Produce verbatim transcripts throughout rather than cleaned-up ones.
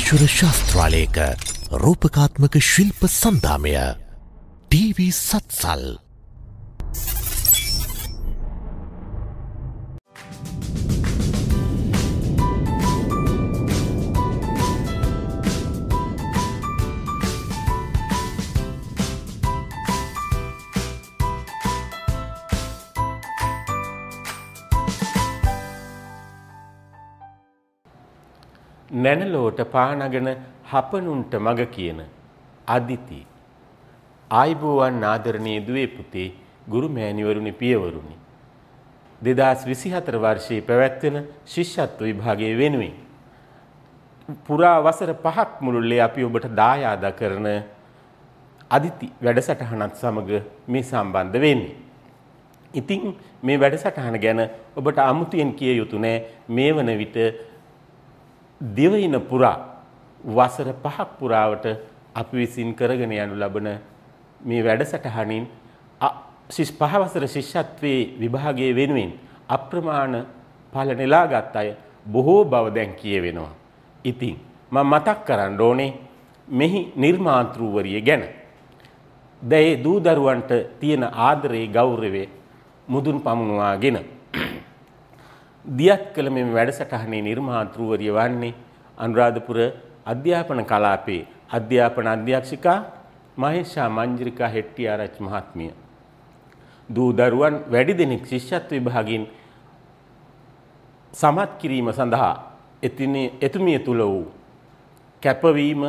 අනශ්වර ශාස්ත්‍රාලයක රූපකාත්මක ශිල්ප සන්ධාමය ටීවී සත්සල් නැනලෝට පානගෙන හපනුන්ට මග කියන අදිති ආයිබෝවන් ආදරණීය දුවේ පුතේ ගුරු මෑණිවරුනි පියවරුනි දෙදාස් විසිහතර වර්ෂයේ පැවැත්වෙන ශිෂ්‍යත්ව විභාගයේ වෙනුවෙන් පුරා වසර පහක් මුළුල්ලේ අපි ඔබට දායාද කරන අදිති වැඩසටහනත් සමග මේ සම්බන්ධ වෙන්නේ. ඉතින් මේ වැඩසටහන ගැන ඔබට අමුතුවෙන් කිය යුතු නෑ මේ වන විට දිවයින පුරා වසර පහක් පුරාවට අපි විසින් කරගෙන යනු ලබන මේ වැඩසටහනින් ශිෂ්‍ය පහ වසර ශිෂ්‍යත්වයේ විභාගයේ වෙනුවෙන් අප්‍රමාණ ඵල නෙලාගත් අය බොහෝ බව දැන් කියවෙනවා. ඉතින් මම මතක් කරන්න ඕනේ මෙහි නිර්මාතෘවරිය ගැන. දැන් දූ දරුවන්ට තියෙන ආදරේ ගෞරවය මුදුන් පමුණවාගෙන දියත් කළ මෙම වැඩසටහනේ නිර්මාතෘවරිය වන්නේ අනුරාධපුර අධ්‍යාපන කලාපයේ අධ්‍යාපන අධ්‍යක්ෂිකා මහේෂා මංජරිකා හෙට්ටිආරච්චි මහත්මිය. දූ දරුවන් වැඩි දෙනෙක් ශිෂ්‍යත්ව විභාගයෙන් සමත් කිරීම සඳහා එතුමිය තුල වූ කැපවීම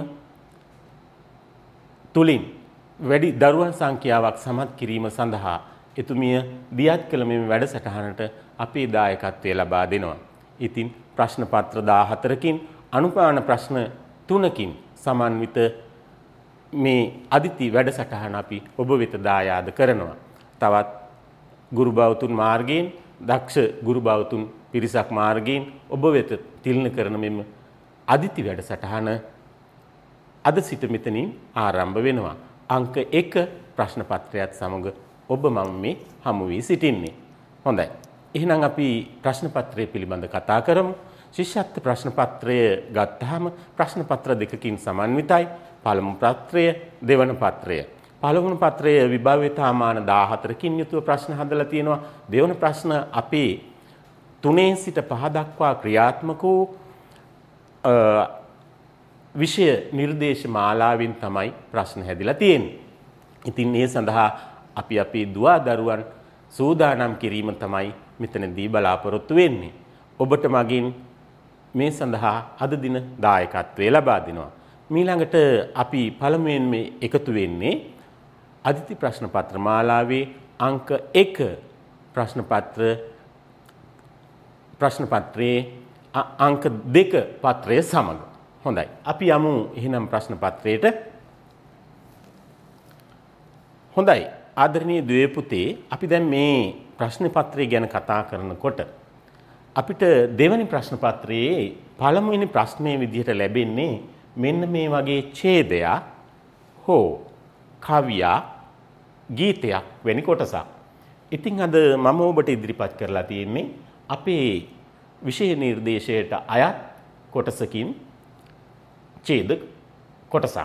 තුලින් වැඩි දරුවන් සංඛ්‍යාවක් සමත් කිරීම සඳහා එතුමිය දියත් කළ මෙම වැඩසටහනට අපේ දායකත්වය ලබා දෙනවා. ඉතින් ප්‍රශ්න පත්‍ර දාහතරකින් අනුපාන ප්‍රශ්න තුනකින් සමන්විත මේ අදිති වැඩසටහන අපි ඔබ වෙත දායාද කරනවා. තවත් ගුරු බෞතුන් මාර්ගයෙන් දක්ෂ ගුරු බෞතුන් පිරිසක් මාර්ගයෙන් ඔබ වෙත තිලින කරන මෙම අදිති වැඩසටහන අද සිට මෙතනින් ආරම්භ වෙනවා. අංක එක ප්‍රශ්න පත්‍රයත් සමග ඔබ මම මේ හමු වී සිටින්නේ. හොඳයි. එහෙනම් අපි ප්‍රශ්න පත්‍රය පිළිබඳ කතා කරමු. ශිෂ්‍යත්ව ප්‍රශ්න පත්‍රය ගත්තාම ප්‍රශ්න පත්‍ර දෙකකින් සමන්විතයි. පළමු පත්‍රය, දෙවන පත්‍රය. පළමු පත්‍රය විභාවිතාමාන දාහතරකින් යුතුව ප්‍රශ්න හදලා තියෙනවා. දෙවන ප්‍රශ්න අපේ තුනේ සිට පහ දක්වා ක්‍රියාත්මක වූ විෂය නිර්දේශ මාලාවෙන් තමයි ප්‍රශ්න හැදිලා තියෙන්නේ. ඉතින් ඒ සඳහා අපි අපේ දුවා දරුවන් සූදානම් කිරීම තමයි මෙතනදී බලාපොරොත්තු වෙන්නේ. ඔබට මගින් මේ සඳහා අද දින දායකත්වය ලබා දෙනවා. ඊළඟට අපි පළමුවෙන් මේ එකතු වෙන්නේ අදිති ප්‍රශ්න පත්‍ර මාලාවේ අංක එක ප්‍රශ්න පත්‍ර ප්‍රශ්න පත්‍රයේ අංක දෙක පත්‍රය සමග. හොඳයි. අපි යමු එහෙනම් ප්‍රශ්න පත්‍රයට. හොඳයි. ආදරණීය දුවේ පුතේ අපි දැන් මේ ප්‍රශ්න පත්‍රය ගැන කතා කරනකොට අපිට දෙවැනි ප්‍රශ්න පත්‍රයේ පළමුවෙනි ප්‍රශ්නයේ විදිහට ලැබෙන්නේ මෙන්න මේ වගේ ඡේදයක් හෝ කවියක් ගීතයක් වැනි කොටසක්. ඉතින් අද මම ඔබට ඉදිරිපත් කරලා තියෙන්නේ අපේ විෂය නිර්දේශයට අයත් කොටසකින් ඡේද කොටසක්.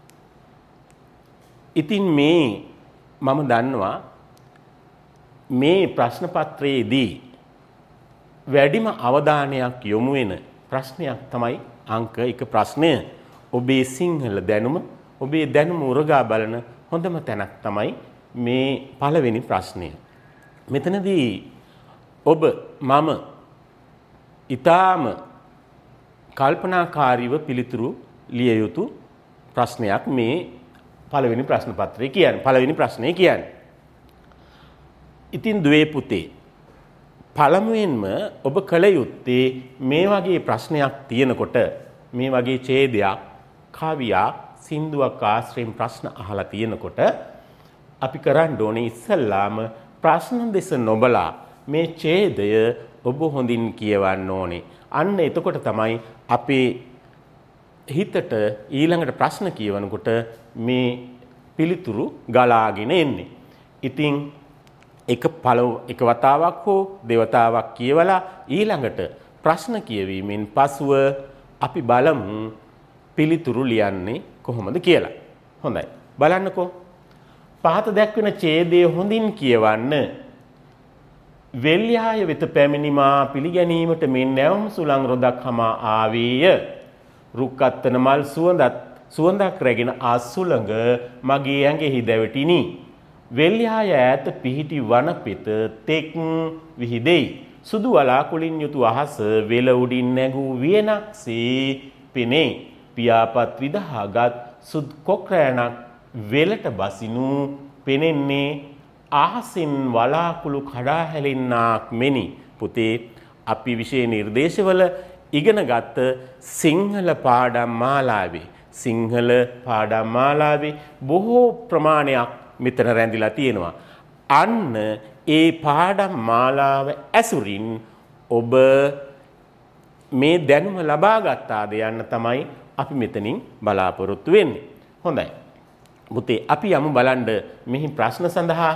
ඉතින් මේ මම දන්නවා මේ ප්‍රශ්න පත්‍රයේදී වැඩිම අවධානයක් යොමු වෙන ප්‍රශ්නයක් තමයි අංක එක ප්‍රශ්නය. ඔබේ සිංහල දැනුම, ඔබේ දැනුම උරගා බලන හොඳම තැනක් තමයි මේ පළවෙනි ප්‍රශ්නය. මෙතනදී ඔබ මම ඊටාම කල්පනාකාරීව පිළිතුරු ලිය යුතු ප්‍රශ්නයක් මේ පළවෙනි ප්‍රශ්න පත්‍රය කියන්නේ. පළවෙනි ප්‍රශ්නේ කියන්නේ. ඉතින් දුවේ පුතේ පළමුවෙන්ම ඔබ කළ යුත්තේ මේ වගේ ප්‍රශ්නයක් තියෙනකොට මේ වගේ ඡේදයක්, කවියක්, සින්දුවක් ආශ්‍රයෙන් ප්‍රශ්න අහලා තියෙනකොට අපි කරන්න ඕනේ ඉස්සල්ලාම ප්‍රශ්න දෙස නොබලා මේ ඡේදය ඔබ හොඳින් කියවන්න ඕනේ. අන්න එතකොට තමයි අපේ හිතට ඊළඟට ප්‍රශ්න කියවනකොට මේ පිළිතුරු ගලාගෙන එන්නේ. ඉතින් එක පළව එක වතාවක් හෝ දෙවතාවක් කියවලා ඊළඟට ප්‍රශ්න කියවීමෙන් පසුව අපි බලමු පිළිතුරු ලියන්නේ කොහොමද කියලා. හොඳයි. බලන්නකෝ. පහත දැක්වෙන ඡේදය හොඳින් කියවන්න. වෙල්යාය වෙත පැමිණිමා පිළිගැනීමට මෙන් නැවුම් සුළං රොදක් හමා ආවේය. රුක්කත්තන මල් සුවඳත් සුවඳක් රැගෙන ආසුළඟ මගේ ඇඟෙහි දැවටිනි. වෙල්යාය ඈත පිහිටි වනපෙත තෙක් විහිදෙයි. සුදු වලාකුළින් යුතු අහස වෙල උඩින් නැගූ වියනක්සේ පෙනේ. පියාපත් විදහාගත් සුද් කොක්රෑනක් වෙලට බසිනු පෙනෙන්නේ අහසින් වලාකුළු කඩා හැලෙන්නාක් මෙනි. පුතේ අපි විෂය නිර්දේශවල ඉගෙන ගත්ත සිංහල පාඩම් මාලාවේ සිංහල පාඩම් මාලාවේ බොහෝ ප්‍රමාණයක් මෙතන රැඳිලා තියෙනවා. අන්න ඒ පාඩම් මාලාව ඇසුරින් ඔබ මේ දැනුම ලබා ගත්තාද යන්න තමයි අපි මෙතනින් බලාපොරොත්තු වෙන්නේ. හොඳයි. පුතේ අපි යමු බලන්න මෙහි ප්‍රශ්න සඳහා.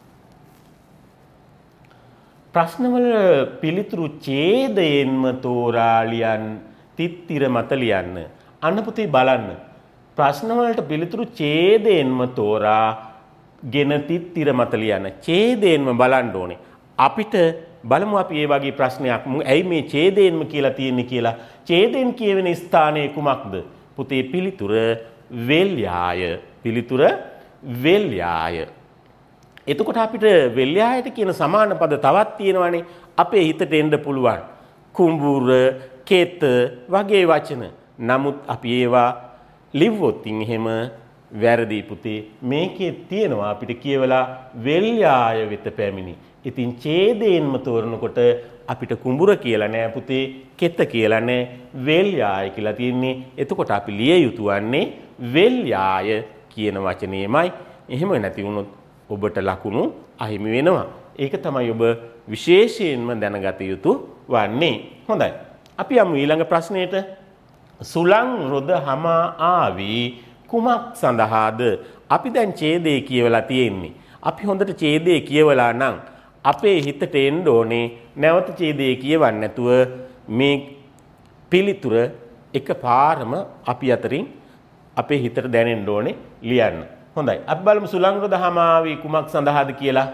ප්‍රශ්නවල පිළිතුරු ඡේදයෙන්ම තෝරා ලියන්න තිත්තිර මත ලියන්න. අන්න පුතේ බලන්න. ප්‍රශ්න වලට පිළිතුරු ඡේදයෙන්ම තෝරා ගෙන තිත්තිර මත ලියන්න. ඡේදයෙන්ම බලන්න ඕනේ. අපිට බලමු අපි මේ වගේ ප්‍රශ්නයක් ඇයි මේ ඡේදයෙන්ම කියලා තියෙන්නේ කියලා. ඡේදයෙන් කියවෙන ස්ථානයේ කුමක්ද? පුතේ පිළිතුර වෙල්යාය. පිළිතුර වෙල්යාය. එතකොට අපිට වෙල්යායට කියන සමාන පද තවත් තියෙනවානේ. අපේ හිතට එන්න පුළුවන්. කුඹුර, කෙත වගේ වචන. නමුත් අපි ඒවා ලිව්වොත් එහෙම වැරදි පුතේ. මේකේ තියෙනවා අපිට කියවලා වෙල්යාය වෙත පැමිණි. ඉතින් ඡේදයෙන්ම තෝරනකොට අපිට කුඹුර කියලා නෑ පුතේ, කෙත කියලා නෑ, වෙල්යාය කියලා තියෙන්නේ. එතකොට අපි ලිය යුතු වන්නේ වෙල්යාය කියන වචනේමයි. එහෙම නැති වුණොත් ඔබට ලකුණු අහිමි වෙනවා. ඒක තමයි ඔබ විශේෂයෙන්ම දැනගත යුතු වන්නේ. හොඳයි. අපි යමු ඊළඟ ප්‍රශ්නයට. සුළං රොද හමා ආවි කුමක් සඳහාද? අපි දැන් ඡේදය කියවලා තියෙන්නේ. අපි හොඳට ඡේදය කියවලා නම් අපේ හිතට එන්න ඕනේ නැවත ඡේදය කියවන්න නැතුව මේ පිළිතුර එකපාරම අපි අතරින් අපේ හිතට දැනෙන්න ඕනේ ලියන්න. හොඳයි. අපි බලමු සුළං රොද හමා ආවි කුමක් සඳහාද කියලා.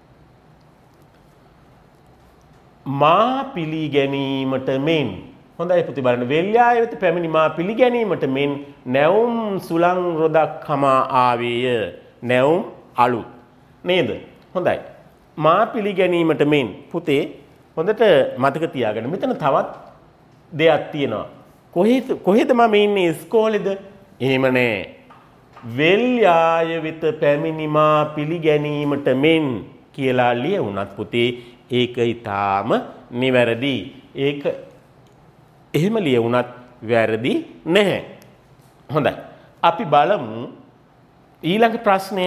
මා පිළිගැනීමට මෙන්. හොඳයි පුතේ බලන්න. වෙල්යාය වෙත පැමිණි මා පිළිගැනීමට මෙන් නැවුම් සුළං රොදක් හමා ආවේය. නැවුම් අලුත් නේද? හොඳයි. මා පිළිගැනීමට මෙන් පුතේ හොඳට මතක තියාගන්න. මෙතන තවත් දෙයක් තියෙනවා. කොහෙද කොහෙද මම ඉන්නේ? ඉස්කෝලේද? එහෙම නෑ. වෙල්යාය වෙත පැමිණි මා පිළිගැනීමට මෙන් කියලා ලියුණත් පුතේ ඒක ඊටාම නිවැරදි. ඒක එහෙම ලියුණත් වැරදි නැහැ. හොඳයි. අපි බලමු ඊළඟ ප්‍රශ්නය.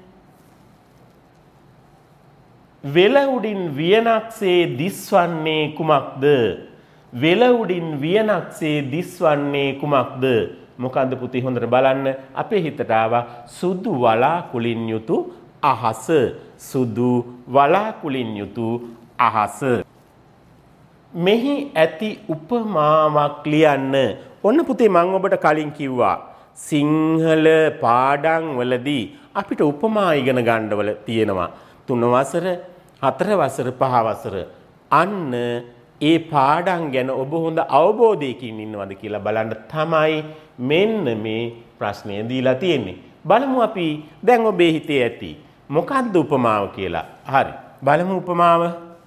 වෙල උඩින් වියනක්සේ දිස්වන්නේ කුමක්ද? වෙල උඩින් වියනක්සේ දිස්වන්නේ කුමක්ද? මොකද්ද පුතේ? හොඳට බලන්න. අපේ හිතට ආවා සුදු වලාකුළින් යුතු අහස. සුදු වලාකුළින් යුතු අහස. මෙහි ඇති උපමාවක් ලියන්න. ඔන්න පුතේ මම ඔබට කලින් කිව්වා සිංහල පාඩම් වලදී අපිට උපමා ඉගෙන ගන්නවල තියෙනවා. තුන වසර, හතර වසර, පහ වසර. අන්න ඒ පාඩම් ගැන ඔබ හොඳ අවබෝධයකින් ඉන්නවද කියලා බලන්න තමයි මෙන්න මේ ප්‍රශ්නය දීලා තියෙන්නේ. බලමු අපි දැන් ඔබේ හිතේ ඇති මොකක්ද උපමාව කියලා. හරි. බලමු උපමාව.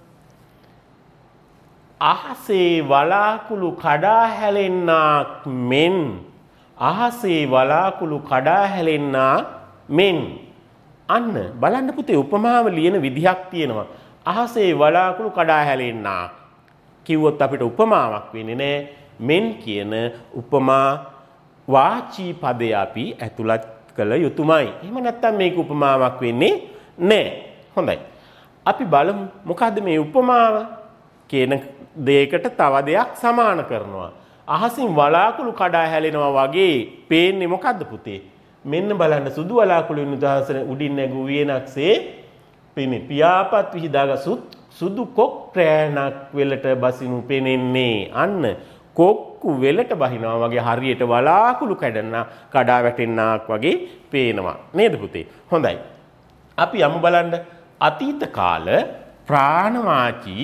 අහසේ වලාකුළු කඩා හැලෙන්නාක් මෙන් අහසේ වලාකුළු කඩා හැලෙන්නා මෙන්. අන්න බලන්න පුතේ උපමාව ලියන විදිහක් තියෙනවා. අහසේ වලාකුළු කඩා හැලෙන්නා කිව්වොත් අපිට උපමාවක් වෙන්නේ නැහැ. මෙන් කියන උපමා වාචී පදය අපි ඇතුළත් කළ යුතුමයි. එහෙම නැත්නම් මේක උපමාවක් වෙන්නේ නැහැ. හොඳයි. අපි බලමු මොකද්ද මේ උපමාව කියන දෙයකට තව දෙයක් සමාන කරනවා. අහසින් වලාකුළු කඩා හැලෙනවා වගේ පේන්නේ මොකද්ද පුතේ? මෙන්න බලන්න සුදු වලාකුළු උදාහරණ උඩින් නැගූ වියනක්සේ පෙනේ. පියාපත් විහිදාගත් සුදු කොක් ප්‍රෑනක් වෙලට බසිනු පෙනෙන්නේ. අන්න කොක්කු වෙලට බහිනවා වගේ හරියට වලාකුළු කැඩෙන්න කඩා වැටෙන්නාක් වගේ පේනවා නේද පුතේ? හොඳයි. අපි යමු බලන්න අතීත කාල ප්‍රාණවාචී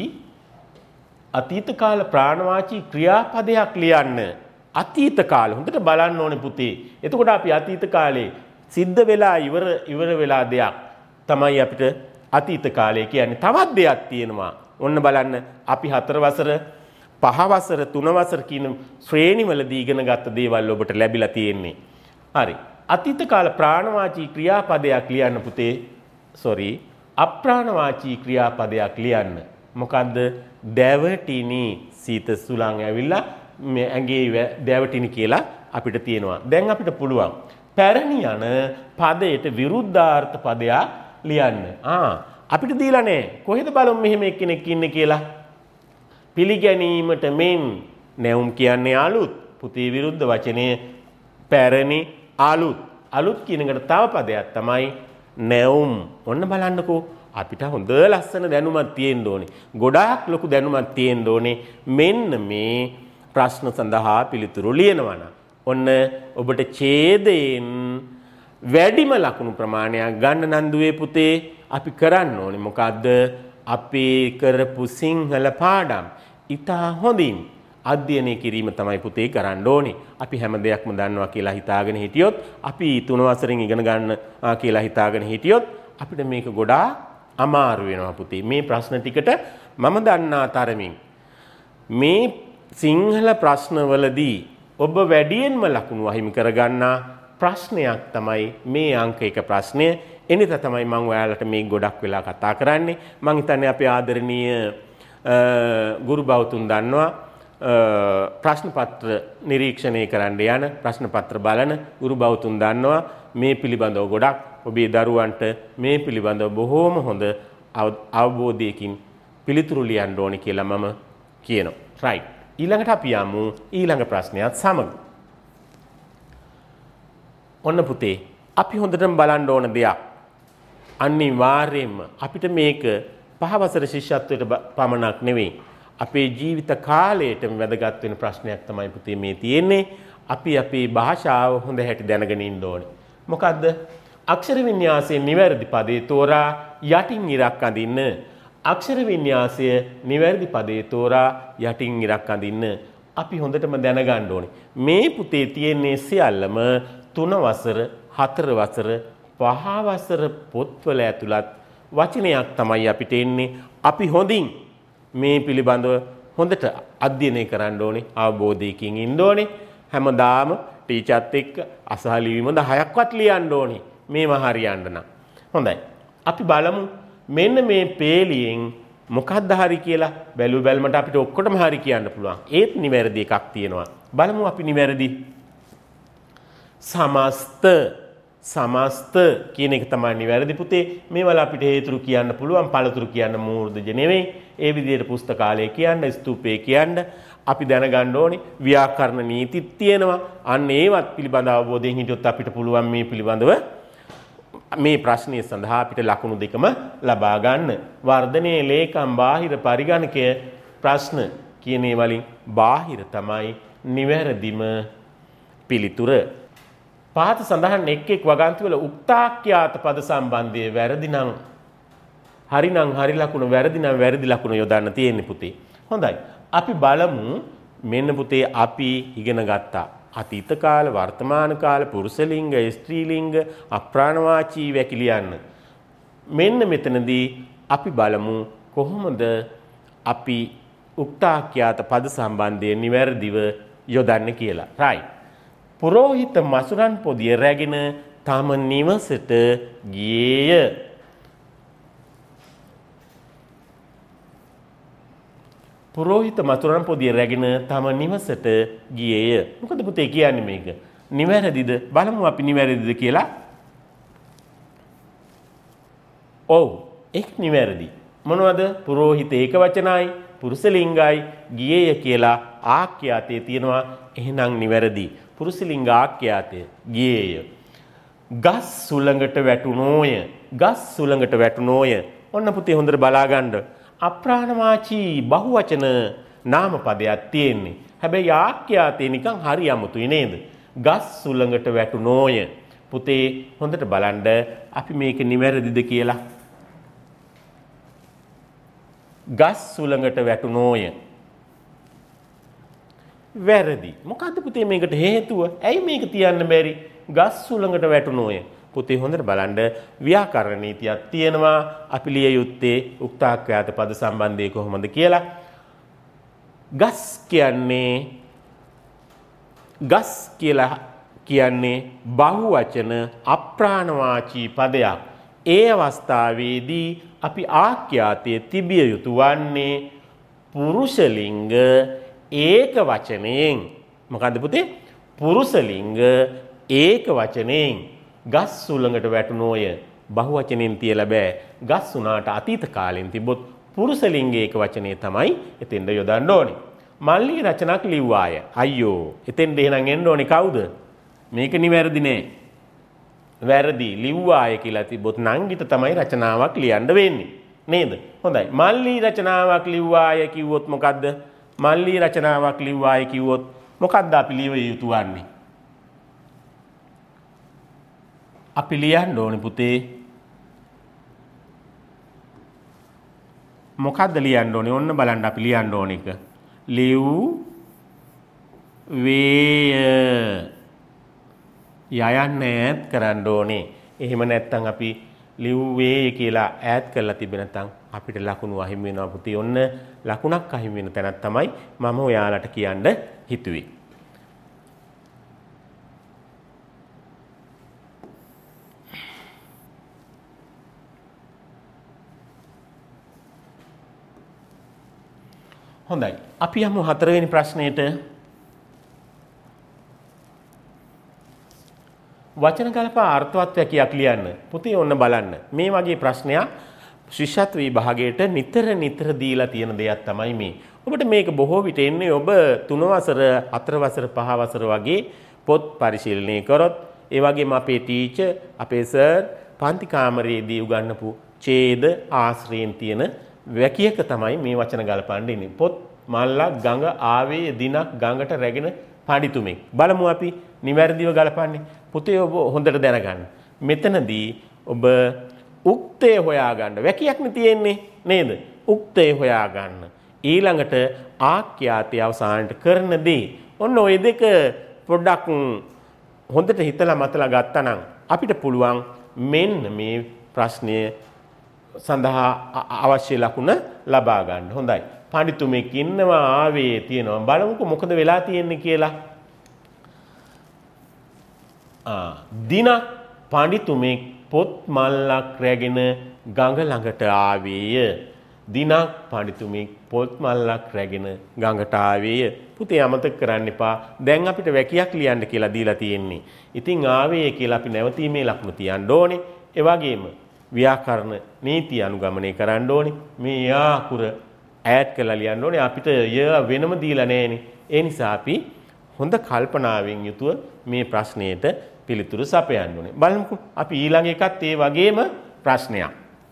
අතීත කාල ප්‍රාණවාචී ක්‍රියාපදයක් ලියන්න. අතීත කාල හොඳට බලන්න ඕනේ පුතේ. එතකොට අපි අතීත කාලේ සිද්ධ වෙලා ඉවර ඉවර වෙලා දෙයක් තමයි අපිට අතීත කාලය කියන්නේ. තවත් දෙයක් තියෙනවා. ඔන්න බලන්න අපි හතර වසර පහ වසර තුන වසර කියන ශ්‍රේණිවලදී ඉගෙන ගත්ත දේවල් ඔබට ලැබිලා තියෙන්නේ. හරි. අතීත කාල ප්‍රාණවාචී ක්‍රියාපදයක් ලියන්න පුතේ. sorry. අප්‍රාණවාචී ක්‍රියාපදයක් ලියන්න. මොකද්ද? දැවටිනි සීත සුළං ඇවිල්ලා මේ ඇඟේ දැවටිනි කියලා අපිට තියෙනවා. දැන් අපිට පුළුවන් පැරණි යන පදයට විරුද්ධාර්ථ පදයක් ලියන්න. ආ අපිට දීලා නැහැ. කොහෙද බලමු මෙහෙම එක්කෙනෙක් ඉන්නේ කියලා. පිළිගැනීමට මෙන් නැවුම් කියන්නේ අලුත්. පුතේ විරුද්ධ වචනය පැරණි අලුත්. අලුත් කියන එකට තව පදයක් තමයි නැවුම්. ඔන්න බලන්නකෝ. අපිට හොඳ ලස්සන දැනුමක් තියෙන්න ඕනේ. ගොඩාක් ලොකු දැනුමක් තියෙන්න ඕනේ. මෙන්න මේ ප්‍රශ්න සඳහා පිළිතුරු ලියනවා නම් ඔන්න ඔබට ඡේදයෙන් වැඩිම ලකුණු ප්‍රමාණයක් ගන්න නන්දුවේ පුතේ අපි කරන්න ඕනේ. මොකද්ද? අපි කරපු සිංහල පාඩම් ඉතා හොඳින් අධ්‍යයනය කිරීම තමයි පුතේ කරන්න ඕනේ. අපි හැම දෙයක්ම දන්නවා කියලා හිතාගෙන හිටියොත්, අපි තුන වසරෙන් ඉගෙන ගන්න කියලා හිතාගෙන හිටියොත් අපිට මේක ගොඩාක් අමාරු වෙනවා පුතේ. මේ ප්‍රශ්න ටිකට මම දන්නා තරමින් මේ සිංහල ප්‍රශ්නවලදී ඔබ වැඩියෙන්ම ලකුණු අහිමි කරගන්නා ප්‍රශ්නයක් තමයි මේ අංක එක ප්‍රශ්නය. එනිසා තමයි මම ඔයාලට මේ ගොඩක් වෙලා කතා කරන්නේ. මම හිතන්නේ අපේ ආදරණීය ගුරු බෞතුන් දන්නවා ප්‍රශ්න පත්‍ර නිරීක්ෂණය කරන්න යන ප්‍රශ්න පත්‍ර බලන ගුරු බෞතුන් දන්නවා මේ පිළිබඳව ගොඩක් ඔබේ දරුවන්ට මේ පිළිබඳව බොහෝම හොඳ අවබෝධයකින් පිළිතුරු ලියන්න ඕනේ කියලා මම කියනවා. right. ඊළඟට අපි යමු ඊළඟ ප්‍රශ්නයත් සමග. ඔන්න පුතේ අපි හොඳටම බලන්න ඕන දෙයක්. අනිවාර්යයෙන්ම අපිට මේක පහ වසර ශිෂ්‍යත්වයට පමණක් නෙවෙයි අපේ ජීවිත කාලයටම වැදගත් වෙන ප්‍රශ්නයක් තමයි පුතේ මේ තියෙන්නේ. අපි අපේ භාෂාව හොඳ හැටි දැනගෙන ඉන්න ඕනේ. මොකද්ද? අක්ෂර වින්‍යාසයේ නිවැරදි පදේ තෝරා යටින් ඉරක් අඳින්න. අක්ෂර වින්‍යාසය නිවැරදි පදේ තෝරා යටින් ඉරක් අඳින්න. අපි හොඳටම දැනගන්න ඕනේ. මේ පුතේ තියෙන්නේ සියල්ලම තුන වසර, හතර වසර, පහ වසර පොත්වල ඇතුළත් වචනයක් තමයි අපිට එන්නේ. අපි හොඳින් මේ පිළිබඳව හොඳට අධ්‍යයනය කරන්න ඕනේ. අවබෝධයකින් ඉන්න ඕනේ. හැමදාම ටීචර්ත් එක්ක අසහලිවීම දහයක්වත් ලියන්න ඕනේ. මේවා හරියන්න නම්. හොඳයි. අපි බලමු මෙන්න මේ පේලියෙන් මොකක්ද හරි කියලා. බැලු බැලමට අපිට ඔක්කොටම හරි කියන්න පුළුවන්. ඒත් නිවැරදි එකක් තියෙනවා. බලමු අපි නිවැරදි. සමස්ත සමස්ත කියන එක තමයි නිවැරදි පුතේ. මේවල අපිට හේතුරු කියන්න පුළුවන්, පළතුරු කියන්න මූර්ධජ නෙවෙයි. ඒ විදිහට පුස්තකාලය කියන්න, ස්තූපේ කියන්න අපි දැනගන්න ඕනේ. ව්‍යාකරණ නීතිත් තියෙනවා. අන්න ඒවත් පිළිබඳ අවබෝධයෙන් හිටියොත් අපිට පුළුවන් මේ පිළිබඳව මේ ප්‍රශ්නය සඳහා අපිට ලකුණු දෙකම ලබා ගන්න. වර්ධනයේ ලේකම් බාහිර පරිගණකය ප්‍රශ්න කියන වලින් බාහිර තමයි නිවැරදිම පිළිතුර. පහත සඳහන් එක් එක් වගන්ති වල උක්තාක්‍යාත පද සම්බන්ධය වැරදි නම් හරි නම් හරි ලකුණ, වැරදි නම් වැරදි ලකුණ යොදන්න තියෙන්නේ පුතේ. හොඳයි. අපි බලමු මෙන්න පුතේ අපි ඉගෙන ගත්තා අතීත කාල, වර්තමාන කාල, පුරුෂ ලිංග, ස්ත්‍රී ලිංග, අප්‍රාණවාචී වැකිලියන්න. මෙන්න මෙතනදී අපි බලමු කොහොමද අපි උක්තාක්‍යාත පද සම්බන්ධය නිවැරදිව යොදන්න කියලා. right. පුරෝහිත මසුරන් පොදිය රැගෙන තම නිවසට ගියේය. පුරෝහිත මසුරන් පොදිය රැගෙන තම නිවසට ගියේය. මොකද පුතේ කියන්නේ මේක? නිවැරදිද? බලමු අපි නිවැරදිද කියලා. ඔව්, ඒක නිවැරදි. මොනවද? පුරෝහිත ඒක වචනයි, පුරුෂ ලිංගයි, ගියේය කියලා ආඛ්‍යාතයේ තියෙනවා. එහෙනම් නිවැරදි. පුරුෂ ලිංග ආඛ්‍යාතය ගියේය. ගස් සුළඟට වැටුනෝය. ගස් සුළඟට වැටුනෝය. ඔන්න පුතේ හොඳට බලා ගන්න. අප්‍රාණවාචී බහුවචන නාම පදයක් තියෙන්නේ. හැබැයි ආඛ්‍යාතේ නිකන් හරි අමුතුයි නේද? ගස් සුළඟට වැටුනෝය. පුතේ හොඳට බලන්න අපි මේක නිවැරදිද කියලා. ගස් සුළඟට වැටුනෝය. වැරදි. මොකද්ද පුතේ මේකට හේතුව? ඇයි මේක තියන්න බැරි? ගස් සුළඟට වැටුනෝය. පුතේ හොඳට බලන්න ව්‍යාකරණ නීතියක් තියෙනවා. අපි ලිය යුත්තේ උක්තාක්‍යාත පද සම්බන්ධය කොහොමද කියලා. ගස් කියන්නේ ගස් කියලා කියන්නේ බහුවචන අප්‍රාණවාචී පදයක්. ඒ අවස්ථාවේදී අපි ආඛ්‍යාතයේ තිබිය යුතු වන්නේ පුරුෂ ලිංග ඒක වචනයෙන්. මොකද්ද පුතේ? පුරුෂ ලිංග ඒක වචනයෙන්. ගස් සුළඟට වැටුනෝය බහුවචනෙන් තියලා බෑ. ගස් උනාට අතීත කාලෙන් තිබොත් පුරුෂ ලිංග ඒක වචනේ තමයි එතෙන්ද යොදන්න ඕනේ. මල්ලී රචනක් ලිව්වාය. අයියෝ එතෙන්ද එහෙනම් එන්න ඕනේ කවුද? මේක නිවැරදි නෑ. වැරදි ලිව්වාය කියලා තිබොත් නංගිට තමයි රචනාවක් ලියන්න වෙන්නේ. නේද? හොඳයි. මල්ලී රචනාවක් ලිව්වාය කිව්වොත් මොකද්ද? මල්ලී රචනාවක් ලිව්වාය කිව්වොත් මොකද්ද අපි ලියව යුතු වන්නේ? අපි ලියන්න ඕනේ පුතේ. මොකද්ද ලියන්න ඕනේ? ඔන්න බලන්න අපි ලියන්න ඕනේ එක. ලිව් වේය යයන් ඈත් කරන්න ඕනේ. එහෙම නැත්නම් අපි ලිව් වේය කියලා ඈත් කරලා තිබෙන නැත්නම් අපිට ලකුණු අහිමි වෙනවා පුතේ. ඔන්න ලකුණක් අහිමි වෙන තැනක් තමයි මම ඔයාලට කියන්න හිතුවේ. හොඳයි. අපි යමු හතරවෙනි ප්‍රශ්නෙට. වචන කල්පා අර්ථවත් වැකියක් ලියන්න. පුතේ ඔන්න බලන්න. මේ වගේ ප්‍රශ්නයක් ශිෂ්‍යත්ව විභාගයට නිතර නිතර දීලා තියෙන දෙයක් තමයි මේ. ඔබට මේක බොහෝ විට එන්නේ ඔබ තුන වසර, හතර වසර, පහ වසර වගේ පොත් පරිශීලනය කරොත්, ඒ වගේම අපේ ටීචර්, අපේ සර් පන්ති කාමරයේදී උගන්වපු ඡේද ආශ්‍රයෙන් තියෙන වැකියක තමයි මේ වචන ගලපන්න ඉන්නේ. පොත් මල්ලක් ගඟ ආවේ දිනක් ගඟට රැගෙන පඬිතුමෙක්. බලමු අපි නිවැරදිව ගලපන්නේ. පුතේ ඔබ හොඳට දැනගන්න. මෙතනදී ඔබ උක්තය හොයාගන්න. වැකියක්නේ තියෙන්නේ නේද? උක්තය හොයාගන්න. ඊළඟට ආඛ්‍යාතය අවසානට කරන දේ. ඔන්න ওই දෙක පොඩ්ඩක් හොඳට හිතලා මතලා ගත්තා අපිට පුළුවන් මෙන්න මේ ප්‍රශ්නය සඳහා අවශ්‍ය ලකුණ ලබා ගන්න. හොඳයි. පඬිතුමෙක් ඉන්නවා ආවේ තියෙනවා. බලමුකෝ මොකද වෙලා තියෙන්නේ කියලා. ආ දිනක් පඬිතුමෙක් පොත් මල්ලක් රැගෙන ගඟ ළඟට ආවේය. දිනක් පඬිතුමෙක් පොත් මල්ලක් රැගෙන ගඟට ආවේය. පුතේ අමතක කරන්න එපා. දැන් අපිට වැකියක් ලියන්න කියලා දීලා තියෙන්නේ. ඉතින් ආවේ කියලා අපි නැවතීමේ ලකුණ තියන්න ඕනේ. ඒ වගේම ව්‍යාකරණ නීති අනුගමනය කරන්න ඕනේ. මේ යාකුර ඈඩ් කරලා ලියන්න ඕනේ. අපිට ය වෙනම දීලා නැහැනේ. ඒ නිසා අපි හොඳ කල්පනාවෙන් යුතුව මේ ප්‍රශ්නයට පිළිතුරු සපයන්න ඕනේ. බලමුකෝ අපි ඊළඟ එකත් ඒ වගේම ප්‍රශ්නයක්.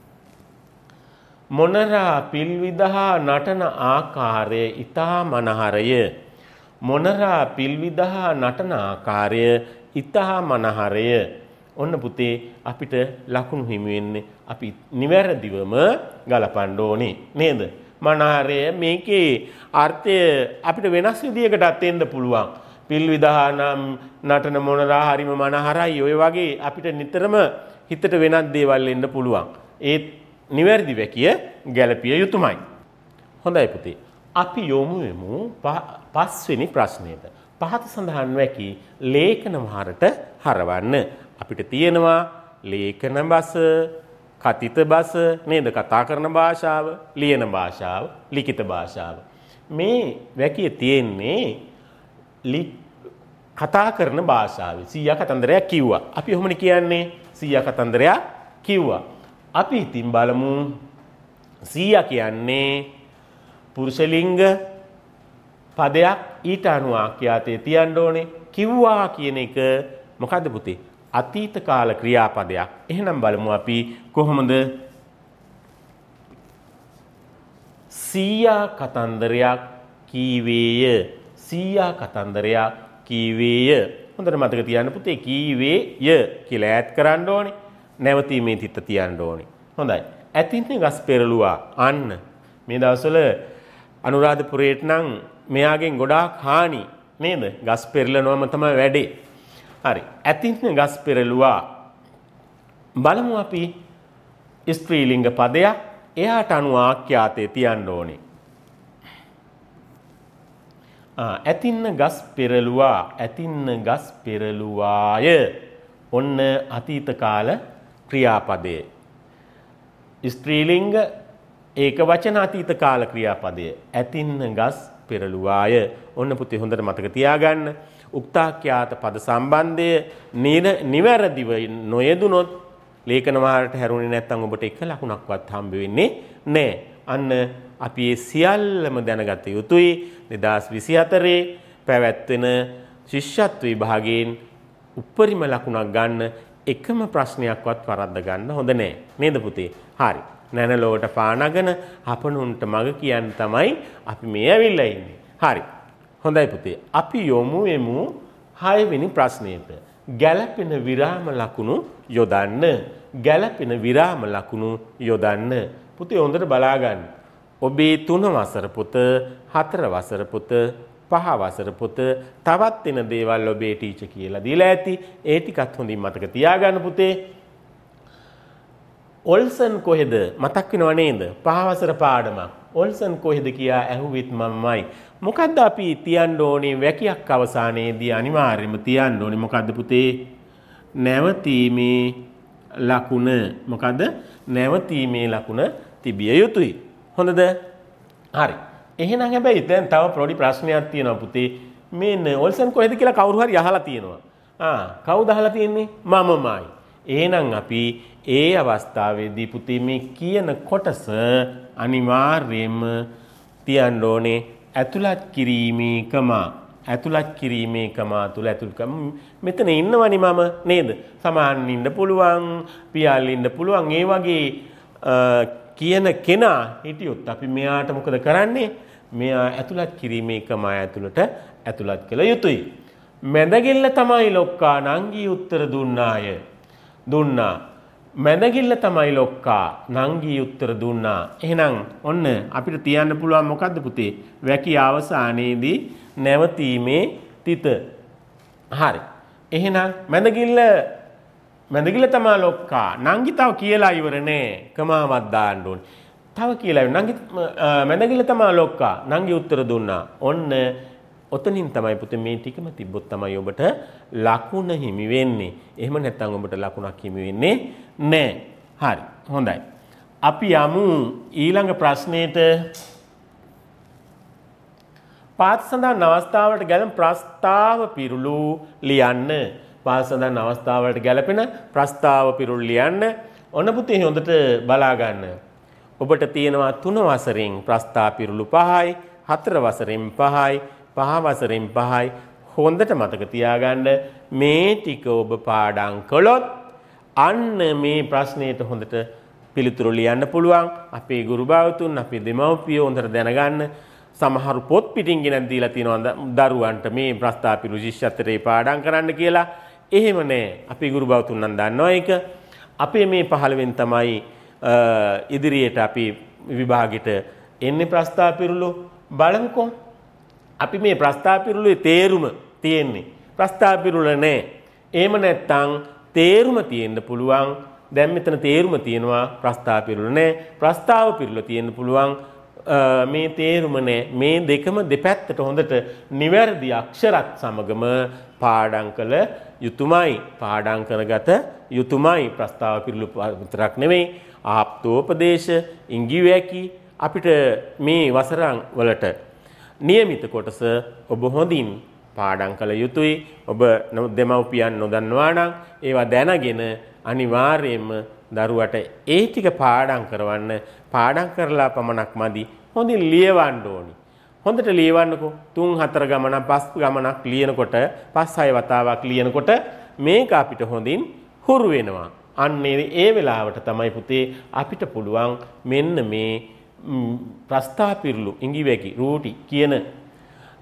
මොනරා පිල්විදහා නටන ආකාරය ඊතා මනහරය. මොනරා පිල්විදහා නටන ආකාරය ඊතා මනහරය. ඔන්න පුතේ අපිට ලකුණු හිමි වෙන්නේ අපි නිවැරදිවම ගලපන්න ඕනේ නේද? මනහරය මේකේ අර්ථය අපිට වෙනස් විදියකටත් එන්න පුළුවන්. පිල්විදහා නම් නටන මොනරා හරිම මනහරයි. ඔය වගේ අපිට නිතරම හිතට වෙනත් දේවල් එන්න පුළුවන්. ඒ නිවැරදි වැකිය ගැලපිය යුතුමයි. හොඳයි පුතේ. අපි යොමු වෙමු පස්වෙනි ප්‍රශ්නයට. පහත සඳහන් වැකි ලේඛන වහරට හරවන්න. අපිට තියෙනවා ලේඛන බස, කතිත බස නේද? කතා කරන භාෂාව, ලියන භාෂාව, ලිඛිත භාෂාව. මේ වැකිය තියෙන්නේ කතා කරන භාෂාවේ. සීයා කතන්දරයක් කිව්වා. අපි ඔහොමනේ කියන්නේ සීයා කතන්දරයක් කිව්වා. අපි ඉතින් බලමු සීයා කියන්නේ පුරුෂ ලිංග පදයක්. ඊට අනුව ආඛ්‍යාතයේ තියන්න ඕනේ. කිව්වා කියන එක මොකද්ද පුතේ? අතීත කාල ක්‍රියාපදයක්. එහෙනම් බලමු අපි කොහොමද සීයා කතන්දරයක් කීවේය. සීයා කතන්දරයා කීවේය. හොඳට මතක තියාගන්න පුතේ කීවේය කියලා ඈඩ් කරන්න ඕනේ. නැවතීමේ තිත තියන්න ඕනේ. හොඳයි. ඇතින්නේ ගස් පෙරළුවා. අන්න මේ දවස්වල අනුරාධපුරේට නම් මෙයාගෙන් ගොඩාක් හානි නේද? ගස් පෙරලනවම තමයි වැඩේ. හරි. ඇතින්නේ ගස් පෙරළුවා. බලමු අපි ස්ත්‍රීලිංග පදයක් එයාට අනුව ආඛ්‍යාතේ තියන්න ඕනේ. ආ ඇතින්න ගස් පෙරළුවා ඇතින්න ගස් පෙරළුවාය. ඔන්න අතීත කාල ක්‍රියාපදයේ. ස්ත්‍රීලිංග ඒක වචන අතීත කාල ක්‍රියාපදය. ඇතින්න ගස් පෙරළුවාය. ඔන්න පුතේ හොඳට මතක තියාගන්න. උක්තාඛ්‍යාත පද සම්බන්ධය නිවැරදිව නොයෙදුනොත් ලේඛන වාරයට හැරුණේ නැත්නම් ඔබට එක ලකුණක්වත් හම්බ වෙන්නේ නැහැ. අන්න අපි ඒ සියල්ලම දැනගත යුතුයි. දෙදාස් විසිහතරේ පැවැත්වෙන ශිෂ්‍යත්ව විභාගයෙන් උපරිම ලකුණක් ගන්න එකම ප්‍රශ්නයක්වත් වරද්ද ගන්න හොඳ නැහැ. නේද පුතේ? හරි. නැනලොවට පානගෙන අපනුන්ට මග කියන්න තමයි අපි මේ ඇවිල්ලා ඉන්නේ. හරි. හොඳයි පුතේ. අපි යොමු වෙමු හය වෙනි ප්‍රශ්නයට. ගැළපෙන විරාම ලකුණු යොදන්න. ගැළපෙන විරාම ලකුණු යොදන්න. පුතේ හොඳට බලා ගන්න. ඔබේ තුන වසර පුත, හතර වසර පුත, පහ වසර පුත තවත් වෙන දේවල් ඔබේ ටීචර් කියලා දීලා ඇති. ඒ ටිකත් හොඳින් මතක තියාගන්න පුතේ. ඔල්සන් කොහෙද මතක් වෙනව නේද? පහ වසර පාඩමක්. ඔල්සන් කොහෙද කියා ඇහුවෙත් මමමයි. මොකද්ද අපි තියන්න ඕනේ වැකියක් අවසානයේදී අනිවාර්යයෙන්ම තියන්න ඕනේ මොකද්ද පුතේ? නැවතීමේ ලකුණ. මොකද්ද? නැවතීමේ ලකුණ තිබිය යුතුයි. හොඳද? හරි. එහෙනම් හැබැයි දැන් තව පොඩි ප්‍රශ්නයක් තියෙනවා පුතේ. මේ ඔල්සන් කොහෙද කියලා කවුරු හරි අහලා තියෙනවා. ආ කවුද අහලා තියෙන්නේ? මමමයි. එහෙනම් අපි ඒ අවස්ථාවේදී පුතේ මේ කියන කොටස අනිවාර්යයෙන්ම තියන්න ඕනේ ඇතුළත් කිරීමේ කම. ඇතුළත් කිරීමේ කම තුල ඇතුළත් මෙතන ඉන්නවනේ මම නේද? සමාන් ඉන්න පුළුවන්, පියාල් ඉන්න පුළුවන්. ඒ වගේ කියන කෙනා හිටියොත් අපි මෙයාට මොකද කරන්නේ? මෙයා ඇතුළත් කිරීමේ කම ඇතුළට ඇතුළත් කළ යුතුයි. මැදගිල්ල තමයි ලොක්කා නංගී උත්තර දුන්නාය. දුන්නා. මැදගිල්ල තමයි ලොක්කා නංගී උත්තර දුන්නා. එහෙනම් ඔන්න අපිට තියන්න පුළුවන් මොකද්ද පුතේ? වැකි අවසානයේදී නැවතීමේ තිත. හරි. එහෙනම් මැදගිල්ල මැදගිල්ල තමයි ලොක්කා. නංගි තව කියලා ඉවර නෑ. කමාවක් දාන්න ඕනේ. තව කියලා නංගි මැදගිල්ල තමයි ලොක්කා නංගි උත්තර දුන්නා. ඔන්න ඔතනින් තමයි පුතේ මේ ටිකම තිබ්බොත් තමයි ඔබට ලකුණ හිමි වෙන්නේ. එහෙම නැත්නම් ඔබට ලකුණක් හිමි වෙන්නේ නැහැ. හරි. හොඳයි. අපි යමු ඊළඟ ප්‍රශ්නෙට. පාත් සඳහන් අවස්ථාවලට ගැලපෙන ප්‍රස්තාව පිරුළු ලියන්න. පාත් සඳහන් අවස්ථාවලට ගැලපෙන ප්‍රස්තාව පිරුළු ලියන්න. ඔන්න පුතේ හොඳට බලා ගන්න. ඔබට තියෙනවා තුන වසරෙන් ප්‍රස්තාව පිරුළු පහයි, හතර වසරෙන් පහයි, පහ වසරෙන් පහයි. හොඳට මතක තියාගන්න මේ ටික ඔබ පාඩම් කළොත් අන්න මේ ප්‍රශ්නෙට හොඳට පිළිතුරු ලියන්න පුළුවන්. අපේ ගුරු භාවතුන් අපේ දෙමව්පියෝ හොඳට දැනගන්න. සමහරු පොත් පිටින් ගෙනත් දීලා තියෙනවා දරුවන්ට මේ ප්‍රස්තාව පිරුළු ශිෂ්‍යත්වයේ පාඩම් කරන්න කියලා. එහෙම නෑ. අපේ ගුරු භාවතුන් නම් දන්නවා ඒක. අපේ මේ පහළ වෙන තමයි ඉදිරියට අපි විභාගෙට එන්නේ ප්‍රස්තාව පිරුළු බලමුකෝ. අපි මේ ප්‍රස්තාව පිරුළුවේ තේරුම තියෙන්නේ. ප්‍රස්තාව පිරුළ නැහැ. එහෙම නැත්නම් තේරුම තියෙන්න පුළුවන්. දැන් මෙතන තේරුම තියෙනවා ප්‍රස්තාව පිරුළ නැහැ. ප්‍රස්තාව පිරුළ තියෙන්න පුළුවන්. මේ තේරුම නැහැ. මේ දෙකම දෙපැත්තට හොඳට නිවැරදි අක්ෂරත් සමගම පාඩම් කළ යුතුයමයි. පාඩම් කරගත යුතුයමයි. ප්‍රස්තාව පිරුළු විතරක් නෙමෙයි. ආප්තෝපදේශ, ඉංගිවැකි අපිට මේ වසරන් වලට නියමිත කොටස ඔබ හොඳින් පාඩම් කළ යුතුයි. ඔබ දෙමව්පියන් නොදන්නවා නම් ඒවා දැනගෙන අනිවාර්යයෙන්ම දරුවට ඒ ටික පාඩම් කරවන්න. පාඩම් කරලා පමණක් මදි. හොඳින් ලියවන්න ඕනි. හොඳට ලියවන්නකෝ. තුන් හතර ගමනක් පස් ගමනක් ලියනකොට පස් හය වතාවක් ලියනකොට මේක අපිට හොඳින් හුරු වෙනවා. අන්න ඒ වෙලාවට තමයි පුතේ අපිට පුළුවන් මෙන්න මේ ප්‍රස්තාව පිරුළු ඉංගිවැකි රූටි කියන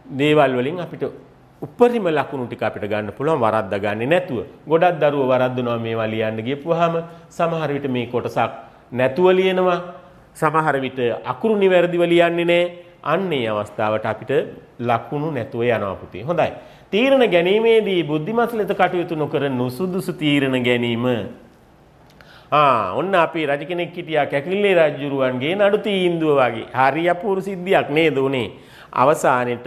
දේවල් වලින් අපිට උපරිම ලකුණු ටික අපිට ගන්න පුළුවන් වරද්දා ගන්නේ නැතුව. ගොඩක් දරුවෝ වරද්දනවා මේවා ලියන්න ගියපුවාම සමහර විට මේ කොටසක් නැතුව ලියනවා. සමහර විට අකුරු නිවැරදිව ලියන්නේ නැහැ. අන්න ඒ අවස්ථාවට අපිට ලකුණු නැතුව යනවා පුතේ. හොඳයි. තීරණ ගැනීමේදී බුද්ධිමත් ලෙස කටයුතු නොකර නුසුදුසු තීරණ ගැනීම. ආ ඔන්න අපි රජ කෙනෙක් හිටියා කැකිල්ලේ රජුරුවන්ගේ නඩු තීන්දුව වගේ. හරි අපූර්ව සිද්ධියක් නේද උනේ. අවසානෙට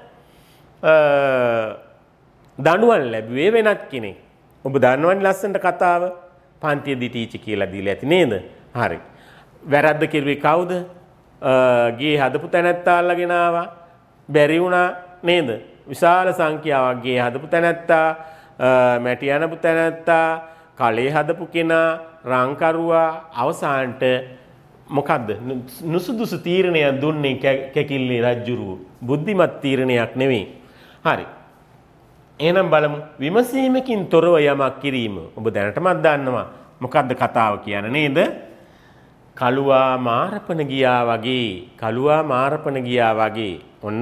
දඬුවම් ලැබුවේ වෙනත් කෙනෙක්. ඔබ දන්නවනේ ලස්සනට කතාව. පන්තියේදී ටීචර් කියලා දීලා ඇති නේද? හරි. වැරද්ද කෙරුවේ කවුද? ගේ හදපු තැනැත්තා අල්ලගෙන ආවා. බැරි වුණා නේද? විශාල සංඛ්‍යාවක් ගේ හදපු තැනැත්තා, මැටි අනපු තැනැත්තා, කලේ හදපු කෙනා, රංකරුවා අවසානට මොකද්ද? නුසුදුසු තීරණයක් දුන්නේ කැකිල්ලේ රජුරුව. බුද්ධිමත් තීරණයක් නෙවෙයි. හරි. එහෙනම් බලමු විමසීමකින් තොරව යමක් කිරීම. ඔබ දැනටමත් දන්නවා මොකද්ද කතාව කියන්නේ නේද? කළුවා මාරපන ගියා වගේ. කළුවා මාරපන ගියා වගේ. ඔන්න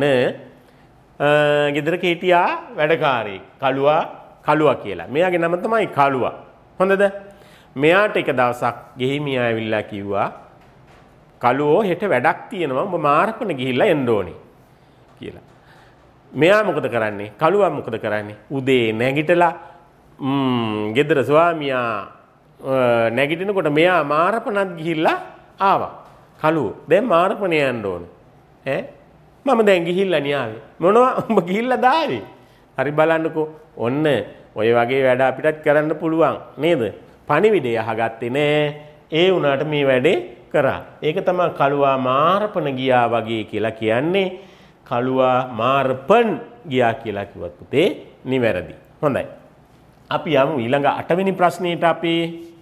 ගෙදරක හිටියා වැඩකාරයෙක්. කළුවා කළුවා කියලා. මෙයාගේ නම තමයි කළුවා. හොඳද? මෙයාට එක දවසක් ගෙහිමියා ඇවිල්ලා කිව්වා කළුවෝ හෙට වැඩක් තියෙනවා. ඔබ මාරපන ගිහිල්ලා එන්න ඕනේ කියලා. මෙයා මොකද කරන්නේ? කළුවා මොකද කරන්නේ? උදේ නැගිටලා ම්ම් ගෙදර ස්වාමියා නැගිටිනකොට මෙයා මාරපනක් ගිහිල්ලා ආවා. කළුවෝ දැන් මාරපනේ යන්න ඕනේ. ඈ මම දැන් ගිහිල්ලා න්යාවේ. මොනවා උඹ ගිහිල්ලා දාවේ? හරි බලන්නකෝ. ඔන්න ඔය වගේ වැඩ අපිටත් කරන්න පුළුවන් නේද? පණිවිඩය අහගත්තේ නෑ. ඒ වුණාට මේ වැඩේ කරා. ඒක තමයි කළුවා මාරපන ගියා වගේ කියලා කියන්නේ. කළුවා මාරපන් ගියා කියලා කිව්වත් පුතේ නිවැරදි. හොඳයි. අපි යමු ඊළඟ අටවෙනි ප්‍රශ්නෙට. අපි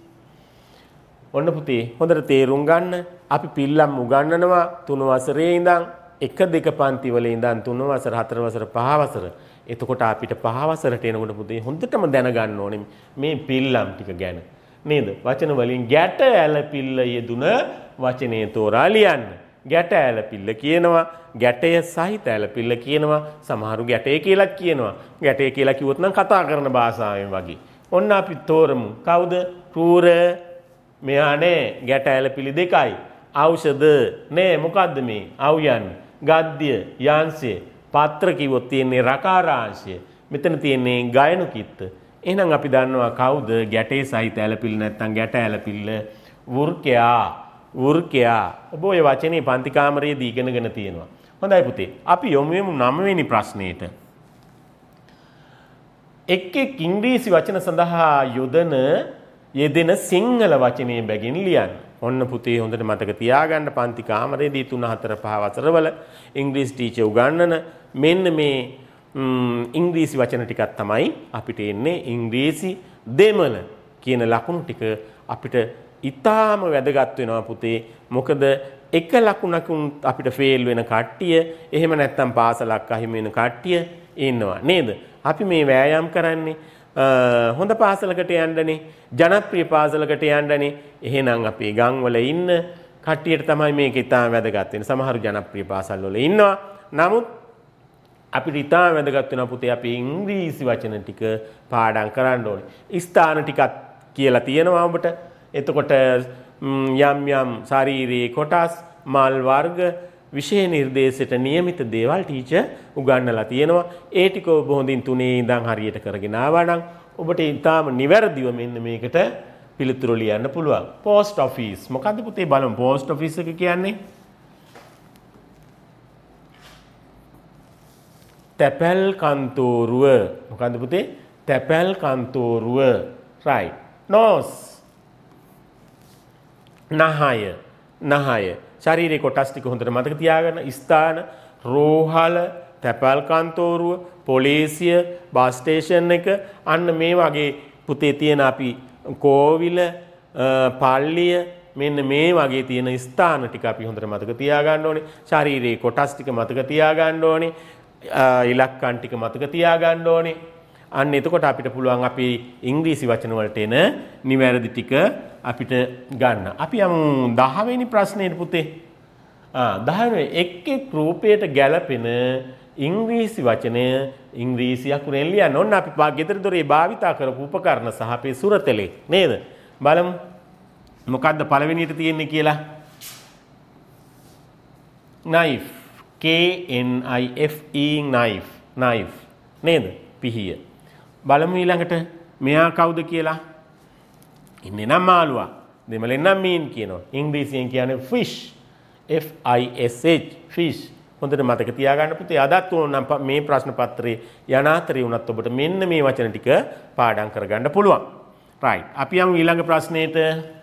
ඔන්න පුතේ හොඳට තේරුම් ගන්න. අපි පිල්ලම් උගන්වනවා තුන වසරේ ඉඳන් එක දෙක පන්ති වල ඉඳන් තුන වසර හතර වසර පහ වසර. එතකොට අපිට පහ වසරට එනකොට පුතේ හොඳටම දැනගන්න ඕනේ මේ පිල්ලම් ටික ගැන. නේද? වචන වලින් ගැට ඇල පිල්ල යෙදුන වචනේ තෝරා ලියන්න. ගැට ඇල පිල්ල කියනවා, ගැටය සහිත ඇල පිල්ල කියනවා, සමහරු ගැටේ කියලා කියනවා. ගැටේ කියලා කිව්වොත් නම් කතා කරන භාෂාවෙන් වගේ. ඔන්න අපි තෝරමු. කවුද? රූර. මෙයා නේ ගැට ඇල පිලි දෙකයි. ඖෂධ නේ මොකද්ද මේ? අව් යන්නේ. ගද්‍ය, යාංශය, පත්‍ර කිව්වොත් තියෙන්නේ රකාරාංශය. මෙතන තියෙන්නේ ගයනු කිත්ත. එහෙනම් අපි දන්නවා කවුද ගැටේ සහිත ඇලපිල්ල නැත්නම් ගැට ඇලපිල්ල? වෘකයා. වෘකයා. ඔබ ඔය වචනේ පන්ති කාමරයේදී ඉගෙනගෙන තියෙනවා. හොඳයි පුතේ. අපි යමු යමු නවවෙනි ප්‍රශ්නෙට. එක් එක් ඉංග්‍රීසි වචන සඳහා යොදන යෙදෙන සිංහල වචනේ බැගින් ලියන්න. ඔන්න පුතේ හොඳට මතක තියාගන්න පන්ති කාමරයේදී තුන හතර පහ වසරවල ඉංග්‍රීසි ටීචර් උගන්වන මෙන්න මේ ඉංග්‍රීසි වචන ටිකක් තමයි අපිට එන්නේ. ඉංග්‍රීසි දෙමළ කියන ලකුණු ටික අපිට ඉතාම වැදගත් වෙනවා පුතේ. මොකද එක ලකුණකින් අපිට ෆේල් වෙන කට්ටිය, එහෙම නැත්නම් පාසලක් අහිමි වෙන කට්ටිය ඉන්නවා නේද? අපි මේ වෑයම් කරන්නේ හොඳ පාසලකට යන්නනේ, ජනප්‍රිය පාසලකට යන්නනේ. එහෙනම් අපේ ගම්වල ඉන්න කට්ටියට තමයි මේක ඉතාම වැදගත් වෙන්නේ. සමහර ජනප්‍රිය පාසල් වල ඉන්නවා. නමුත් අපිට ඉතාම වැදගත් වෙනවා පුතේ අපි ඉංග්‍රීසි වචන ටික පාඩම් කරන්න ඕනේ. ස්ථාන ටිකක් කියලා තියෙනවා ඔබට. එතකොට යම් යම් ශාරීරික කොටස්, මල් වර්ග, විෂය නිර්දේශයට නියමිත දේවල් ටීචර් උගන්වලා තියෙනවා. ඒ ටික ඔබ හොඳින් තුනේ ඉඳන් හරියට කරගෙන ආවා නම් ඔබට ඉතාම නිවැරදිව මෙන්න මේකට පිළිතුරු ලියන්න පුළුවන්. Post office. මොකද්ද පුතේ බලමු පෝස්ට් ඔෆිස් එක කියන්නේ? තැපැල් කන්තෝරුව. මොකද්ද පුතේ? තැපැල් කන්තෝරුව. right. nose. නහය. නහය. ශරීරයේ කොටස් ටික හොඳට මතක තියාගන්න. ස්ථාන, රෝහල, තැපැල් කන්තෝරුව, පොලිසිය, බස් ස්ටේෂන් එක, අන්න මේ වගේ පුතේ තියෙන අපි කෝවිල, පල්ලිය, මෙන්න මේ වගේ තියෙන ස්ථාන ටික අපි හොඳට මතක තියාගන්න ඕනේ. ශරීරයේ කොටස් ටික මතක තියාගන්න ඕනේ. ඉලක්කම් ටික මතක තියාගන්න ඕනේ. අන්න එතකොට අපිට පුළුවන් අපි ඉංග්‍රීසි වචන වලට එන නිවැරදි ටික අපිට ගන්න. අපි යමු දහ වෙනි ප්‍රශ්නෙට පුතේ. ආ දහ වෙනි එක් එක් රූපයට ගැළපෙන ඉංග්‍රීසි වචනය ඉංග්‍රීසි අකුරෙන් ලියන්න. ඕන්න අපි ගෙදර දොරේ භාවිතා කරපු උපකරණ සහ අපේ සුරතලේ නේද? බලමු මොකද්ද පළවෙනියට තියෙන්නේ කියලා. knife K N I F E knife knife නේද? පිහිය. බලමු ඊළඟට මෙයා කවුද කියලා. ඉන්නේ නම් මාළුවා. දෙමළෙන් නම් මීන් කියනවා. ඉංග්‍රීසියෙන් කියන්නේ fish F I S H fish. හොඳට මතක තියාගන්න පුතේ. අදත් ඕනම් මේ ප්‍රශ්න පත්‍රයේ යනාතරේ වුණත් ඔබට මෙන්න මේ වචන ටික පාඩම් කරගන්න පුළුවන්. right. අපි යමු ඊළඟ ප්‍රශ්නෙට.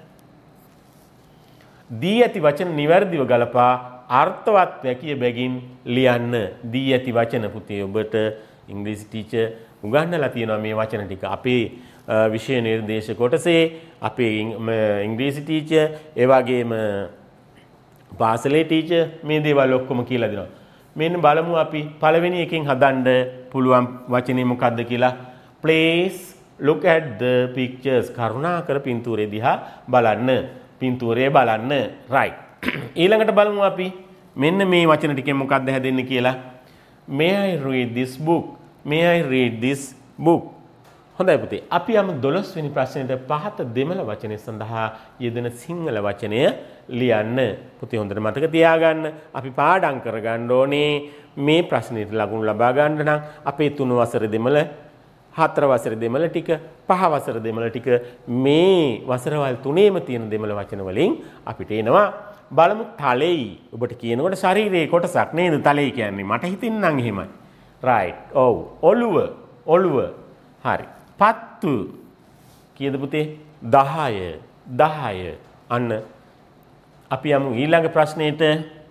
දී ඇති වචන නිවැරදිව ගලපා අර්ථවත් වැකිය බැගින් ලියන්න. දී ඇති වචන පුතේ ඔබට ඉංග්‍රීසි ටීචර් උගන්වලා තියෙනවා මේ වචන ටික. අපේ විෂය නිර්දේශ කොටසේ අපේ ඉංග්‍රීසි ටීචර් ඒ වගේම පාසලේ ටීචර් මේ දේවල් ඔක්කොම කියලා දෙනවා. මෙන්න බලමු අපි පළවෙනි එකෙන් හදන්න පුළුවන් වචනේ මොකද්ද කියලා. please look at the pictures. කරුණාකර පින්තූරය දිහා බලන්න. පින්තූරය බලන්න. right. ඊළඟට බලමු අපි මෙන්න මේ වචන ටිකෙන් මොකද්ද හැදෙන්නේ කියලා. may I read this book? may I read this book? හොඳයි පුතේ. අපි යමු දොළොස් වෙනි ප්‍රශ්නෙට පහත දෙමළ වචනය සඳහා යෙදෙන සිංහල වචනය ලියන්න. පුතේ හොඳට මතක තියාගන්න. අපි පාඩම් කරගන්න ඕනේ මේ ප්‍රශ්නෙට ලකුණු ලබා ගන්න නම් අපේ තුන වසර දෙමළ, හතර වසර දෙමළ ටික, පහ වසර දෙමළ ටික මේ වසරවල් තුනේම තියෙන දෙමළ වචන වලින් අපිට එනවා. බලමු තලෙයි. ඔබට කියනකොට ශරීරයේ කොටසක් නේද තලෙයි කියන්නේ. මට හිතෙන්නම් එහෙමයි. right. ඔව්. ඔළුව. ඔළුව. හරි. පත්තු කීයද පුතේ? දහය. දහය. අන්න අපි යමු ඊළඟ ප්‍රශ්නෙට.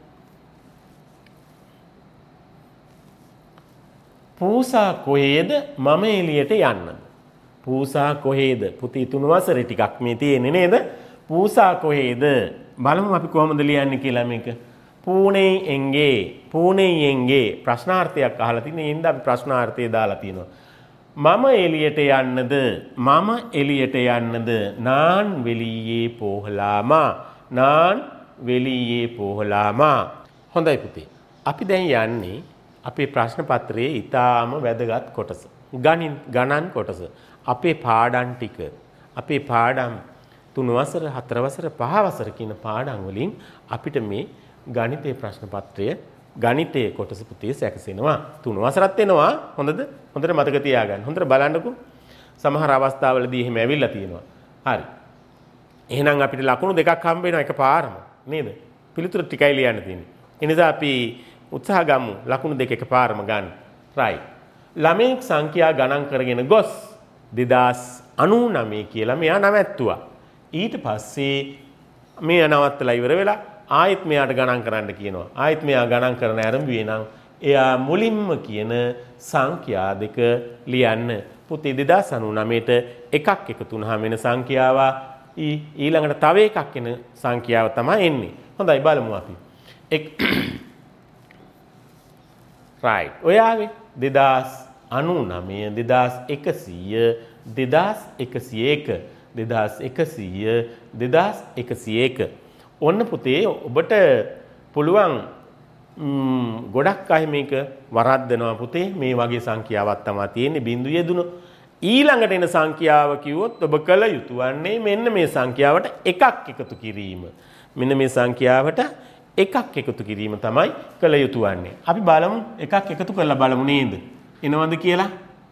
පූසා කොහේද මම එළියට යන්නද? පූසා කොහේද? පුතේ තුන වසරේ ටිකක් මේ තියෙන්නේ නේද? පූසා කොහේද? බලමු අපි කොහොමද ලියන්නේ කියලා මේක. පූනේ එංගේ. පූනේ එංගේ ප්‍රශ්නාර්ථයක් අහලා තින්නේ. ඉතින් අපි ප්‍රශ්නාර්ථය දාලා තියෙනවා. මම එළියට යන්නද? මම එළියට යන්නද? නාන් වෙලියේ පොහලාමා. නාන් වෙලියේ පොහලාමා. හොඳයි පුතේ. අපි දැන් යන්නේ අපේ ප්‍රශ්න පත්‍රයේ ඊටාම වැදගත් කොටස. ගණන් ගණන් කොටස. අපේ පාඩම් ටික. අපේ පාඩම් තුන වසර, හතර වසර, පහ වසර කියන පාඩම් වලින් අපිට මේ ගණිතයේ ප්‍රශ්න පත්‍රය ගණිතයේ කොටස පුතේ සැකසෙනවා. තුන වසරත් එනවා. හොඳද? හොඳට මතක තියාගන්න. හොඳට බලන්නකෝ. සමහර අවස්ථාවලදී එහෙම ඇවිල්ලා තියෙනවා. හරි. එහෙනම් අපිට ලකුණු දෙකක් හම්බ වෙනවා එකපාරම. නේද? පිළිතුරු ටිකයි ලියන්න තියෙන්නේ. ඒ නිසා අපි උත්සාහ ගමු ලකුණු දෙක එකපාරම ගන්න. right. ළමෙක් සංඛ්‍යා ගණන් කරගෙන ගොස් දෙදාස් අනූ නවය කියලා මෙයා නැවැත්තුවා. ඊට පස්සේ මෙයා නවත්තලා ඉවර වෙලා ආයෙත් මෙයාට ගණන් කරන්න කියනවා. ආයෙත් මෙයා ගණන් කරන ආරම්භුවේ නම් එයා මුලින්ම කියන සංඛ්‍යා දෙක ලියන්න. පුතේ දෙදාස් අනූ නවයට එකක් එකතු වුනහම වෙන සංඛ්‍යාව ඊළඟට තව එකක් එන සංඛ්‍යාව තමයි එන්නේ. හොඳයි බලමු අපි. right. ඔයාගේ දෙදාස් අනූ නවය, දෙදාස් එකසීය, දෙදාස් එකසිය එක, දෙදාස් එකසීය, දෙදාස් එකසිය එක. ඔන්න පුතේ ඔබට පුළුවන් ගොඩක් අය මේක වරද්දනවා පුතේ. මේ වගේ සංඛ්‍යාවක් තමයි තියෙන්නේ බිංදු යෙදුණු. ඊළඟට එන සංඛ්‍යාව කිව්වොත් ඔබ කළ යුතු වන්නේ මෙන්න මේ සංඛ්‍යාවට එකක් එකතු කිරීම. මෙන්න මේ සංඛ්‍යාවට එකක් එකතු කිරීම තමයි කළ යුතු වන්නේ. අපි බලමු එකක් එකතු කරලා බලමු නේද? එනවද කියලා?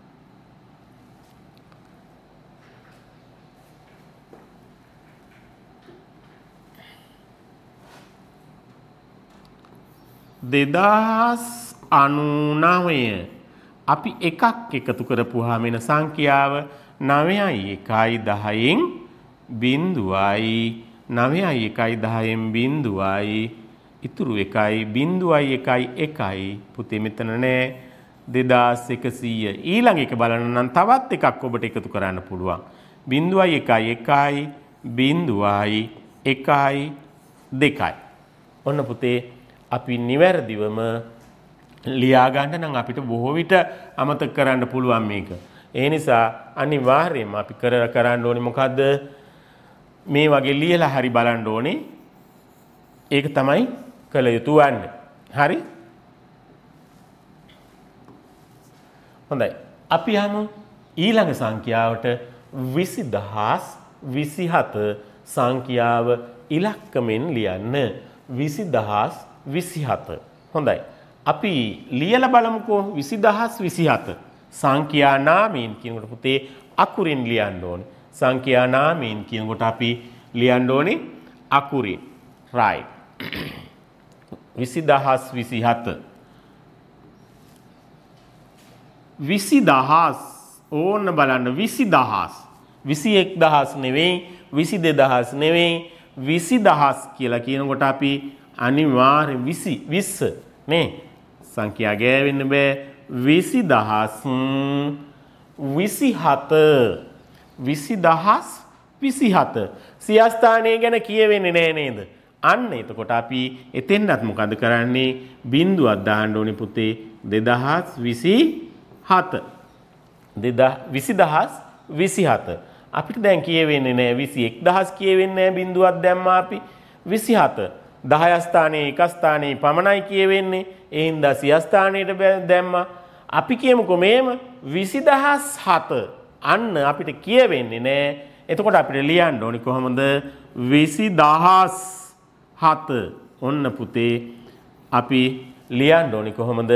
දෙදාස් අනූ නවය අපි එකක් එකතු කරපුවාම එන සංඛ්‍යාව නවයයි එකයි දහයෙන් බිංදුවයි නවයයි එකයි දහයෙන් බිංදුවයි ඉතුරු එකයි බිංදුවයි එකයි එකයි. පුතේ මෙතන නෑ දෙදාස් එකසීය. ඊළඟ එක බලන්න නම් තවත් එකක් ඔබට එකතු කරන්න පුළුවන්. බිංදුවයි එකයි එකයි බිංදුවයි එකයි දෙකයි. ඔන්න පුතේ අපි නිවැරදිවම ලියා ගන්න නම් අපිට බොහෝ විට අමතක කරන්න පුළුවන් මේක. ඒ නිසා අනිවාර්යයෙන්ම අපි කර කරන්න ඕනේ මොකද්ද? මේ වගේ ලියලා හරි බලන්න ඕනේ. ඒක තමයි කළ යුතු වන්නේ. හරි? හොඳයි. අපි යමු ඊළඟ සංඛ්‍යාවට විසිදහස් විසිහත සංඛ්‍යාව ඉලක්කමෙන් ලියන්න. විසිදහස් විසිහත. හොඳයි. අපි ලියලා බලමුකෝ විසිදහස් විසිහත. සංඛ්‍යා නාමයෙන් කියනකොට පුතේ අකුරින් ලියන්න ඕනේ. සංඛ්‍යා නාමයෙන් කියනකොට අපි ලියන්න ඕනේ අකුරින්. right. විසිදහස් විසිහත. විසිදහස් ඕන්න බලන්න විසිදහස්. විසි එක්දහස් නෙවෙයි, විසි දෙදහස් නෙවෙයි, විසිදහස් කියලා කියනකොට අපි අනිවාර්යෙන් විසි විස්ස නේ සංඛ්‍යා ගෑවෙන්න බෑ. විසිදහස් විසිහත. විසිදහස් විසිහත. සියස්ථානය ගැන කියවෙන්නේ නෑ නේද? අන්න එතකොට අපි එතෙන්වත් මොකද කරන්නේ? බිංදුවක් දාන්න ඕනේ පුතේ. දෙදහස් විසිහත. විසිදහස් විසිහත. අපිට දැන් කියවෙන්නේ නෑ විසි එක්දහස් කියවෙන්නේ නෑ බිංදුවක් දැම්මා අපි. විසිහත දහය ස්ථානයේ එක ස්ථානයේ පමණයි කියවෙන්නේ. ඒ හින්දා සිය ස්ථානයට දැම්මා. අපි කියමුකෝ මේම විසිදහස් හත. අන්න අපිට කියවෙන්නේ නෑ. එතකොට අපිට ලියන්න ඕනේ කොහොමද? විසිදහස් හත. ඔන්න පුතේ අපි ලියන්න ඕනේ කොහොමද?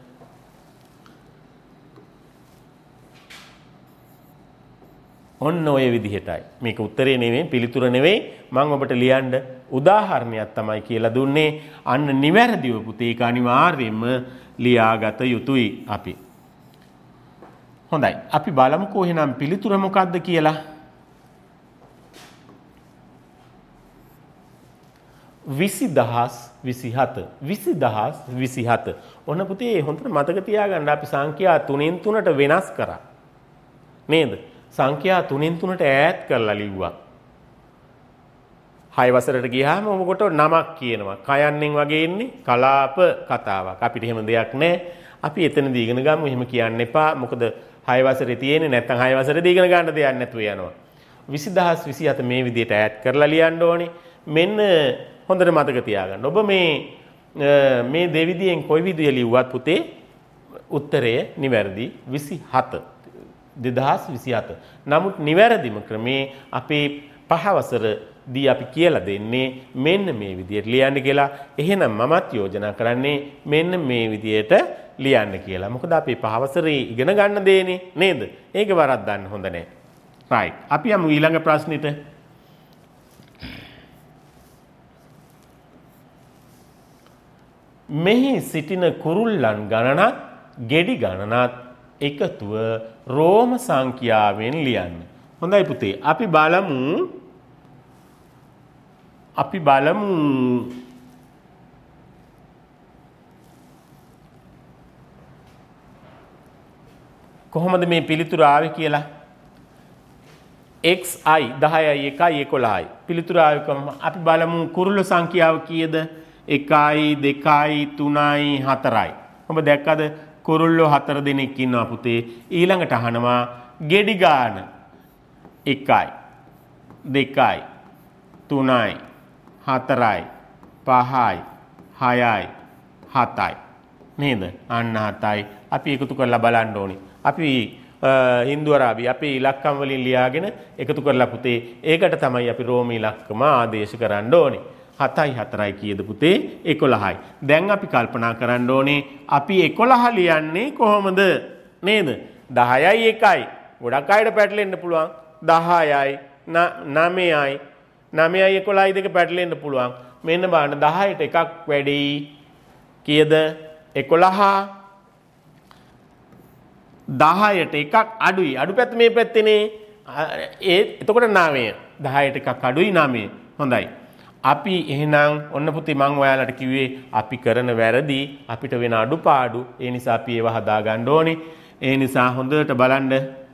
ඔන්න ඔය විදිහටයි. මේක උත්තරේ නෙවෙයි, පිළිතුර නෙවෙයි. මම ඔබට ලියන්න උදාහරණයක් තමයි කියලා දුන්නේ. අන්න නිවැරදිව පුතේ ඒක අනිවාර්යයෙන්ම ලියාගත යුතුයි අපි. හොඳයි. අපි බලමුකෝ එහෙනම් පිළිතුර මොකක්ද කියලා. විසිදහස් විසිහත. විසිදහස් විසිහත. ඔන්න පුතේ හොඳට මතක තියාගන්න අපි සංඛ්‍යා තුනෙන් තුනට වෙනස් කරා. නේද? සංඛ්‍යා තුනෙන් තුනට ඈත් කරලා ලිව්වා. හය වසරට ගියාම ඔබට නමක් කියනවා. කයන්නෙන් වගේ ඉන්නේ කලාප කතාවක්. අපිට එහෙම දෙයක් නැහැ. අපි එතනදී ඉගෙන ගමු. එහෙම කියන්න එපා. මොකද හය වසරේ තියෙන්නේ නැත්නම් හය වසරේදී ඉගෙන ගන්න දෙයක් නැතුව යනවා. විසිදහස් විසිහත මේ විදිහට ඈත් කරලා ලියන්න ඕනේ. මෙන්න හොඳට මතක තියාගන්න. ඔබ මේ මේ දෙවිදියෙන් කොයි විදිය ලිව්වත් පුතේ උත්තරය නිවැරදි විසිහත. දෙදහස් විසිහත. නමුත් නිවැරදිම ක්‍රමේ අපේ පහවසරදී අපි කියලා දෙන්නේ මෙන්න මේ විදියට ලියන්න කියලා. එහෙනම් මමත් යෝජනා කරන්නේ මෙන්න මේ විදියට ලියන්න කියලා. මොකද අපේ පහවසරේ ඉගෙන ගන්න දෙන්නේ නේද? ඒක වරද්දන්න හොඳ නැහැ. right. අපි යමු ඊළඟ ප්‍රශ්නෙට. මෙහි සිටින කුරුල්ලන් ගණනත් ගෙඩි ගණනත් එකතුව රෝම සංඛ්‍යාවෙන් ලියන්න. හොඳයි පුතේ. අපි බලමු අපි බලමු කොහොමද මේ පිළිතුර ආවේ කියලා. xi දහයයි එකයි එකොළහයි. පිළිතුර ආවේ කොහොම? අපි බලමු කුරුල්ල සංඛ්‍යාව කීයද? එකයි දෙකයි තුනයි හතරයි. ඔබ දැක්කද? කුරුල්ලෝ හතර දෙනෙක් ඉන්නවා පුතේ. ඊළඟට අහනවා ගෙඩි ගාන. එකයි දෙකයි තුනයි හතරයි පහයි හයයි හතයි නේද? අන්න හතයි. අපි එකතු කරලා බලන්න ඕනේ. අපි හින්දු අරාබි අපේ ඉලක්කම් වලින් ලියාගෙන එකතු කරලා පුතේ ඒකට තමයි අපි රෝම ඉලක්කම ආදේශ කරන්න ඕනේ. හතයි හතරයි කීයද පුතේ? එකොළහයි. දැන් අපි කල්පනා කරන්න ඕනේ අපි එකොළහ ලියන්නේ කොහොමද නේද? දහයයි එකයි. ගොඩක් අයට පැටලෙන්න පුළුවන්. දහයයි නවයයි නවයයි එකොළහයි දෙක පැටලෙන්න පුළුවන්. මෙන්න බලන්න දහයට එකක් වැඩි කීයද? එකොළහ. දහයට එකක් අඩුයි. අඩු පැත්ත මේ පැත්තේනේ. ඒ එතකොට නවය. දහයට එකක් අඩුයි නවය. හොඳයි. අපි එහෙනම් ඔන්න පුතේ මම ඔයාලට කිව්වේ අපි කරන වැරදි අපිට වෙන අඩුපාඩු. ඒ නිසා අපි ඒව හදා ගන්න ඕනේ. ඒ නිසා හොඳට බලන්න.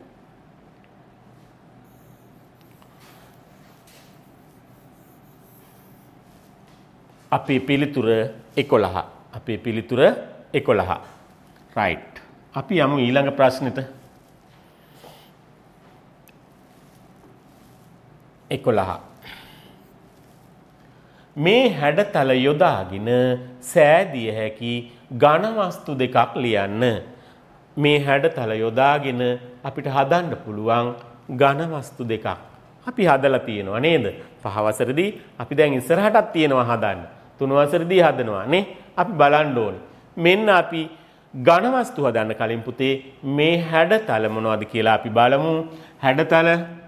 අපේ පිළිතුර එකොළහ. අපේ පිළිතුර එකොළහ. right. අපි යමු ඊළඟ ප්‍රශ්නෙට. එකොළහ. මේ හැඩතල යොදාගෙන සෑදිය හැකි ඝන වස්තු දෙකක් ලියන්න. මේ හැඩතල යොදාගෙන අපිට හදන්න පුළුවන් ඝන වස්තු දෙකක්. අපි හදලා තියෙනවා නේද? පහ වසරේදී අපි දැන් ඉස්සරහටත් තියෙනවා හදන්න. තුන වසරේදී හදනවා නේ. අපි බලන්න ඕනේ. මෙන්න අපි ඝන වස්තු හදන්න කලින් පුතේ මේ හැඩතල මොනවද කියලා අපි බලමු. හැඩතල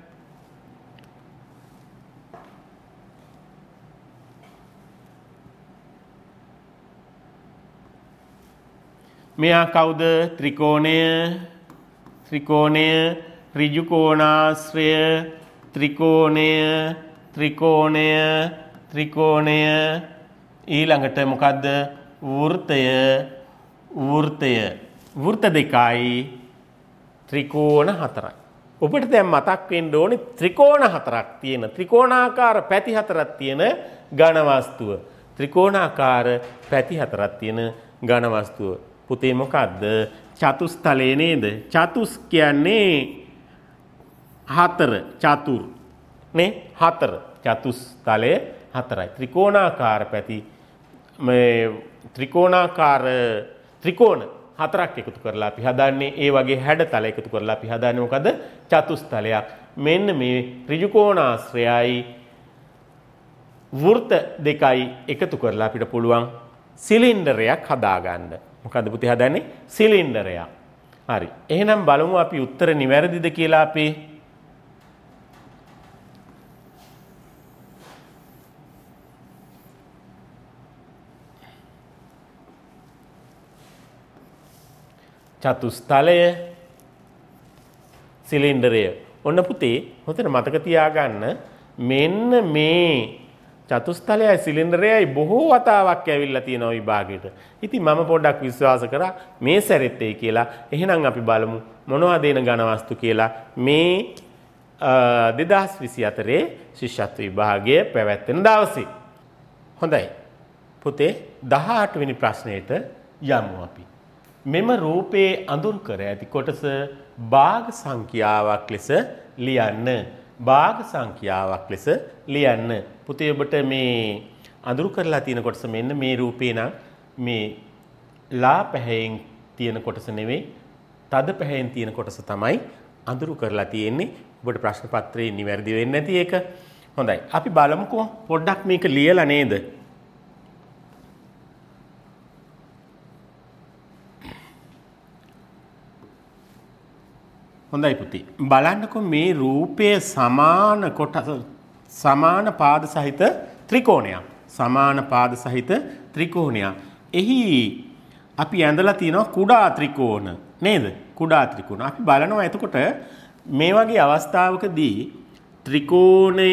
මෙයා කවුද? ත්‍රිකෝණය, ත්‍රිකෝණය, ඍජු කෝණාශ්‍රය, ත්‍රිකෝණය, ත්‍රිකෝණය, ත්‍රිකෝණය. ඊළඟට මොකද්ද? වෘත්තය, වෘත්තය. වෘත්ත දෙකයි, ත්‍රිකෝණ හතරයි. ඔබට දැන් මතක් වෙන්න ඕනේ ත්‍රිකෝණ හතරක් තියෙන, ත්‍රිකෝණාකාර පැති හතරක් තියෙන ඝන වස්තුව. ත්‍රිකෝණාකාර පැති හතරක් තියෙන ඝන වස්තුව. පුතේ මොකද්ද? චතුස්තලය නේද? චතුස් කියන්නේ හතර, චතුර් නේ? හතර. චතුස්තලය හතරයි. ත්‍රිකෝණාකාර පැති මේ ත්‍රිකෝණාකාර ත්‍රිකෝණ හතරක් එකතු කරලා අපි හදන්නේ. ඒ වගේ හැඩතල එකතු කරලා අපි හදන්නේ මොකද? චතුස්තලයක්. මෙන්න මේ ඍජු කෝණාශ්‍රයයි වෘත්ත දෙකයි එකතු කරලා අපිට පුළුවන් සිලින්ඩරයක් හදාගන්න. මොකද්ද පුතේ හදන්නේ? සිලින්ඩරයක්. හරි. එහෙනම් බලමු අපි උත්තර නිවැරදිද කියලා අපි. චතුස්තලය සිලින්ඩරය. ඔන්න පුතේ හොඳට මතක තියාගන්න මෙන්න මේ චතුස්තලයයි සිලින්ඩරයයි බොහෝ වතාවක් ඇවිල්ලා තියෙනවා විභාගයට. ඉතින් මම පොඩ්ඩක් විශ්වාස කරා මේ සැරෙත් එයි කියලා. එහෙනම් අපි බලමු මොනවද එන ඝන වස්තු කියලා මේ දෙදහස් විසිහතරේ ශිෂ්‍යත්ව විභාගය පැවැත්වෙන දවසේ. හොඳයි. පුතේ දහඅට වෙනි ප්‍රශ්නයට යමු අපි. මෙම රූපේ අඳුරු කර ඇති කොටස භාග සංඛ්‍යාවක් ලෙස ලියන්න. භාග සංඛ්‍යාවක් ලෙස ලියන්න. පුතේ ඔබට මේ අඳුරු කරලා තියෙන කොටස මෙන්න මේ රූපේ නම් මේ ලා පැහැයෙන් තියෙන කොටස නෙවෙයි තද පැහැයෙන් තියෙන කොටස තමයි අඳුරු කරලා තියෙන්නේ. ඔබට ප්‍රශ්න පත්‍රයේ නිවැරදි වෙන්නේ නැති එක. හොඳයි. අපි බලමුකෝ පොඩ්ඩක් මේක ලියලා නේද? හොඳයි පුතේ. බලන්නකො මේ රූපයේ සමාන කොටස සමාන පාද සහිත ත්‍රිකෝණයක්. සමාන පාද සහිත ත්‍රිකෝණයක්. එහි අපි ඇඳලා තියෙනවා කුඩා ත්‍රිකෝණ නේද? කුඩා ත්‍රිකෝණ. අපි බලනවා එතකොට මේ වගේ අවස්ථාවකදී ත්‍රිකෝණය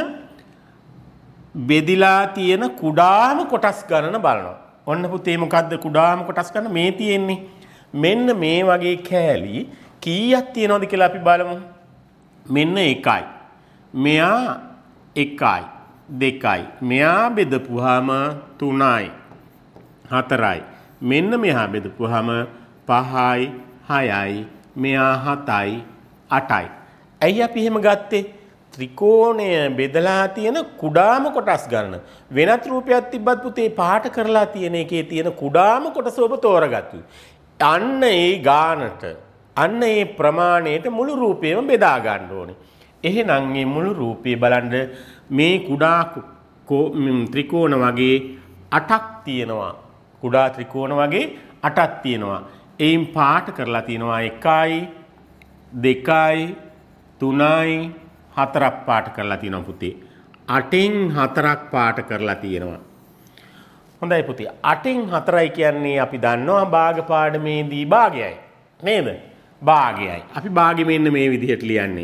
බෙදිලා තියෙන කුඩාම කොටස් ගණන බලනවා. ඔන්න පුතේ මොකද්ද කුඩාම කොටස් ගණන මේ තියෙන්නේ? මෙන්න මේ වගේ කෑලි කීයක් තියෙනවද කියලා අපි බලමු. මෙන්න එකයි. මෙයා එකයි. දෙකයි. මෙයා බෙදපුවාම තුනයි. හතරයි. මෙන්න මෙහා බෙදපුවාම පහයි, හයයි. මෙයා හතයි, අටයි. ඇයි අපි එහෙම ගත්තේ? ත්‍රිකෝණය බෙදලා තියෙන කුඩාම කොටස් ගන්න. වෙනත් රූපයක් තිබ්බත් පුතේ පාට කරලා තියෙන එකේ තියෙන කුඩාම කොටස ඔබ තෝරගත්තු. අන්න ඒ ගානට අන්න ඒ ප්‍රමාණයට මුළු රූපයම බෙදා ගන්න ඕනේ. එහෙනම් මේ මුළු රූපය බලන්න මේ කුඩා ත්‍රිකෝණ වගේ අටක් තියෙනවා. කුඩා ත්‍රිකෝණ වගේ අටක් තියෙනවා. එයින් පාට කරලා තියෙනවා එකයි, දෙකයි, තුනයි, හතරක් පාට කරලා තියෙනවා පුතේ. අටෙන් හතරක් පාට කරලා තියෙනවා. හොඳයි පුතේ. අටෙන් හතරයි කියන්නේ අපි දන්නවා භාග පාඩමේදී භාගයයි. නේද? භාගයයි. අපි භාගෙ මෙන්න මේ විදිහට ලියන්නේ.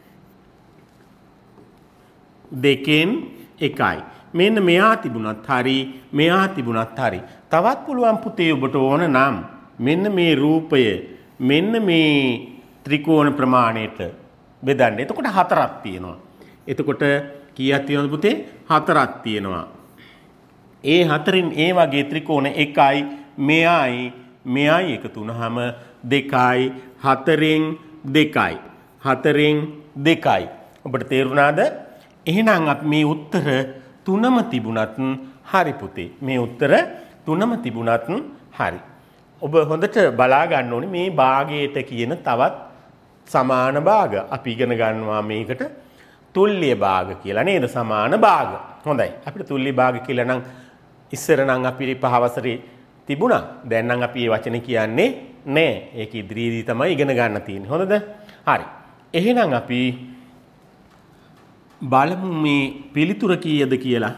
දෙකෙන් එකයි. මෙන්න මෙහා තිබුණත් හරි, මෙහා තිබුණත් හරි. තවත් පුළුවන් පුතේ ඔබට ඕන නම් මෙන්න මේ රූපය මෙන්න මේ ත්‍රිකෝණ ප්‍රමාණයට බෙදන්න. එතකොට හතරක් තියෙනවා. එතකොට කීයක් තියෙනවද පුතේ? හතරක් තියෙනවා. ඒ හතරින් ඒ වගේ ත්‍රිකෝණ එකයි, මෙයයි, මෙයයි එකතු වුනහම දෙකයි, හතරෙන් දෙකයි. හතරෙන් දෙකයි. ඔබට තේරුණාද? එහෙනම් අපි මේ උත්තර තුනම තිබුණත් හරි පුතේ. මේ උත්තර තුනම තිබුණත් හරි. ඔබ හොඳට බලා ගන්න ඕනේ මේ භාගයට කියන තවත් සමාන භාග. අපි ඉගෙන ගන්නවා මේකට තුල්්‍ය භාග කියලා නේද? සමාන භාග. හොඳයි. අපිට තුල්්‍ය භාග කියලා නම් ඉස්සර නම් අපි පහවසරේ තිබුණා. දැන් නම් අපි මේ වචනේ කියන්නේ නෑ. ඒක ඉදිරියේදී තමයි ඉගෙන ගන්න තියෙන්නේ. හොඳද? හරි. එහෙනම් අපි බලමු මේ පිළිතුර කීයද කියලා.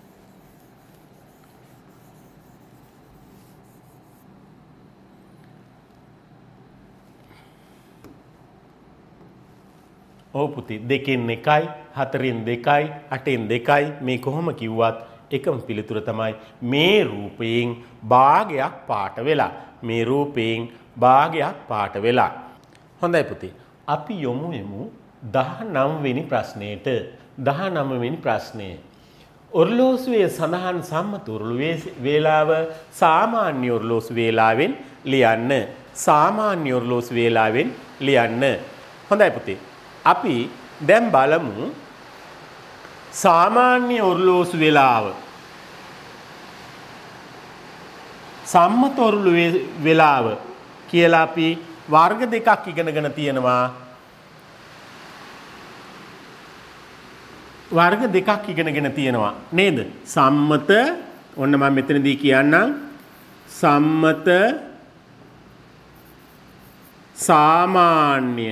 ඔව් පුතේ දෙකෙන් එකයි හතරෙන් දෙකයි අටෙන් දෙකයි මේ කොහොම කිව්වත් එකම පිළිතුර තමයි මේ රූපයෙන් භාගයක් පාට වෙලා මේ රූපයෙන් භාගයක් පාට වෙලා. හොඳයි පුතේ අපි යමු යමු දහනව වෙනි ප්‍රශ්නයට. දහනව වෙනි ප්‍රශ්නය. ඔර්ලෝසුවේ සඳහන් සම්මත ඔර්ලුවේ වේලාව සාමාන්‍ය ඔර්ලෝසු වේලාවෙන් ලියන්න. සාමාන්‍ය ඔර්ලෝසු වේලාවෙන් ලියන්න. හොඳයි පුතේ අපි දැන් බලමු සාමාන්‍ය ඔර්ලෝසු වේලාව සම්මත ඔර්ලු වේලාව කියලා අපි වර්ග දෙකක් ඉගෙනගෙන තියෙනවා. වර්ග දෙකක් ඉගෙනගෙන තියෙනවා නේද? සම්මත ඔන්න මම මෙතනදී කියන්නම් සම්මත සාමාන්‍ය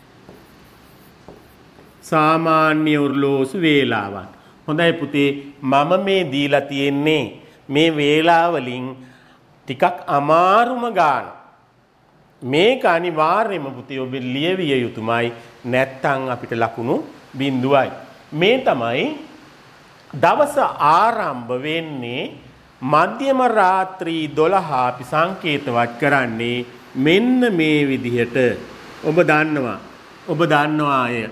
සාමාන්‍ය ඔර්ලෝසු වේලාවන්. හොඳයි පුතේ මම මේ දීලා තියෙන්නේ මේ වේලාවලින් ටිකක් අමාරුම ගාන. මේක අනිවාර්යයෙන්ම පුතේ ඔබ ලියවිය යුතුමයි. නැත්තම් අපිට ලකුණු බිඳුවයි. මේ තමයි දවස ආරම්භ වෙන්නේ මධ්‍යම රාත්‍රී දොළහ අපි සංකේතවත් කරන්නේ මෙන්න මේ විදිහට. ඔබ දන්නවා ඔබ දන්නවා අය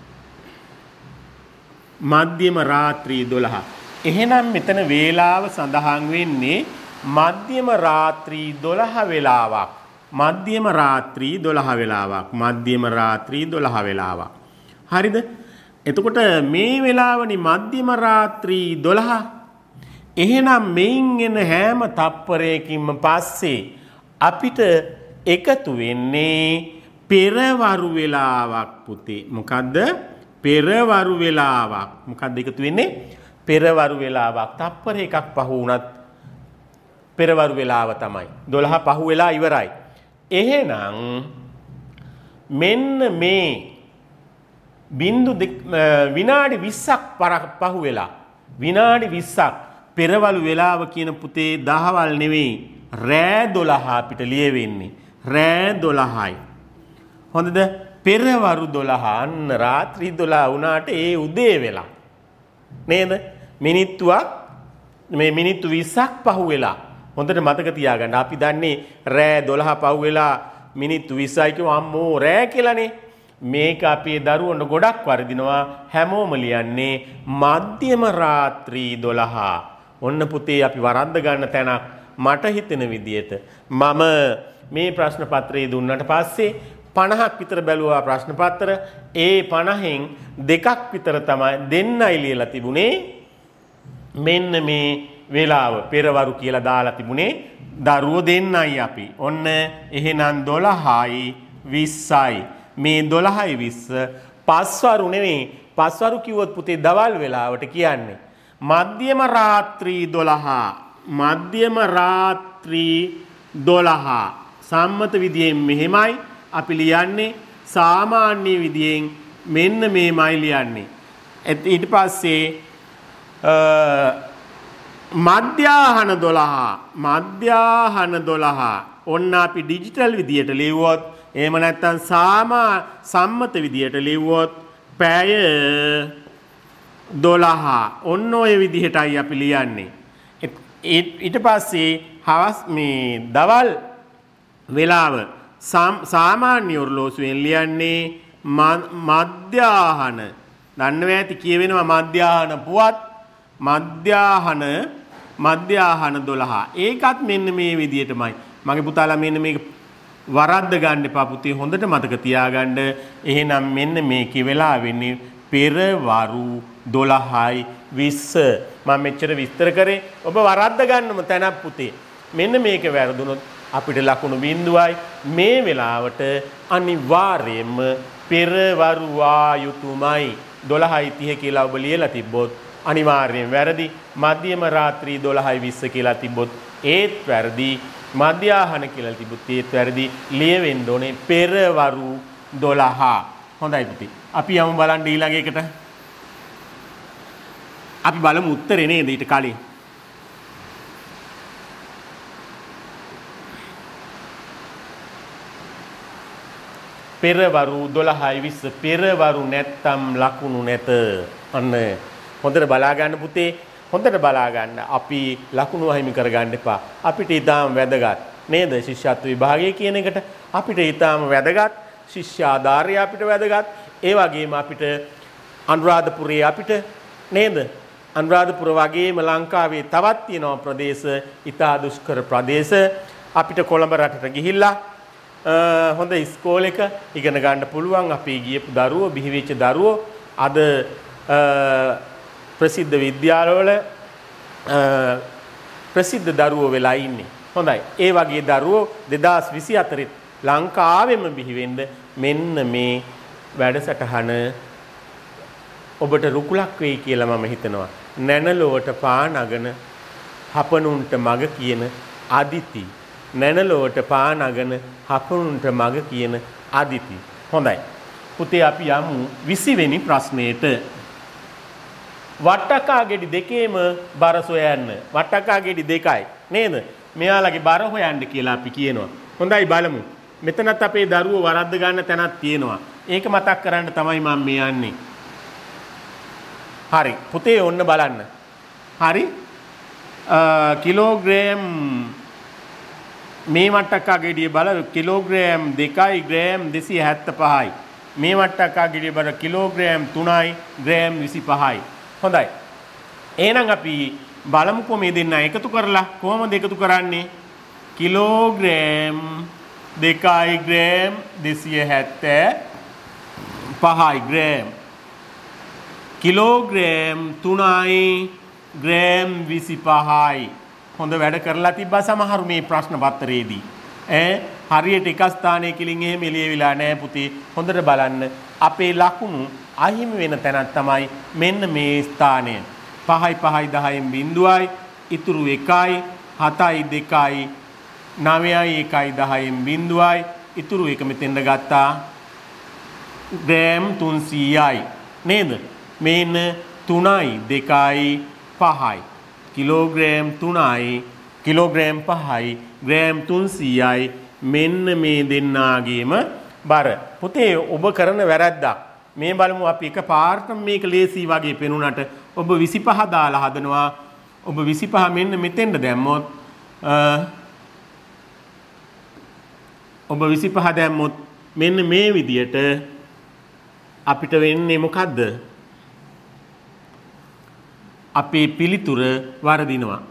මධ්‍යම රාත්‍රී දොළහ. එහෙනම් මෙතන වේලාව සඳහන් වෙන්නේ මධ්‍යම රාත්‍රී දොළහ වේලාවක්. මධ්‍යම රාත්‍රී දොළහ වේලාවක්. මධ්‍යම රාත්‍රී දොළහ වේලාවක්. හරිද? එතකොට මේ වේලාවනි මධ්‍යම රාත්‍රී දොළහ. එහෙනම් මෙයින් එන හැම තප්පරයකින්ම පස්සේ අපිට එකතු වෙන්නේ පෙරවරු වේලාවක් පුතේ. මොකද්ද? පෙරවරු වේලාවක්. මොකද්ද එකතු වෙන්නේ? පෙරවරු වේලාවක්. තප්පර එකක් පහ වුණත් පෙරවරු වේලාව තමයි. දොළහ පහ වෙලා ඉවරයි. එහෙනම් මෙන්න මේ බින්දු විනාඩි විස්සක් පහ වෙලා විනාඩි විස්සක් පෙරවරු වේලාව කියන පුතේ දහවල් නෙවෙයි රෑ දොළහ අපිට ලියවෙන්නේ. රෑ දොළහයි. හොඳද? පෙරවරු දොළහ අන්න රාත්‍රී දොළහ වුණාට ඒ උදේ වෙලා නේද? මිනිත්තුවක් මේ මිනිත්තු විස්සක් පහ වෙලා. හොඳට මතක තියාගන්න. අපි දන්නේ රෑ දොළහ පහ වෙලා මිනිත්තු විස්සයි කියව අම්මෝ රෑ කියලානේ. මේක අපේ දරුවන්ට ගොඩක් වර්ධිනවා. හැමෝම ලියන්නේ මධ්‍යම රාත්‍රී දොළහ. ඔන්න පුතේ අපි වරද්ද ගන්න තැනක් මට හිතෙන විදියට මම මේ ප්‍රශ්න පත්‍රය දුන්නට පස්සේ පනහක් විතර බැලුවා ප්‍රශ්න පත්‍ර. ඒ පනහෙන් දෙකක් විතර තමයි දෙන්නයි ලියලා තිබුණේ. මෙන්න මේ වේලාව පෙරවරු කියලා දාලා තිබුණේ දරුවෝ දෙන්නයි අපි. ඔන්න එහෙනම් දොළහයි විස්සයි. මේ දොළහයි විස්ස පස්වරු නෙවෙයි. පස්වරු කිව්වොත් පුතේ දවල් වේලාවට කියන්නේ. මධ්‍යම රාත්‍රී දොළහ. මධ්‍යම රාත්‍රී දොළහ. සම්මත විදියෙන් මෙහෙමයි අපි ලියන්නේ. සාමාන්‍ය විදියෙන් මෙන්න මේමයි ලියන්නේ. ඊට පස්සේ මධ්‍යාහන දොළහ. මධ්‍යාහන දොළහ. ඔන්න අපි ඩිජිටල් විදියට ලිව්වොත් එහෙම නැත්නම් සාමා සම්මත විදියට ලිව්වොත් පැය දොළහ. ඔන්න ඔය විදිහටයි අපි ලියන්නේ. ඊට පස්සේ හවස් මේ දවල් වේලාව සාමාන්‍ය ඔර්ලෝසුවෙන් ලියන්නේ මධ්‍යාහන. දන්නවා ඇති කියවෙනවා මධ්‍යාහන පුවත් මධ්‍යාහන මධ්‍යාහන දොළහ. ඒකත් මෙන්න මේ විදිහටමයි. මගේ පුතාලා මෙන්න මේක වරද්ද ගන්න එපා පුතේ. හොඳට මතක තියාගන්න. එහෙනම් මෙන්න මේකේ වෙලා වෙන්නේ පෙරවරු දොළහයි විස්ස. මම මෙච්චර විස්තර කරේ ඔබ වරද්ද ගන්නම තැනක් පුතේ. මෙන්න මේක වැරදුනොත් අපිට ලකුණු බිඳුවයි. මේ වෙලාවට අනිවාර්යයෙන්ම පෙරවරු ආයුතුමයි. දොළහයි තිහ කියලා ඔබ ලියලා තිබ්බොත් අනිවාර්යෙන් වැරදි. මධ්‍යම රාත්‍රී දොළහයි විස්ස කියලා තිබ්බොත් ඒත් වැරදි. මධ්‍යාහන කියලා තිබ්බොත් ඒත් වැරදි. ලියවෙන්න ඕනේ පෙරවරු දොළහ. හොඳයි පුතේ. අපි යමු බලන්න ඊළඟ එකට. අපි බලමු උත්තරේ නේද ඊට කලින්. පෙරවරු දොළහයි විස්ස පෙරවරු නැත්තම් ලකුණු නැත. අන්න හොඳට බලා ගන්න පුතේ. හොඳට බලා ගන්න. අපි ලකුණු අහිමි කරගන්න එපා. අපිට ඊටාම වැදගත් නේද ශිෂ්‍යත්ව විභාගය කියන එකට. අපිට ඊටාම වැදගත් ශිෂ්‍ය ආධාරය අපිට වැදගත්. ඒ වගේම අපිට අනුරාධපුරයේ අපිට නේද අනුරාධපුර වගේම ලංකාවේ තවත් තියෙනවා ප්‍රදේශ ඉතා දුෂ්කර ප්‍රදේශ. අපිට කොළඹ රටට ගිහිල්ලා හොඳ ඉස්කෝලේක ඉගෙන ගන්න පුළුවන්. අපි ගියපු දරුවෝ බිහි වෙච්ච දරුවෝ අද ප්‍රසිද්ධ විද්‍යාලවල ප්‍රසිද්ධ දරුවෝ වෙලා ඉන්නේ. හොඳයි. ඒ වගේ දරුවෝ දෙදාස් විසි හතරේ ලංකාවෙම බිහි වෙන්න මෙන්න මේ වැඩසටහන ඔබට රුකුලක් වෙයි කියලා මම හිතනවා. නැනලොවට පා නගන හපනුන්ට මග කියන අදිති. නැනලොවට පා නගන හපනුන්ට මග කියන අදිති. හොඳයි. පුතේ අපි යමු විසි වෙනි ප්‍රශ්නෙට. වට්ටකා ගෙඩි දෙකේම බර සොයන්න. වට්ටකා ගෙඩි දෙකයි නේද? මෙයාලගේ බර හොයන්න කියලා අපි කියනවා. හොඳයි බලමු. මෙතනත් අපේ දරුවෝ වරද්ද ගන්න තැනක් තියෙනවා. ඒක මතක් කරන්න තමයි මම මේ යන්නේ. හරි. පුතේ ඔන්න බලන්න. හරි. කිලෝග්‍රෑම් මේ වට්ටකා ගෙඩිය බල කිලෝග්‍රෑම් දෙකයි ග්‍රෑම් දෙසිය හැත්තෑ පහයි. මේ වට්ටකා ගෙඩිය බල කිලෝග්‍රෑම් තුනයි ග්‍රෑම් විසි පහයි. හොඳයි. එහෙනම් අපි බලමුකෝ මේ දෙන්න එකතු කරලා කොහොමද එකතු කරන්නේ? කිලෝග්‍රෑම් දෙකයි ග්‍රෑම් දෙසිය හැත්තෑ පහයි ග්‍රෑම් කිලෝග්‍රෑම් තුනයි ග්‍රෑම් විසි පහයි. හොඳ වැඩ කරලා තිබ්බා සමහරු මේ ප්‍රශ්න පත්‍රයේදී. ඈ හරියට එක ස්ථානයේ කිලින් එහෙම එළියවිලා නැහැ පුතේ. හොඳට බලන්න. අපේ ලකුණු අහිමි වෙන තැනක් තමයි මෙන්න මේ ස්ථානය. පහයි පහයි දහයෙන් බිඳුවයි ඉතුරු එකයි හතයි දෙකයි නවයයි එකයි දහයෙන් බිඳුවයි ඉතුරු එක මෙතෙන්ද ගත්තා ග්‍රෑම් තුන්සීයයි නේද? මේන්න තුනයි දෙකයි පහයි කිලෝග්‍රෑම් තුනයි කිලෝග්‍රෑම් පහයි ග්‍රෑම් තුන්සීයයි මෙන්න මේ දෙන්නාගේම බර. පුතේ ඔබ කරන වැරද්දක් මේ බලමු. අපි එක පාර්ටම මේක ලේසි වගේ පෙනුනට ඔබ විසි පහ දාලා හදනවා. ඔබ විසි පහ මෙන්න මෙතෙන්ද දැම්මොත් ඔබ විසි පහ දැම්මොත් මෙන්න මේ විදියට අපිට වෙන්නේ මොකද්ද? අපේ පිළිතුර වරදිනවා.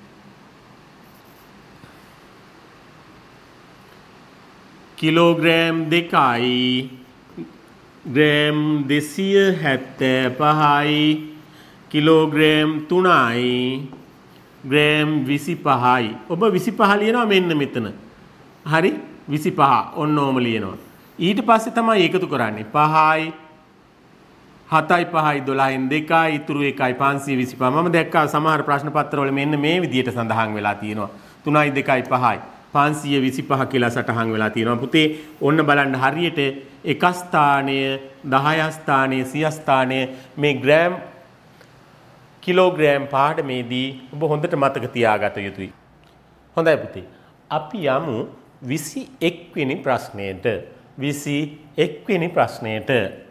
කිලෝග්‍රෑම් දෙකයි ග්‍රෑම් දෙසිය හැත්තෑ පහයි කිලෝග්‍රෑම් තුනයි ග්‍රෑම් විසි පහයි. ඔබ විසි පහ ලියනවා මෙන්න මෙතන. හරි? විසි පහ ඔන්න ඕම ලියනවා. ඊට පස්සේ තමයි එකතු කරන්නේ. පහයි හතයි පහයි දොළහෙන් දෙකයි ඉතුරු එකයි පන්සිය විසි පහ. මම දැක්කා සමහර ප්‍රශ්න පත්‍රවල මෙන්න මේ විදියට සඳහන් වෙලා තියෙනවා. තුනයි දෙකයි පහයි පන්සිය විසි පහ කියලා සටහන් වෙලා තියෙනවා. පුතේ ඔන්න බලන්න හරියට එක ස්ථානය දහය ස්ථානය සිය ස්ථානය මේ ග්‍රෑම් කිලෝග්‍රෑම් පාඩමේදී ඔබ හොඳට මතක තියාගත යුතුයි. හොඳයි පුතේ. අපි යමු විසි එක් වෙනි ප්‍රශ්නයට. විසි එක් වෙනි ප්‍රශ්නයට.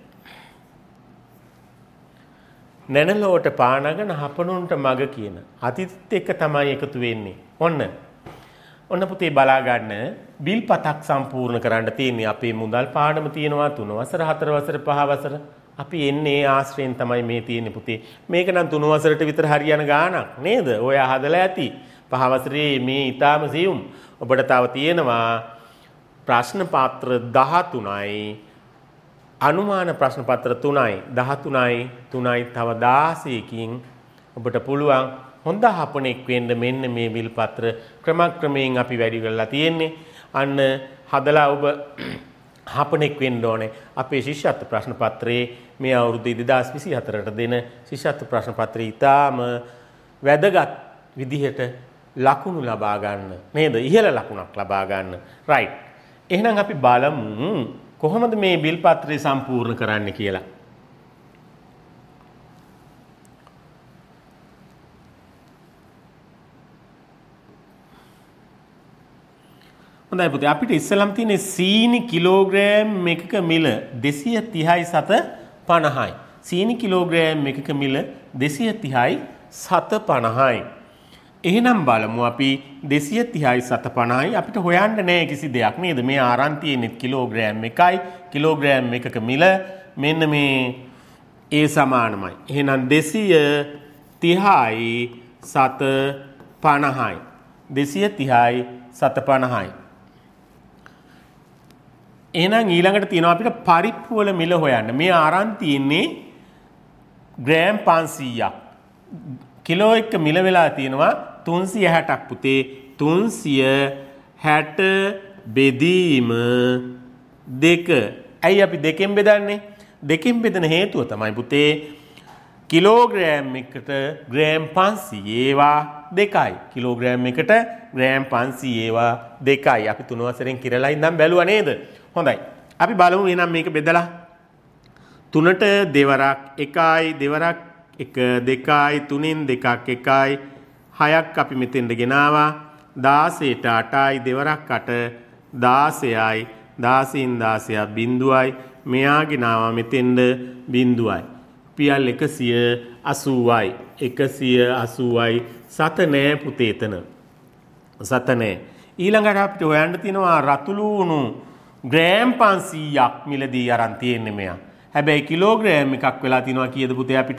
නැනලොවට පානගෙන හපනුන්ට මග කියන අතිත් එක තමයි එකතු වෙන්නේ. ඔන්න. ඔන්න පුතේ බලා ගන්න බිල් පතක් සම්පූර්ණ කරන්න තියෙන්නේ. අපේ මුදල් පාඩම තියෙනවා තුන වසර හතර වසර පහ වසර. අපි එන්නේ ආශ්‍රයෙන් තමයි මේ තියෙන්නේ පුතේ. මේක නම් තුන වසරට විතර හරියන ගාණක් නේද? ඔය හදලා ඇති. පහ වසරේ මේ ඊටාම සියුම්. ඔබට තව තියෙනවා ප්‍රශ්න පත්‍ර දහතුනයි අනුමාන ප්‍රශ්න පත්‍ර තුනයි දහතුනයි තුනයි තව දාසයකින් ඔබට පුළුවන් හොඳ හපනෙක් වෙන්න මෙන්න මේ විල්පත්‍ර ක්‍රමක්‍රමයෙන් අපි වැඩි කරලා තියෙන්නේ. අන්න හදලා ඔබ හපනෙක් වෙන්න ඕනේ. අපේ ශිෂ්‍යත්ව ප්‍රශ්න පත්‍රයේ මේ අවුරුදු දෙදාස් විසිහතරට දෙන ශිෂ්‍යත්ව ප්‍රශ්න පත්‍රය ඉතාම වැදගත් විදිහට ලකුණු ලබා ගන්න. නේද? ඉහළ ලකුණක් ලබා ගන්න. රයිට්. එහෙනම් අපි බලමු කොහොමද මේ බිල්පත්‍රය සම්පූර්ණ කරන්න කියලා. හොඳයි පුතේ අපිට ඉස්සෙල්ලාම තියෙන්නේ සීනි කිලෝග්‍රෑම් එකක මිල දෙසිය තිහයි සත පනහයි. සීනි කිලෝග්‍රෑම් එකක මිල දෙසිය තිහයි සත පනහයි. එහෙනම් බලමු අපි දෙසිය තිහයි සත පනහයි අපිට හොයන්න නෑ කිසි දෙයක් නේද? මේ ආරන් තියෙන්නේ කිලෝග්‍රෑම් එකයි. කිලෝග්‍රෑම් එකක මිල මෙන්න මේ ඒ සමානමයි. එහෙනම් දෙසිය තිහයි සත පනහයි. දෙසිය තිහයි සත පනහයි. එහෙනම් ඊළඟට තියෙනවා අපිට පරිප්පු වල මිල හොයන්න. මේ ආරන් තියෙන්නේ ග්‍රෑම් පන්සීයක්. කිලෝ එක මිල වෙලා තියෙනවා තුන්සිය හැටක් පුතේ. තුන්සිය හැට බෙදීම දෙක. ඇයි අපි දෙකෙන් බෙදන්නේ? දෙකෙන් බෙදන හේතුව තමයි පුතේ කිලෝග්‍රෑම් එකට ග්‍රෑම් පන්සීය ඒවා දෙකයි. කිලෝග්‍රෑම් එකට ග්‍රෑම් පන්සීය ඒවා දෙකයි. අපි තුන වසරෙන් කිරලා ඉඳන් බැලුවා නේද? හොඳයි. අපි බලමු එහෙනම් මේක බෙදලා. තුනට දෙවරක් එකයි දෙවරක් එක දෙකයි තුනෙන් දෙකක් එකයි හයක් අපි මෙතෙන්ට ගෙනාවා. දාසයට අටයි දෙවරක් අට දාසයයි දාසයෙන් දාසයක් බිංදුවයි. මෙයා ගෙනාවා මෙතෙන්ට බිංදුවයි. පියල් එකසිය අසූවයි. එකසිය අසූවයි. සත නෑ පුතේ එතන. සත නෑ. ඊළඟට අපිට හොයන්න තියෙනවා රතුළු ග්‍රෑම් පන්සීයක් මිලදී අරන් තියෙන්නේ මෙයා. හැබැයි කිලෝග්‍රෑම් එකක් වෙලා තිනවා කීයද පුතේ අපිට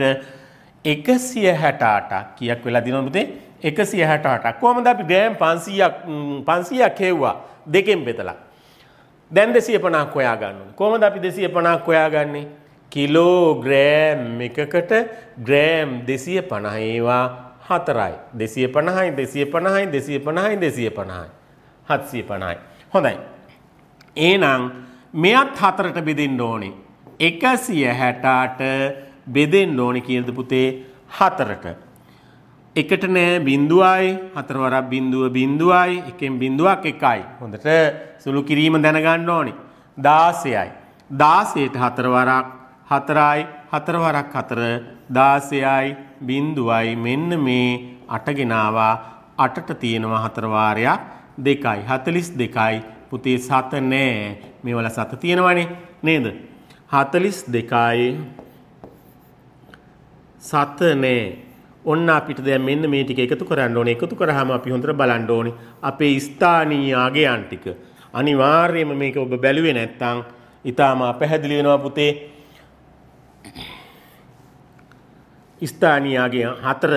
එකසිය හැට අටක්. කීයක් වෙලා තිනවද පුතේ? එකසිය හැට අටක්. කොහමද අපි ග්‍රෑම් පන්සීයක් පන්සීයක් හෙව්වා දෙකෙන් බෙදලා. දැන් දෙසිය පනහක් හොයා ගන්න ඕනේ. කොහමද අපි දෙසිය පනහක් හොයාගන්නේ? කිලෝග්‍රෑම් එකකට ග්‍රෑම් දෙසිය පනහ ඒවා හතරයි. දෙසිය පනහයි දෙසිය පනහයි දෙසිය පනහයි දෙසිය පනහයි. හත්සිය පනහයි. හොඳයි. එහෙනම් මෙයත් හතරට බෙදෙන්න ඕනේ. එකසිය හැට අට බෙදෙන්න ඕනේ කීයද පුතේ? හතරට. එකට නෑ බිංදුවයි හතර වරක් බිංදුව බිංදුවයි එකෙන් බිංදුවක් එකයි. හොඳට සුළු කිරීම දැනගන්න ඕනේ. දාසයයි. දාසයට හතර වරක් හතරයි හතර වරක් හතර දාසයයි බිංදුවයි මෙන්න මේ අට ගෙනාවා. අටට තියෙනවා හතර වාරයක් දෙකයි. හතළිස් දෙකයි පුතේ සත නෑ. මේවල සත තියෙනවනේ නේද? හතළිස් දෙකයි සත නෑ. ඔන්න අපිට දැන් මෙන්න මේ ටික එකතු කරන්න ඕනේ. එකතු කරාම අපි හොඳට බලන්න ඕනේ අපේ ස්ථානීය අගයන් ටික. අනිවාර්යයෙන්ම මේක ඔබ බැලුවේ නැත්නම් ඊටාම පැහැදිලි වෙනවා පුතේ. ස්ථානීය අගය හතර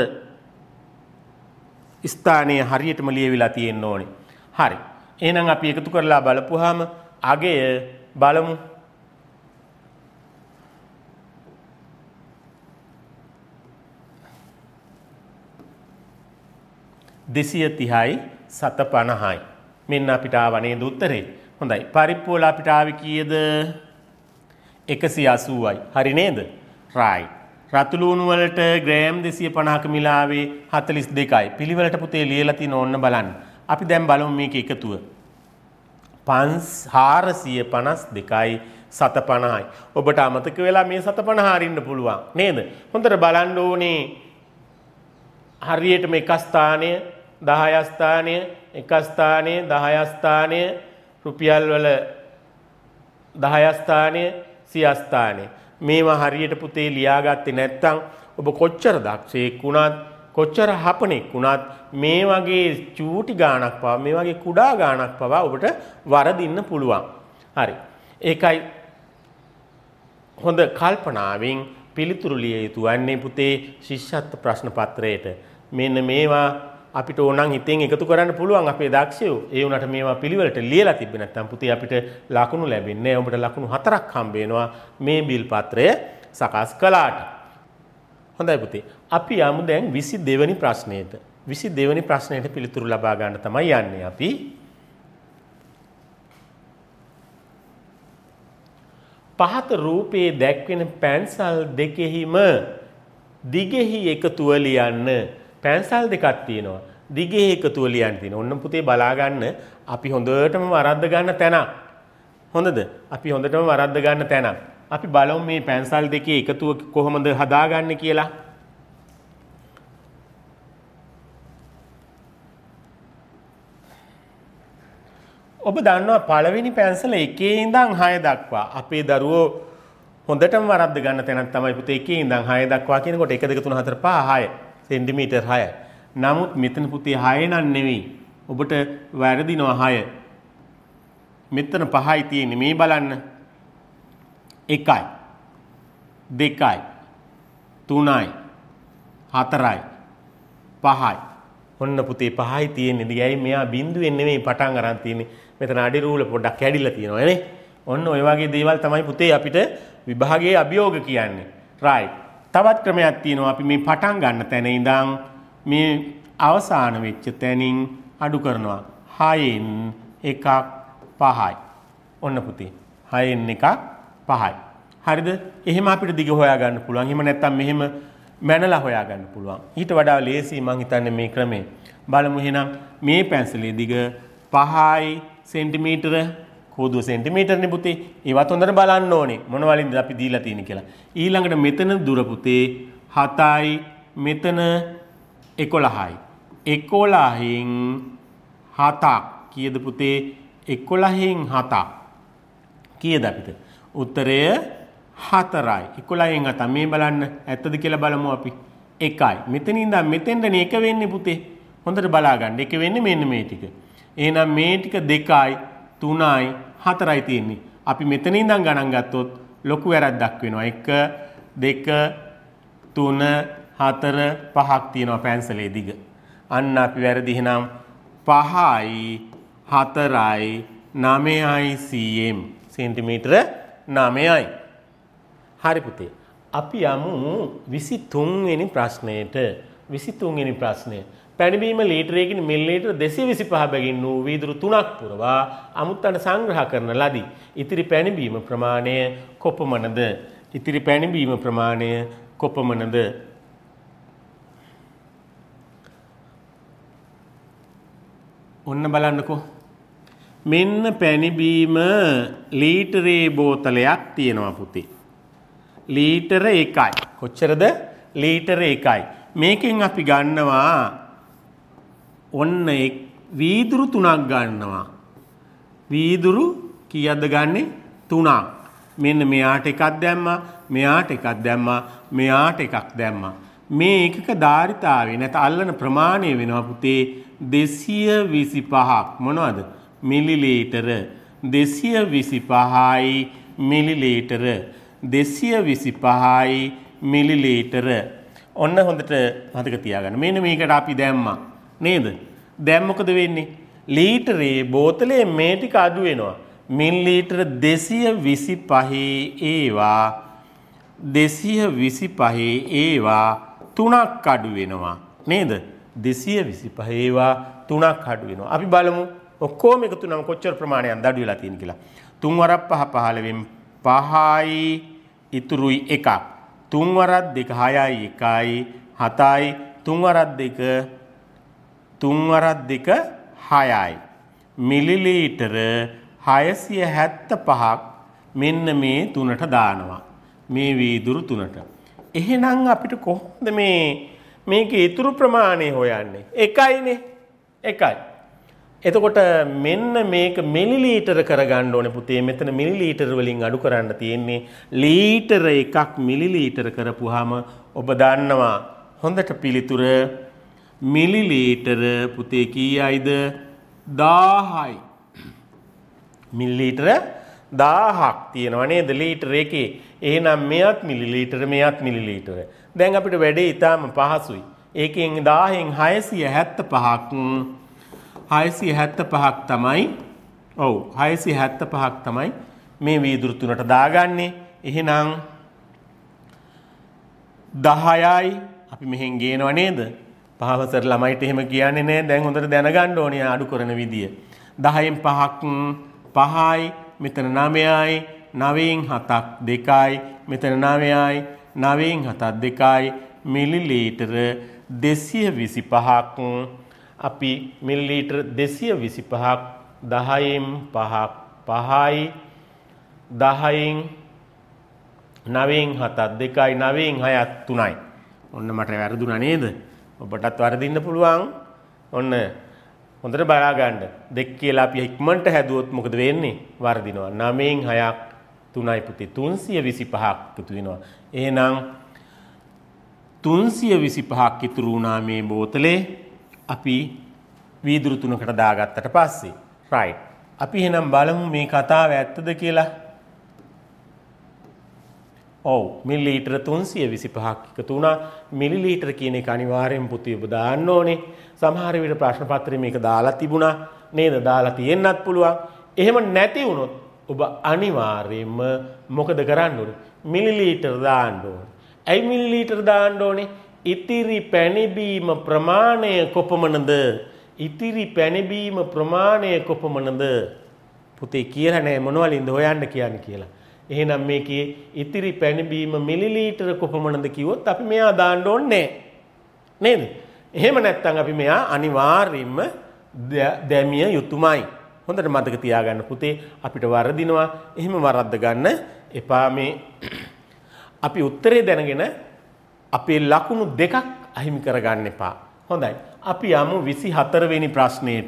ස්ථානීය හරියටම ලියවිලා තියෙන්න ඕනේ. හරි. එහෙනම් අපි එකතු කරලා බලපුවාම අගය බලමු. දෙසිය තිහයි සත පනහයි. මෙන්න අපිට ආව නේද උත්තරේ. හොඳයි. පරිප්පු වල අපිට ආවේ කීයද? එකසිය අසූවයි. හරි නේද? රයිට්. රතු ලුණු වලට ග්‍රෑම් දෙසිය පනහක මිල ආවේ හතළිස් දෙකයි. පිළිවෙලට පුතේ ලියලා තියෙන ඕන්න බලන්න. අපි දැන් බලමු මේක එකතුව. හාරසිය පනස් දෙකයි සත පනහයි. ඔබට අමතක වෙලා මේ සත පනහ අරින්න පුළුවන් නේද? හොඳට බලන්න ඕනේ හරියටම එක ස්ථානය දහය ස්ථානය එක ස්ථානය දහය ස්ථානය රුපියල් වල දහය ස්ථානය සිය ස්ථානය මේවා හරියට පුතේ ලියාගත්තේ නැත්නම් ඔබ කොච්චර දක්ෂයෙක් වුණත් කොච්චර හපනෙක් වුණත් මේ වගේ චූටි ගාණක් පවා මේ වගේ කුඩා ගාණක් පවා ඔබට වරදින්න පුළුවන්. හරි. ඒකයි හොඳ කල්පනාවෙන් පිළිතුරු ලිය යුතු වන්නේ පුතේ ශිෂ්‍යත්ව ප්‍රශ්න පත්‍රයේට. මෙන්න මේවා අපිට ඕනනම් හිතෙන් එකතු කරන්න පුළුවන් අපේ දක්ෂයෝ. ඒ වුණාට මේවා පිළිවෙලට ලියලා තිබ්බේ නැත්නම් පුතේ අපිට ලකුණු ලැබෙන්නේ නැහැ. ඔබට ලකුණු හතරක් හම්බ වෙනවා මේ බිල් පත්‍රය සකස් කළාට. හොඳයි පුතේ. අපි යමු දැන් විසි දෙවෙනි ප්‍රශ්නයට. විසි දෙවෙනි ප්‍රශ්නයට පිළිතුරු ලබා ගන්න තමයි යන්නේ අපි. පහත රූපයේ දැක්වෙන පැන්සල් දෙකෙහිම දිගෙහි එකතුව ලියන්න. පැන්සල් දෙකක් තියෙනවා. දිගෙහි එකතුව ලියන්න තියෙනවා. ඔන්න පුතේ බලා ගන්න අපි හොඳටම වරද්ද ගන්න තැනක්. හොඳද? අපි හොඳටම වරද්ද ගන්න තැනක්. අපි බලමු මේ පැන්සල් දෙකේ එකතුව කොහොමද හදාගන්නේ කියලා. ඔබ දන්නවා පළවෙනි පැන්සල එකේ ඉඳන් හය දක්වා අපේ දරුවෝ හොඳටම වරද්ද ගන්න තැනක් තමයි පුතේ එකේ ඉඳන් හය දක්වා කියනකොට එක දෙක තුන හතර පහ හය සෙන්ටිමීටර් හයයි. නමුත් මෙතන පුතේ හය නන් නෙවෙයි. ඔබට වැරදිනවා හය. මෙතන පහයි තියෙන්නේ. මේ බලන්න. එකයි දෙකයි තුනයි හතරයි පහයි. ඔන්න පුතේ පහයි තියෙන්නේ. දිගයි මෙයා බිඳුවෙන් නෙමෙයි පටන් අරන් තියෙන්නේ. මෙතන අඩි රූල පොඩ්ඩක් කැඩිලා තියෙනවා නේ. ඔන්න ඔය වගේ දේවල් තමයි පුතේ අපිට විභාගයේ අභියෝග කියන්නේ. right. තවත් ක්‍රමයක් තියෙනවා. අපි මේ පටන් ගන්න තැන ඉඳන් මේ අවසාන වෙච්ච තැනින් අඩු කරනවා. හයෙන් එකක් පහයි. ඔන්න පුතේ. හයෙන් එකක් පහයි. හරිද? එහෙම අපිට දිග හොයා ගන්න පුළුවන්. එහෙම නැත්නම් මෙහෙම මැනලා හොයා ගන්න පුළුවන්. ඊට වඩා ලේසි මං හිතන්නේ මේ ක්‍රමය. බලමු එහෙනම් මේ පැන්සලේ දිග පහයි සෙන්ටිමීටර කෝදුව සෙන්ටිමීටර් නේ පුතේ. ඒවත් හොඳට බලන්න ඕනේ. මොන වලින්ද අපි දීලා තියෙන්නේ කියලා. ඊළඟට මෙතන දුර පුතේ හතයි මෙතන එකොළහයි. එකොළහෙන් හතක් කීයද පුතේ? එකොළහෙන් හතක් කීයද අපිට? උත්තරය හතරයි. එකොළහෙන් හත මේ බලන්න ඇත්තද කියලා බලමු අපි. එකයි. මෙතනින් ඉඳන් මෙතෙන්ටනේ එක වෙන්නේ පුතේ. හොඳට බලා ගන්න. එක වෙන්නේ මෙන්න මේ ටික. එහෙනම් මේ ටික දෙකයි තුනයි හතරයි තියෙන්නේ. අපි මෙතනින් ඉඳන් ගණන් ගත්තොත් ලොකු වැරද්දක් වෙනවා. එක දෙක තුන හතර පහක් තියෙනවා පැන්සලේ දිග. අන්න අපි වැරදි. එහෙනම් පහයි හතරයි නවයයි සීඑම් සෙන්ටිමීටර නවයයි. හරි පුතේ. අපි යමු විසි තුන් වෙනි ප්‍රශ්නයට. විසි තුන් වෙනි ප්‍රශ්නය. පැණිබීම ලීටරයකින් මිලිලීටර දෙසිය විසිපහ බැගින් වූ වීදුරු තුනක් පුරවා අමුත්තන්ට සංග්‍රහ කරන ලදී. ඉතිරි පැණිබීම ප්‍රමාණය කොපමණද? ඉතිරි පැණිබීම ප්‍රමාණය කොපමණද? ඔන්න බලන්නකෝ. මෙන්න පැණිබීම ලීටරේ බෝතලයක් තියෙනවා පුතේ. ලීටර එකයි. කොච්චරද? ලීටර එකයි. මේකෙන් අපි ගන්නවා ඔන්න වීදුරු තුනක් ගන්නවා. වීදුරු කීයක්ද ගන්නෙ? තුනක්. මෙන්න මෙයාට එකක් දැම්මා, මෙයාට එකක් දැම්මා, මෙයාට එකක් දැම්මා. මේ එකක ධාරිතාවය නැත්නම් අල්ලන ප්‍රමාණය වෙනවා පුතේ දෙසිය විසිපහක්. මොනවද? මිලිලීටර. දෙසිය විසිපහයි මිලිලීටර. දෙසිය විසිපහයි මිලිලීටර. ඔන්න හොඳට මතක තියාගන්න. මෙන්න මේකට අපි දැම්මා නේද? දැන් මොකද වෙන්නේ? ලීටරේ බෝතලේ මේ ටික අඩු වෙනවා. මිලිලීටර දෙසිය විසිපහේ ඒවා දෙසිය විසිපහේ ඒවා තුනක් අඩු වෙනවා නේද? දෙසිය විසිපහ ඒවා තුනක් අඩු වෙනවා. අපි බලමු ඔක්කොම එකතු නම් කොච්චර ප්‍රමාණයක්ද අඩු වෙලා තියෙන කියලා. තුන් වරක් පහ පහළවෙන් පහයි ඉතුරුයි එකක්. තුන් වරක් දෙක හයයි එකයි හතයි. තුන් වරක් දෙක තුන් වරක් දෙක හයයි. මිලිලීටර හයසිය හැත්තෑපහක් මෙන්න මේ තුනට දානවා. මේ වීදුරු තුනට. එහෙනම් අපිට කොහොමද මේ මේකේ ඉතුරු ප්‍රමාණය හොයන්නේ? එකයිනේ. එකයි. එතකොට මෙන්න මේක මිලිලීටර කරගන්න ඕනේ පුතේ. මෙතන මිලිලීටර වලින් අඩු කරන්න තියෙන්නේ. ලීටර එකක් මිලිලීටර කරපුවාම ඔබ දන්නවා හොඳට පිළිතුර මිලිලීටර පුතේ කීයයිද? දාහයි. මිලිලීටර දාහක් තියෙනවා නේද ලීටර එකේ. එහෙනම් මෙයත් මිලිලීටර මෙයත් මිලිලීටර. දැන් අපිට වැඩේ ඊටාම පහසුයි. ඒකෙන් දාහෙන් හයසිය හැත්තෑපහක් හයසිය හැත්තෑපහක් තමයි ඔව් හයසිය හැත්තෑපහක් තමයි මේ වීදුරු තුනට දාගන්නේ. එහෙනම් දහයයි අපි මෙහෙන් ගේනව නේද? පහවසර ළමයිට එහෙම කියන්නේ නෑ. දැන් හොඳට දැනගන්න ඕනේ අඩු කරන විදිය. දහයෙන් පහක් පහයි, මෙතන නවයයි, නවයෙන් හතක් දෙකයි, මෙතන නවයයි, නවයෙන් හතක් දෙකයි, මිලිලීටර දෙසිය විසිපහක්. අපි මිලිලීටර දෙසිය විසිපහක් දහයෙන් පහක් පහයි, දහයෙන් නවයෙන් හතක් දෙකයි, නවයෙන් හයක් තුනයි. ඔන්න මට වැරදුනා නේද? ඔබටත් වරදින්න පුළුවන්. ඔන්න හොඳට බලා ගන්න. දෙක කියලා අපි ඉක්මනට හැදුවොත් මොකද වෙන්නේ? වරදිනවා. නවයෙන් හයක් තුනයි පුතේ තුන්සිය විසිපහක් ඉතුරු වෙනවා. එහෙනම් තුන්සිය විසිපහක් ඉතුරු වුණා මේ බෝතලේ. අපි වීදුරු තුනකට දාගත්තට පස්සේ. right. අපි එහෙනම් බලමු මේ කතාව ඇත්තද කියලා. ඔව් මිලිලීටර තුන්සිය විසිපහක් එකතු වුණා. මිලිලීටර කියන එක අනිවාර්යෙන් පුතේ ඔබ දාන්න ඕනේ. සමහර විට ප්‍රශ්න පත්‍රයේ මේක දාලා තිබුණා නේද? දාලා තියෙන්නත් පුළුවන්. එහෙම නැති වුණොත් ඔබ අනිවාර්යයෙන්ම මොකද කරන්න ඕනේ? මිලිලීටර දාන්න ඕනේ. ඇයි මිලිලීටර දාන්න ඕනේ? ඉතිරි පැණිබීම ප්‍රමාණය කොපමණද? ඉතිරි පැණිබීම ප්‍රමාණය කොපමණද? පුතේ කියලා නෑ මොනවලින්ද හොයන්න කියන්නේ කියලා. එහෙනම් මේකේ ඉතිරි පැණිබීම මිලිලීටර කොපමණද කිව්වොත් අපි මෙයා දාන්න ඕනේ නේද? එහෙම නැත්නම් අපි මෙයා අනිවාර්යයෙන්ම දැමිය යුතුමයි. හොඳට මතක තියාගන්න පුතේ අපිට වරදිනවා. එහෙම වරද්ද ගන්න එපා. මේ අපි උත්තරේ දැනගෙන අපේ ලකුණු දෙකක් අහිමි කරගන්න එපා. හොඳයි. අපි යමු විසිහතර වෙනි ප්‍රශ්නෙට.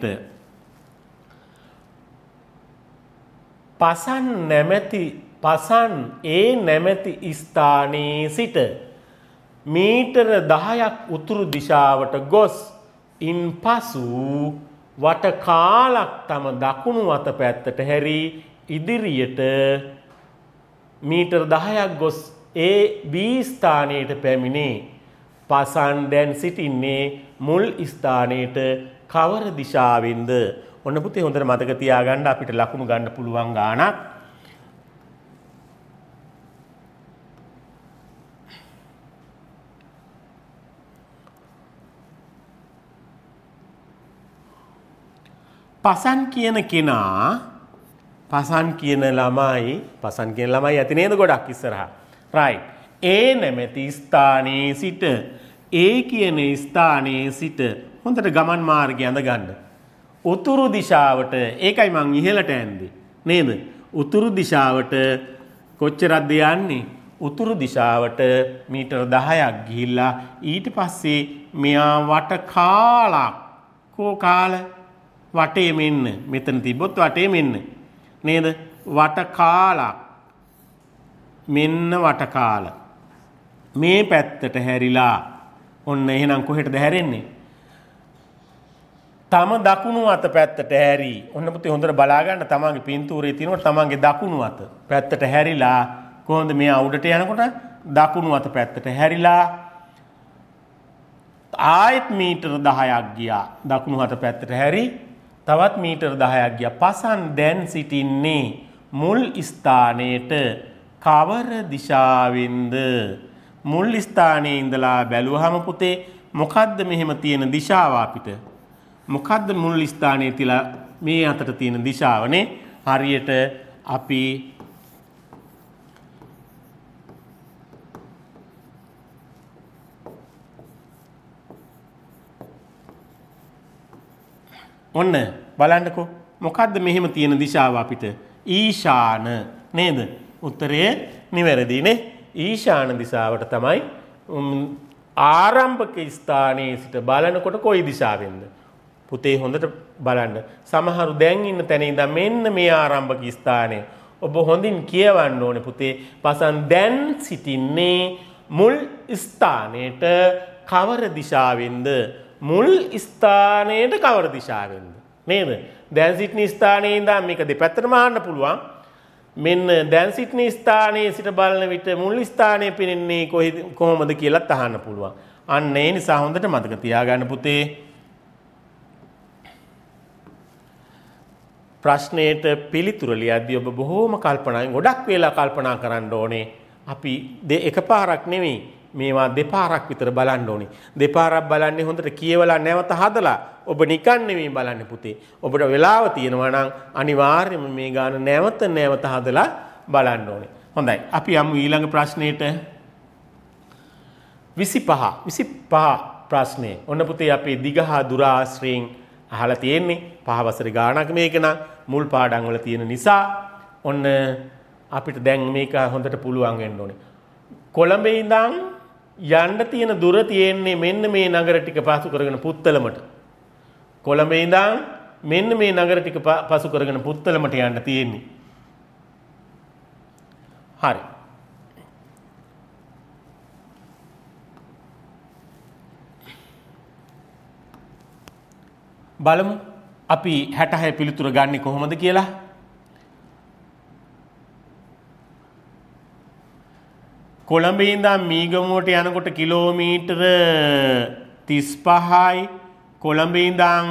පසන් නැමැති පසන් ඒ නැමැති ස්ථානයේ සිට මීටර දහයක් උතුරු දිශාවට ගොස් ඉන්පසු වට කාලක් තම දකුණු අත පැත්තට හැරී ඉදිරියට මීටර දහයක් ගොස් ඒ බී ස්ථානයට පැමිණේ. පසන් දැන් සිටින්නේ මුල් ස්ථානයට කවර දිශාවෙන්ද? ඔන්න පුතේ හොඳට මතක තියාගන්න අපිට ලකුණු ගන්න පුළුවන් ගාණක්. පසන් කියන කෙනා පසන් කියන ළමයි පසන් කියන ළමයි ඇති නේද ගොඩක් ඉස්සරහා. right. ඒ නැමැති ස්ථානයේ සිට ඒ කියන ස්ථානයේ සිට හොඳට ගමන් මාර්ගය අඳ ගන්න. උතුරු දිශාවට ඒකයි මං ඉහළට ඇන්දේ නේද? උතුරු දිශාවට කොච්චරක්ද යන්නේ? උතුරු දිශාවට මීටර දහයක් ගිහිල්ලා ඊට පස්සේ මෙයා වට කාලක් කෝ කාල වටේ මෙන්න මෙතන තිබ්බොත් වටේ මෙන්න නේද? වට කාලක් මෙන්න වට කාල මේ පැත්තට හැරිලා ඔන්න එහෙනම් කොහෙටද හැරෙන්නේ? තම දකුණු අත පැත්තට හැරි. ඔන්න පුතේ හොඳට බලා ගන්න තමන්ගේ පින්තූරේ තියෙනවා තමන්ගේ දකුණු අත පැත්තට හැරිලා කොහොමද මෙයා උඩට යනකොට දකුණු අත පැත්තට හැරිලා ආයෙත් මීටර දහයක් ගියා. දකුණු අත පැත්තට හැරි තවත් මීටර දහයක් ගියා. පසන් දැන් සිටින්නේ මුල් ස්ථානයේට කවර දිශාවෙන්ද? මුල් ස්ථානයේ ඉඳලා බැලුවහම පුතේ මොකද්ද මෙහෙම තියෙන දිශාව අපිට? මොකද්ද මුල් ස්ථානයේ තියලා මේ අතට තියෙන දිශාවනේ? හරියට අපි ඔන්න බලන්නකෝ මොකද්ද මෙහෙම තියෙන දිශාව අපිට? ඊශාන නේද? උත්තරය නිවැරදිනේ. ඊශාන දිශාවට තමයි ආරම්භක ස්ථානයේ සිට බලනකොට කොයි දිශාවෙන්ද? පුතේ හොඳට බලන්න. සමහරු දැන් ඉන්න තැන ඉඳන් මෙන්න මේ ආරම්භක ස්ථානය ඔබ හොඳින් කියවන්න ඕනේ පුතේ. පසන් දැන් සිටින්නේ මුල් ස්ථානයේට කවර දිශාවෙන්ද? මුල් ස්ථානයේට කවර දිශාවෙන්ද? නේද? දැන් සිටින ස්ථානයේ ඉඳන් මේක දෙපැත්තටම ආන්න පුළුවන්. මෙන්න දැන් සිටින ස්ථානයේ සිට බලන විට මුල් ස්ථානයේ පෙනෙන්නේ කොහේද කොහොමද කියලා අහන්න පුළුවන්. අන්න ඒ නිසා හොඳට මතක තියාගන්න පුතේ. ප්‍රශ්නයට පිළිතුර ලියද්දී ඔබ බොහෝම කල්පනාවෙන් ගොඩක් වෙලා කල්පනා කරන්න ඕනේ. අපි එකපාරක් නෙමෙයි මේවා දෙපාරක් විතර බලන්න ඕනේ. දෙපාරක් බලන්නේ හොඳට කියවලා නැවත හදලා. ඔබ නිකන් නෙමෙයි බලන්නේ පුතේ. ඔබට වෙලාව තියෙනවා නම් අනිවාර්යයෙන්ම මේ ගාන නැවත නැවත හදලා බලන්න ඕනේ. හොඳයි. අපි යමු ඊළඟ ප්‍රශ්නෙට. විසිපහ විසිපහ ප්‍රශ්නේ. ඔන්න පුතේ අපේ දිග හා දුර ආශ්‍රයෙන් අහලා තියෙන්නේ. පහ වසරේ ගානක් මේක නම් මුල් පාඩම් වල තියෙන නිසා ඔන්න අපිට දැන් මේක හොඳට පුළුවන් වෙන්න ඕනේ. කොළඹේ ඉඳන් යන්න තියෙන දුර තියෙන්නේ මෙන්න මේ නගර ටික පසු කරගෙන පුත්තලමට. කොළඹේ ඉඳන් මෙන්න මේ නගර ටික පසු කරගෙන පුත්තලමට යන්න තියෙන්නේ. හරි. බලමු අපි හැටහය පිළිතුර ගන්නේ කොහොමද කියලා. කොළඹේ ඉඳන් මීගමුවට යනකොට කිලෝමීටර තිස් පහයි. කොළඹේ ඉඳන්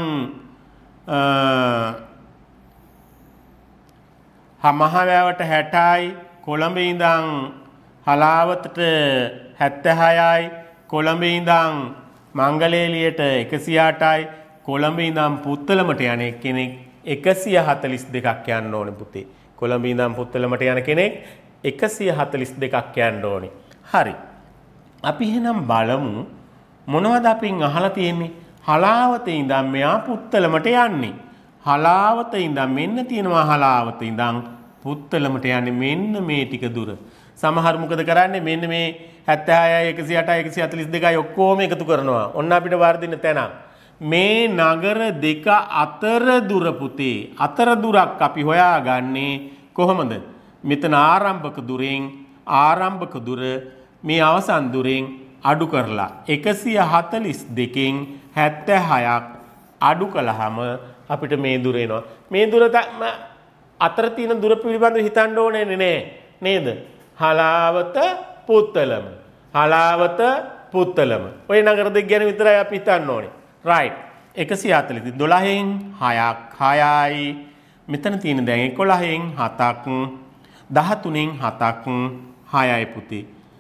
මහවැවට හැටයි. කොළඹේ ඉඳන් හලාවතට හැත්තෑහයයි. කොළඹේ ඉඳන් මංගලේලියට එකසිය අටයි. කොළඹේ ඉඳන් පුත්තලමට යන කෙනෙක් එකසිය හතළිස් දෙකක් යන්න ඕනේ පුතේ. කොළඹේ ඉඳන් පුත්තලමට යන කෙනෙක් එකසිය හතළිස් දෙකක් යන්න ඕනේ. හරි. අපි එහෙනම් බලමු මොනවද අපින් අහලා තියෙන්නේ? හලාවතේ ඉඳන් මෙයා පුත්තලමට යන්නේ. හලාවතේ ඉඳන් මෙන්න තියෙනවා හලාවතේ ඉඳන් පුත්තලමට යන්නේ මෙන්න මේ ටික දුර. සමහර මොකද කරන්නේ මෙන්න මේ හැත්තෑහයයි එකසිය අටයි එකසිය හතළිස් දෙකයි ඔක්කොම එකතු කරනවා. ඔන්න අපිට වර්ධින තැන. මේ නගර දෙක අතර දුර පුතේ. අතර දුරක් අපි හොයාගන්නේ කොහොමද? මෙතන ආරම්භක දුරෙන් ආරම්භක දුර මේ අවසන් දුරෙන් අඩු කරලා එකසිය හතළිස් දෙකෙන් හැත්තෑහයක් අඩු කළාම අපිට මේ දුර එනවා. මේ දුර අතර තියෙන දුර පිළිබඳව හිතන්න ඕනේ නේ නේද? හලාවත පුත්තලම. හලාවත පුත්තලම. ওই නගර දෙක ගැන විතරයි අපි හිතන්න ඕනේ. right. එකසිය හතළිස් දොළහෙන් හයක් හයයි. මෙතන තියෙන දැන් එකොළහෙන් හතක් දහතුනෙන් හතක් හයයි පුතේ.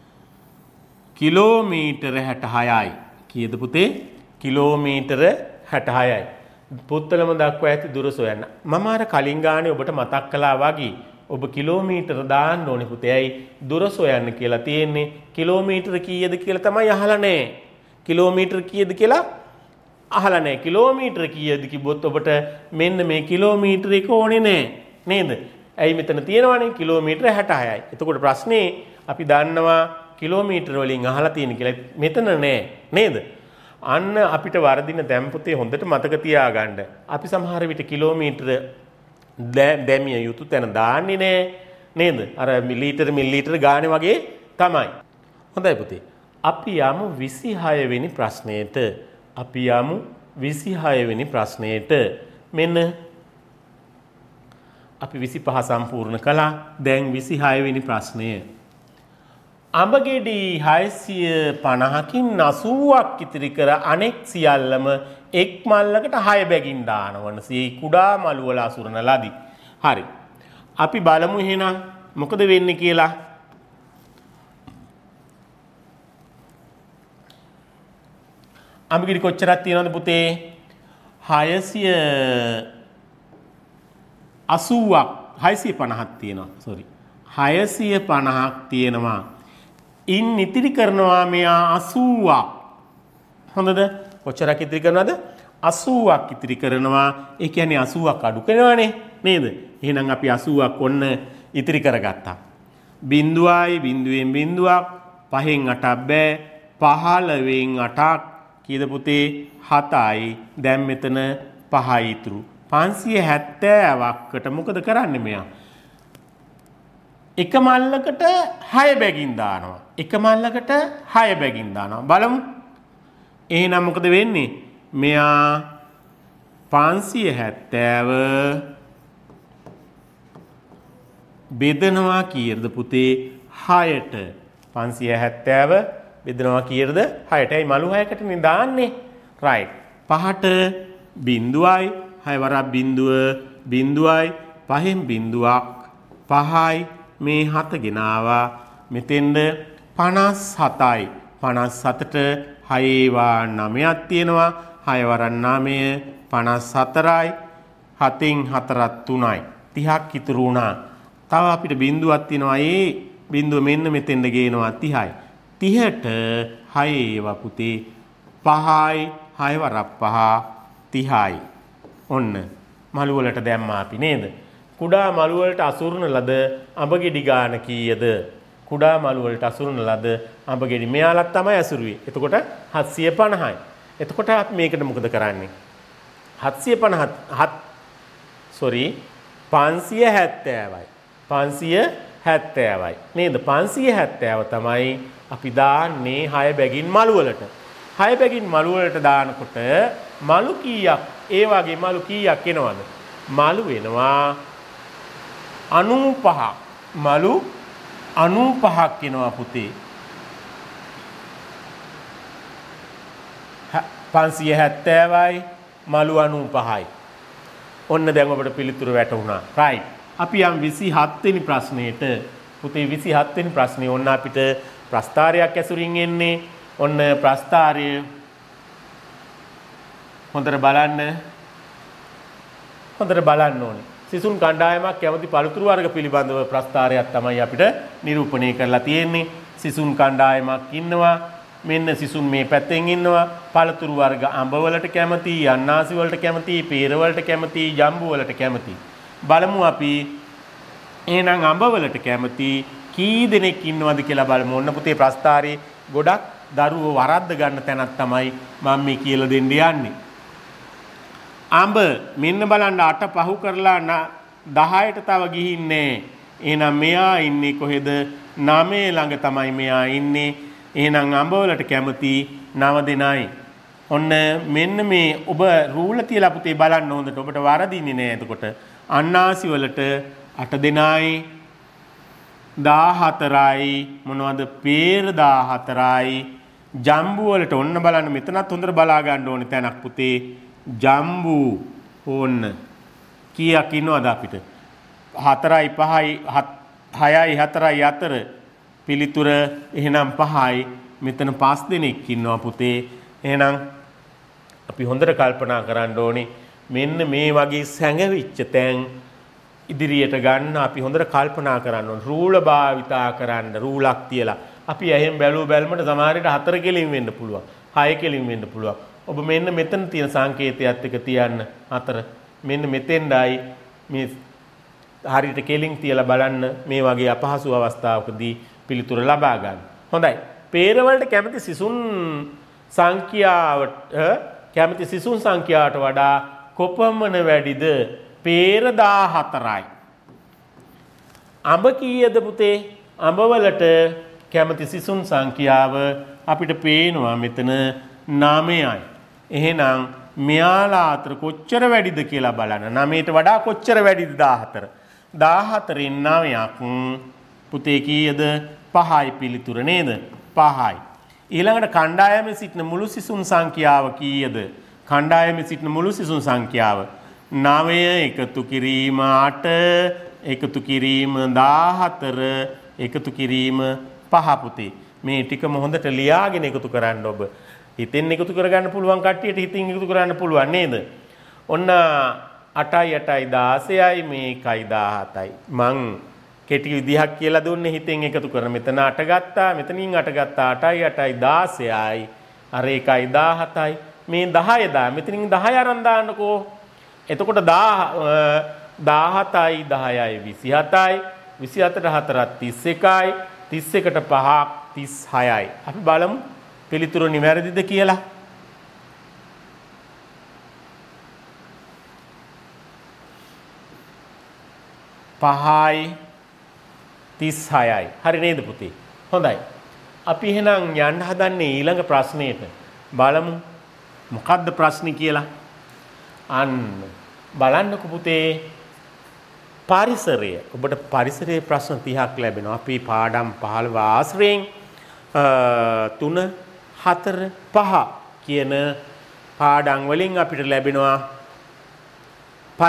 කිලෝමීටර හැටහයයි. කීයද පුතේ? කිලෝමීටර හැටහයයි. පුත්තලම දක්වා ඇති දුර සොයන්න. මම අර කලින් ගානේ ඔබට මතක් කළා වගේ ඔබ කිලෝමීටර දාන්න ඕනේ පුතේ. ඇයි දුර සොයන්න කියලා තියෙන්නේ? කිලෝමීටර කීයද කියලා තමයි අහලා නැහැ. කිලෝමීටර කීයද කියලා අහලා නැහැ. කිලෝමීටර කීයද කිව්වොත් ඔබට මෙන්න මේ කිලෝමීටර එක ඕනේ නැහැ නේද? ඇයි මෙතන තියෙනවනේ කිලෝමීටර හැටහයයි. එතකොට ප්‍රශ්නේ අපි දන්නවා කිලෝමීටර වලින් අහලා තියෙන කියලා. මෙතන නෑ නේද? අන්න අපිට වර්ධින දැන් පුතේ හොඳට මතක තියාගන්න. අපි සමහර විට කිලෝමීටර දැමිය යුතු තැන දාන්නේ නෑ නේද? අර මිලිලීටර මිලිලීටර ගානේ වගේ තමයි. හොඳයි පුතේ. අපි යමු විසිහය වෙනි ප්‍රශ්නයට. අපි යමු විසිහය වෙනි ප්‍රශ්නයට. මෙන්න අපි විසිපහ සම්පූර්ණ කළා. දැන් විසිහය වෙනි ප්‍රශ්නය. අඹගෙඩි හයසිය පනහකින් අසූවක් ඉතිරි කර අනෙක් සියල්ලම එක් මල්ලකට හය බැගින් දානවන සේ කුඩා මළු වල අසුරන ලදී. හරි. අපි බලමු එහෙනම් මොකද වෙන්නේ කියලා. අඹගෙඩි කොච්චරක් තියෙනවද පුතේ? හයසිය අසූවක් හයසිය පනහක් තියෙනවා. sorry. හයසිය පනහක් තියෙනවා. ඉන් ඉතිරි කරනවා මෙයා අසූවක්. හොඳද? කොච්චරක් ඉතිරි කරනවද? අසූවක් ඉතිරි කරනවා. ඒ කියන්නේ අසූවක් අඩු කරනවානේ නේද? එහෙනම් අපි අසූවක් ඔන්න ඉතිරි කරගත්තා. බිංදුවයි බිංදුවෙන් බිංදුවක් පහෙන් අටක් බෑ. පහළවෙන් අටක් කීයද පුතේ? හතයි. දැන් මෙතන පහයි ඉතුරු. පන්සිය හැත්තෑවකට මොකද කරන්නේ මෙයා? එක මල්ලකට හය බැගින් දානවා. එක මල්ලකට හය බැගින් දානවා. බලමු. එහෙනම් මොකද වෙන්නේ? මෙයා පන්සිය හැත්තෑව බෙදනවා කීයද පුතේ? හයට. පන්සිය හැත්තෑව බෙදනවා කීයද? හයට. ඒ මළු හයකටනේ දාන්නේ. right. පහට බිංදුවයි හය වරක් බිංදුව බිංදුවයි පහෙන් බිංදුවක් පහයි මේ හත ගෙනාවා මෙතෙන්ද පනස් හතයි පනස් හතට හය ඒවා නවයක් තියෙනවා. හය වරන් නවය පනස් හතරයි. හතෙන් හතරක් තුනයි. තිහක් ඉතුරු වුණා. තව අපිට බිංදුවක් තියෙනවා. ඒ බිංදුව මෙන්න මෙතෙන්ද ගේනවා තිහයි. තිහට හය ඒවා පුතේ පහයි. හය වරක් පහ තිහයි. ඔන්න මළු වලට දැම්මා අපි නේද? කුඩා මළු වලට අසුරන ලද අඹ ගෙඩි ගාන කීයද? කුඩා මළු වලට අසුරන ලද අඹ ගෙඩි මෙයාලත් තමයි අසුරුවේ. එතකොට හත්සිය පනහයි. එතකොට අපි මේකට මොකද කරන්නේ? හත්සිය පනහ හත් sorry පන්සිය හැත්තෑවයි. පන්සිය හැත්තෑවයි. නේද? පන්සිය හැත්තෑව තමයි අපි දාන්නේ හය බැගින් මළු වලට. හය බැගින් මළු වලට දානකොට මළු කීයක් ඒ වගේ මළු කීයක් එනවද? මළු වෙනවා අනූපහක්. මළු අනූපහක් එනවා පුතේ. පන්සිය හැත්තෑවයි මළු අනූපහයි. ඔන්න දැන් ඔබට පිළිතුර වැටුණා. right. අපි යම් විසිහත් වෙනි ප්‍රශ්නෙට පුතේ විසිහත් වෙනි ප්‍රශ්නේ ඔන්න අපිට ප්‍රස්ථාරයක් ඇසුරින් එන්නේ. ඔන්න ප්‍රස්ථාරය හොඳට බලන්න. හොඳට බලන්න ඕනේ. සිසුන් කණ්ඩායමක් කැමති පළතුරු වර්ග පිළිබඳව ප්‍රස්ථාරයක් තමයි අපිට නිරූපණය කරලා තියෙන්නේ. සිසුන් කණ්ඩායමක් ඉන්නවා. මෙන්න සිසුන් මේ පැත්තෙන් ඉන්නවා. පළතුරු වර්ග අඹ වලට කැමති, අන්නාසි වලට කැමති, පේර වලට කැමති, ජම්බු වලට කැමති. බලමු අපි එහෙනම් අඹ වලට කැමති කී දෙනෙක් ඉන්නවද කියලා බලමු. ඔන්න පුතේ ප්‍රස්ථාරේ ගොඩක් දරුවෝ වරද්ද ගන්න තැනක් තමයි මම මේ කියලා දෙන්න යන්නේ. අඹ මෙන්න බලන්න අට පහු කරලා දහයට තව ගිහින්නේ. එහෙනම් මෙයා ඉන්නේ කොහෙද? නවය ළඟ තමයි මෙයා ඉන්නේ. එහෙනම් අඹ වලට කැමති නව දෙනයි. ඔන්න මෙන්න මේ ඔබ රූල තියලා පුතේ බලන්න හොඳට. ඔබට වරදින්නේ නෑ. එතකොට අන්නාසි වලට අට දෙනයි. දාහතරයි. මොනවද? පේර දාහතරයි. ජම්බු වලට ඔන්න බලන්න මෙතනත් හොඳට බලා ගන්න ඕනේ තැනක් පුතේ. ජම්බු ඕන්න කීයක් ඉන්නවද අපිට? හතරයි පහයි හයයි හතරයි අතර පිළිතුර එහෙනම් පහයි. මෙතන පස් දෙනෙක් ඉන්නවා පුතේ. එහෙනම් අපි හොඳට කල්පනා කරන්න ඕනේ. මෙන්න මේ වගේ සැඟවිච්ච තැන් ඉදිරියට ගන්න අපි හොඳට කල්පනා කරන්න ඕනේ. රූල භාවිතා කරන්න රූලක් තියලා. අපි එහෙන් බැලුව බැලමට සමහරවිට හතර කෙලින් වෙන්න පුළුවන්. හය කෙලින් වෙන්න පුළුවන්. ඔබ මෙන්න මෙතන තියෙන සංකේතයත් එක තියන්න හතර. මෙන්න මෙතෙන්ඩයි මේ හරියට කෙලින් තියලා බලන්න මේ වගේ අපහසු අවස්ථාවකදී පිළිතුර ලබා ගන්න. හොඳයි. පේර වලට කැමති සිසුන් සංඛ්‍යාවට කැමති සිසුන් සංඛ්‍යාවට වඩා කොපමණ වැඩිද? පේර දාහතරයි. අඹ කීයද පුතේ? අඹ වලට කැමති සිසුන් සංඛ්‍යාව අපිට පේනවා මෙතන නවයයි. එහෙනම් මෙයාලා අතර කොච්චර වැඩිද කියලා බලන්න. නවයට වඩා කොච්චර වැඩිද? දාහතර. දාහතරෙන් නවයක් පුතේ කීයද? පහයි පිළිතුර නේද? පහයි. ඊළඟට කණ්ඩායමේ සිටින මුළු සිසුන් සංඛ්‍යාව කීයද? කණ්ඩායමේ සිටින මුළු සිසුන් සංඛ්‍යාව නවය එකතු කිරීම අට එකතු කිරීම දාහතර එකතු කිරීම පහ පුතේ. මේ ටිකම හොඳට ලියාගෙන එකතු කරන්න ඔබ. හිතෙන් එකතු කරගන්න පුළුවන් කට්ටියට හිතින් එකතු කරන්න පුළුවන් නේද? ඔන්න අටයි අටයි දාසයයි මේකයි දාහතයි. මං කෙටි විදිහක් කියලා දුන්නේ හිතෙන් එකතු කරන. මෙතන අට ගත්තා, මෙතනින් අට ගත්තා. අටයි අටයි දාසයයි. අර එකයි දාහතයි. මේ දහය දා. මෙතනින් දහය අරන් දාන්නකෝ. එතකොට දාහතයි දහයයි විසිහතයි. විසිහතට හතරක් තිස් එකයි. තිස් එකට පහක් තිස් හයයි. අපි බලමු පිළිතුර නිවැරදිද කියලා. පහයි තිස් හයයි. හරි නේද පුතේ? හොඳයි. අපි එහෙනම් යන්න හදන්නේ ඊළඟ ප්‍රශ්නෙට. බලමු මොකක්ද ප්‍රශ්නේ කියලා. අන්න බලන්නකෝ පුතේ. පරිසරය. ඔබට පරිසරයේ ප්‍රශ්න තිහක් ලැබෙනවා. අපි පාඩම් පහළොව ආශ්‍රයෙන් තුන හතර පහ කියන පාඩම් වලින් අපිට ලැබෙනවා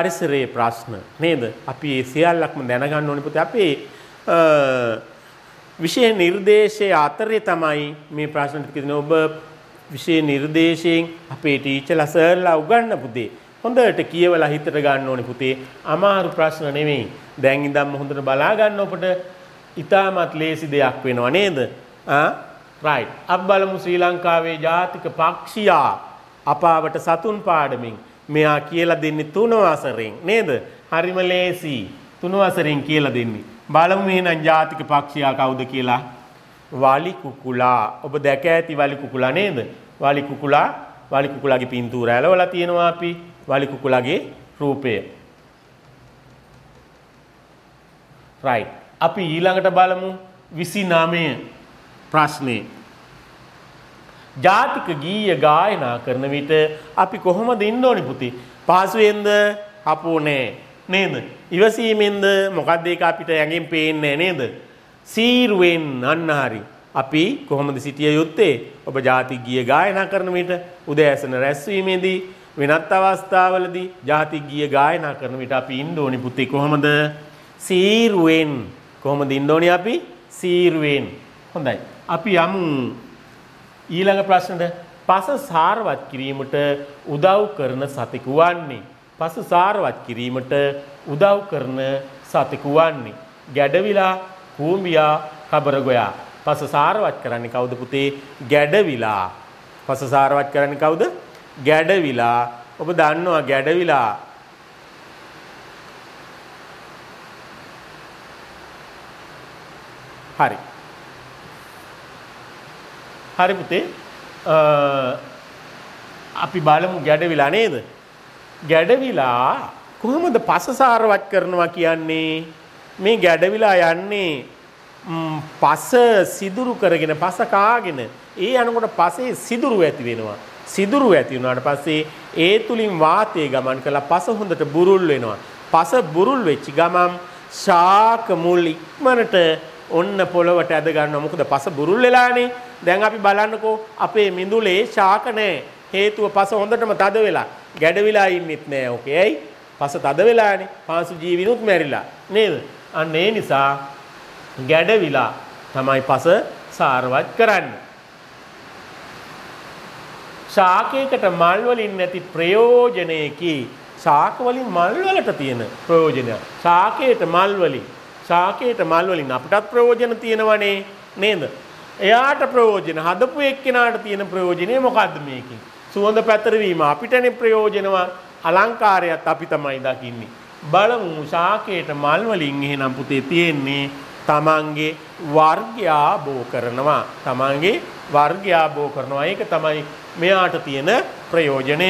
පරිසරයේ ප්‍රශ්න නේද? අපි ඒ සියල්ලක්ම දැනගන්න ඕනේ පුතේ. අපේ විෂය නිර්දේශයේ අතරේ තමයි මේ ප්‍රශ්නෙට කියන ඔබ විෂය නිර්දේශයෙන් අපේ ටීචර්ලා සර්ලා උගන්වපු දේ හොඳට කියවලා හිතට ගන්න ඕනේ පුතේ. අමාරු ප්‍රශ්න නෙමෙයි. දැන් ඉඳන්ම හොඳට බලා ගන්න ඔබට ඉතාමත් ලේසි දෙයක් වෙනවා නේද? ආ රයිට්. අපි බලමු ශ්‍රී ලංකාවේ ජාතික පක්ෂියා අපාවට සතුන් පාඩමින් මෙයා කියලා දෙන්නේ තුන වසරෙන් නේද? හරිම ලේසි. තුන වසරෙන් කියලා දෙන්නේ. බලමු එහෙනම් ජාතික පක්ෂියා කවුද කියලා. වලි කුකුලා. ඔබ දැක ඇති වලි කුකුලා නේද? වලි කුකුලා වලි කුකුලාගේ පින්තූර ඇලවලා තියෙනවා අපි. වලි කුකුලාගේ රූපය. රයිට්. අපි ඊළඟට බලමු විසිනවය ප්‍රශ්නේ. ජාතික ගීය ගායනා කරන විට අපි කොහොමද ඉන්න ඕනි පුතේ? පහසුවෙන්ද? අපෝ නෑ නේද? ඉවසීමෙන්ද? මොකක්ද ඒක අපිට යගෙන් පේන්නේ නේද? සීරුවෙන් අන්න හරි. අපි කොහොමද සිටිය යුත්තේ? ඔබ ජාතික ගීය ගායනා කරන විට උදෑසන රැස්වීමේදී වෙනත් අවස්ථාවලදී ජාතික ගීය ගායනා කරන විට අපි ඉන්න ඕනි පුතේ කොහොමද? සීරුවෙන්. කොහොමද ඉන්න ඕනි අපි? සීරුවෙන්. හොඳයි. අපි යමු ඊළඟ ප්‍රශ්නෙට. පස සාරවත් කිරීමට උදව් කරන සතෙකු වන්නේ. පස සාරවත් කිරීමට උදව් කරන සතෙකු වන්නේ. ගැඩවිලා, කූඹියා, කබරගොයා. පස සාරවත් කරන්නේ කවුද පුතේ? ගැඩවිලා. පස සාරවත් කරන්නේ කවුද? ගැඩවිලා. ඔබ දන්නවා ගැඩවිලා හරි. හරි පුතේ. අපි බලමු ගැඩවිලා නේද? ගැඩවිලා කොහොමද පස සාරවත් කරනවා කියන්නේ? මේ ගැඩවිලා යන්නේ පස සිදුරු කරගෙන පස කාගෙන ඒ යනකොට පසේ සිදුරු ඇති වෙනවා. සිදුරු ඇති වුණාට පස්සේ ඒ තුලින් වාතය ගමන් කරලා පස හොඳට බුරුල් වෙනවා. පස බුරුල් වෙච්ච ගමන් ශාක මුල් ඉක්මනට ඔන්න පොළවට ඇද ගන්නවා. මොකද පස බුරුල් වෙලානේ. දැන් අපි බලන්නකෝ අපේ මිදුලේ ශාක නැහැ. හේතුව පස හොඳටම තද වෙලා. ගැඩවිලා ඉන්නෙත් නැහැ. ඕකේ. ඇයි? පස තද වෙලානේ. පාසු ජීවිනුත් මැරිලා. නේද? අන්න ඒ නිසා ගැඩවිලා තමයි පස සාරවත් කරන්නේ. ශාකයකට මල් වලින් නැති ප්‍රයෝජනයකි. ශාක වලින් මල් වලට තියෙන ප්‍රයෝජනය. ශාකයට මල් වලින් ශාකයට මල් වලින් අපිටත් ප්‍රයෝජන තියෙනවනේ නේද? එයාට ප්‍රයෝජන හදපු එක්කෙනාට තියෙන ප්‍රයෝජනේ මොකද්ද මේකෙන්? සුවඳ පැතරවීම අපිටනේ ප්‍රයෝජනවත්. අලංකාරයත් අපි තමයි දකින්නේ. බලමු ශාකයට මල් වලින් එහෙනම් පුතේ තියෙන්නේ තමන්ගේ වර්ගය ආභෝ කරනවා. තමන්ගේ වර්ගය ආභෝ කරනවා. ඒක තමයි මෙයාට තියෙන ප්‍රයෝජනය.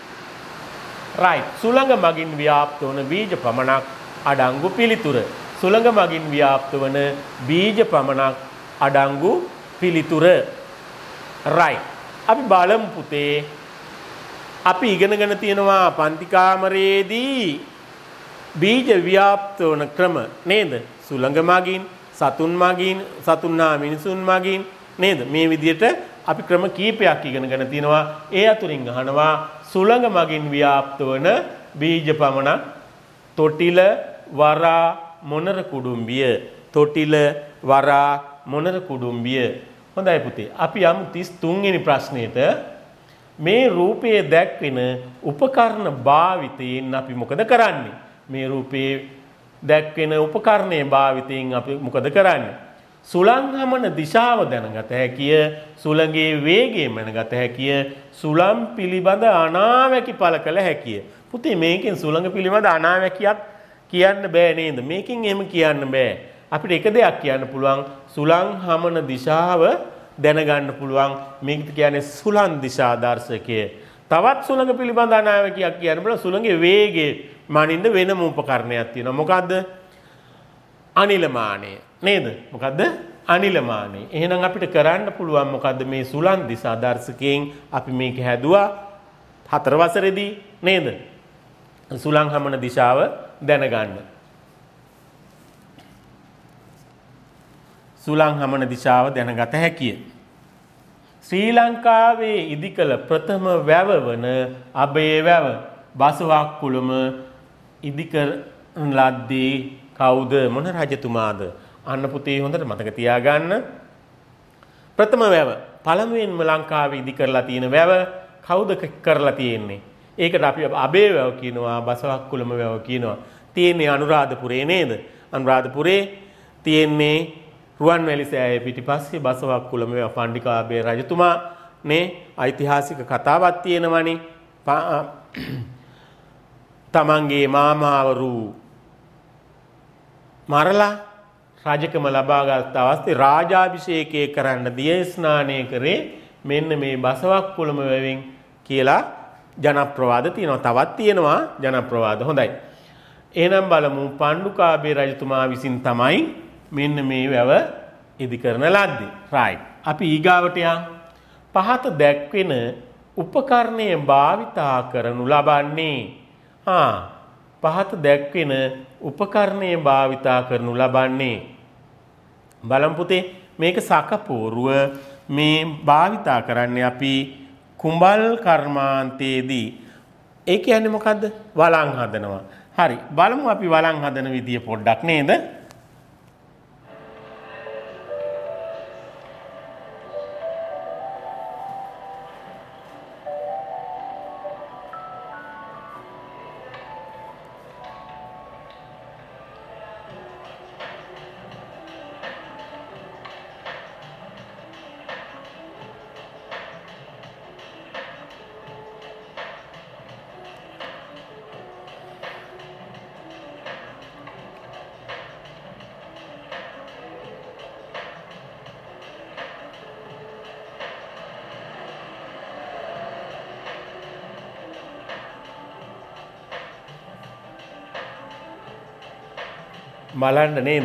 රයිට්. සුළඟ මගින් ව්‍යාප්ත වන බීජ පමණක් අඩංගු පිළිතුර. සුළඟ මගින් ව්‍යාප්ත වන බීජ පමණක් අඩංගු පිළිතුර. රයිට්. අපි බලමු පුතේ. අපි ඉගෙනගෙන තියෙනවා පන්ති කාමරයේදී බීජ ව්‍යාප්ත වන ක්‍රම නේද? සුළඟ මගින්, සතුන් මගින්, සතුන් හා මිනිසුන් මගින් නේද? මේ විදිහට අපි ක්‍රම කීපයක් ඉගෙනගෙන තියෙනවා. ඒ අතුරින් අහනවා සුළඟ මගින් ව්‍යාප්ත වන බීජ පමණක් තොටිල, වරා, මොනර කුඩුම්බිය. තොටිල, වරා, මොනර කුඩුම්බිය. හොඳයි පුතේ. අපි යමු තිස් තුන් වෙනි ප්‍රශ්නෙට. මේ රූපයේ දැක්වෙන උපකරණ භාවිතයෙන් අපි මොකද කරන්නේ? මේ රූපයේ දැක්වෙන උපකරණයේ භාවිතයෙන් අපි මොකද කරන්නේ? සුළං හමන දිශාව දැනගත හැකිය. සුළඟේ වේගය දැනගත හැකිය. සුළං පිළිබඳ අනාවැකි පළ කළ හැකිය. පුතේ මේකෙන් සුළඟ පිළිබඳ අනාවැකියක් කියන්න බෑ නේද? මේකෙන් එහෙම කියන්න බෑ. අපිට එක දෙයක් කියන්න පුළුවන්. සුළං හමන දිශාව දැනගන්න පුළුවන්. මේක කියන්නේ සුළං දිශා දර්ශකය. තවත් සුළඟ පිළිබඳ අනාවැකියක් කියන්න බෑ. සුළඟේ වේගය මනින්න වෙනම උපකරණයක් තියෙනවා. මොකද්ද? අනිලමානය. නේද? මොකද්ද? අනිලමානය. එහෙනම් අපිට කරන්න පුළුවන් මොකද්ද? මේ සුළං දිශා දර්ශකයෙන් අපි මේක හැදුවා හතර වසරේදී නේද? සුළං හමන දිශාව දැනගන්න. සුළං හමන දිශාව දැනගත හැකිය. ශ්‍රී ලංකාවේ ඉදිකළ ප්‍රථම වැව වන අබේ වැව බසවක් කුළුම ඉදිකරන ලද්දේ කවුද? මොන රජතුමාද? අන්න පුතේ හොඳට මතක තියාගන්න. ප්‍රථම වැව පළමුවෙන්ම ලංකාවේ ඉදි කරලා තියෙන වැව කවුද කරලා තියෙන්නේ? ඒකට අපි අබේ වැව කියනවා, බසවක්කුළම වැව කියනවා. තියෙන්නේ අනුරාධපුරේ නේද? අනුරාධපුරේ තියෙන්නේ රුවන්වැලි සෑය පිටිපස්සේ බසවක්කුළම වැව පණ්ඩිකාභය රජතුමා නේ ඓතිහාසික කතාවක් තියෙනවනේ. තමන්ගේ මාමාවරු මරලා රජකම ලබාගත් අවස්ථේ රාජාභිෂේකය කරන්න දිය ස්නානය කරේ මෙන්න මේ බසවක්කුළම වැවෙන් කියලා ජනප්‍රවාද තියෙනවා. තවත් තියෙනවා ජනප්‍රවාද. හොඳයි. එහෙනම් බලමු පණ්ඩුකාභය රජතුමා විසින් තමයි මෙන්න මේ වැව ඉදි කරන ලද්දේ. right. අපි ඊගාවට යන් පහත දැක්වෙන උපකරණය භාවිතා කරනු ලබන්නේ ආ පහත දැක්වෙන උපකරණය භාවිතා කරනු ලබන්නේ බලමු පුතේ මේක සකපෝරුව මේ භාවිතා කරන්නේ අපි කුඹල් කර්මාන්තයේදී. ඒ කියන්නේ මොකද්ද? වළං හදනවා. හරි. බලමු අපි වළං හදන විදිය පොඩ්ඩක් නේද? බලන්න නේද?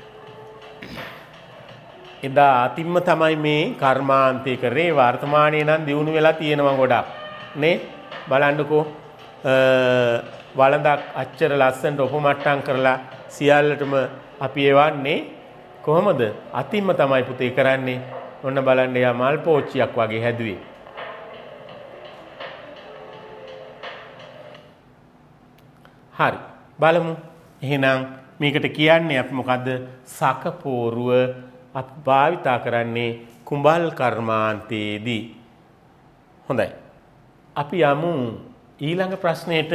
එදා අතිම්ම තමයි මේ කර්මාන්තය කරේ. වර්තමානයේ නම් දියුණු වෙලා තියෙනවා ගොඩක් නේ. බලන්නකෝ වළඳක් අච්චර ලස්සනට ඔපමට්ටම් කරලා සියල්ලටම අපි එවන්නේ කොහොමද? අතිම්ම තමයි පුතේ කරන්නේ. ඔන්න බලන්න යා මල් පෝච්චියක් වගේ හැදුවේ. හරි. බලමු. එහෙනම් මේකට කියන්නේ අපි මොකද්ද? සකපෝරුව අපි භාවිතා කරන්නේ කුඹල් කර්මාන්තයේදී. හොඳයි. අපි යමු ඊළඟ ප්‍රශ්නෙට.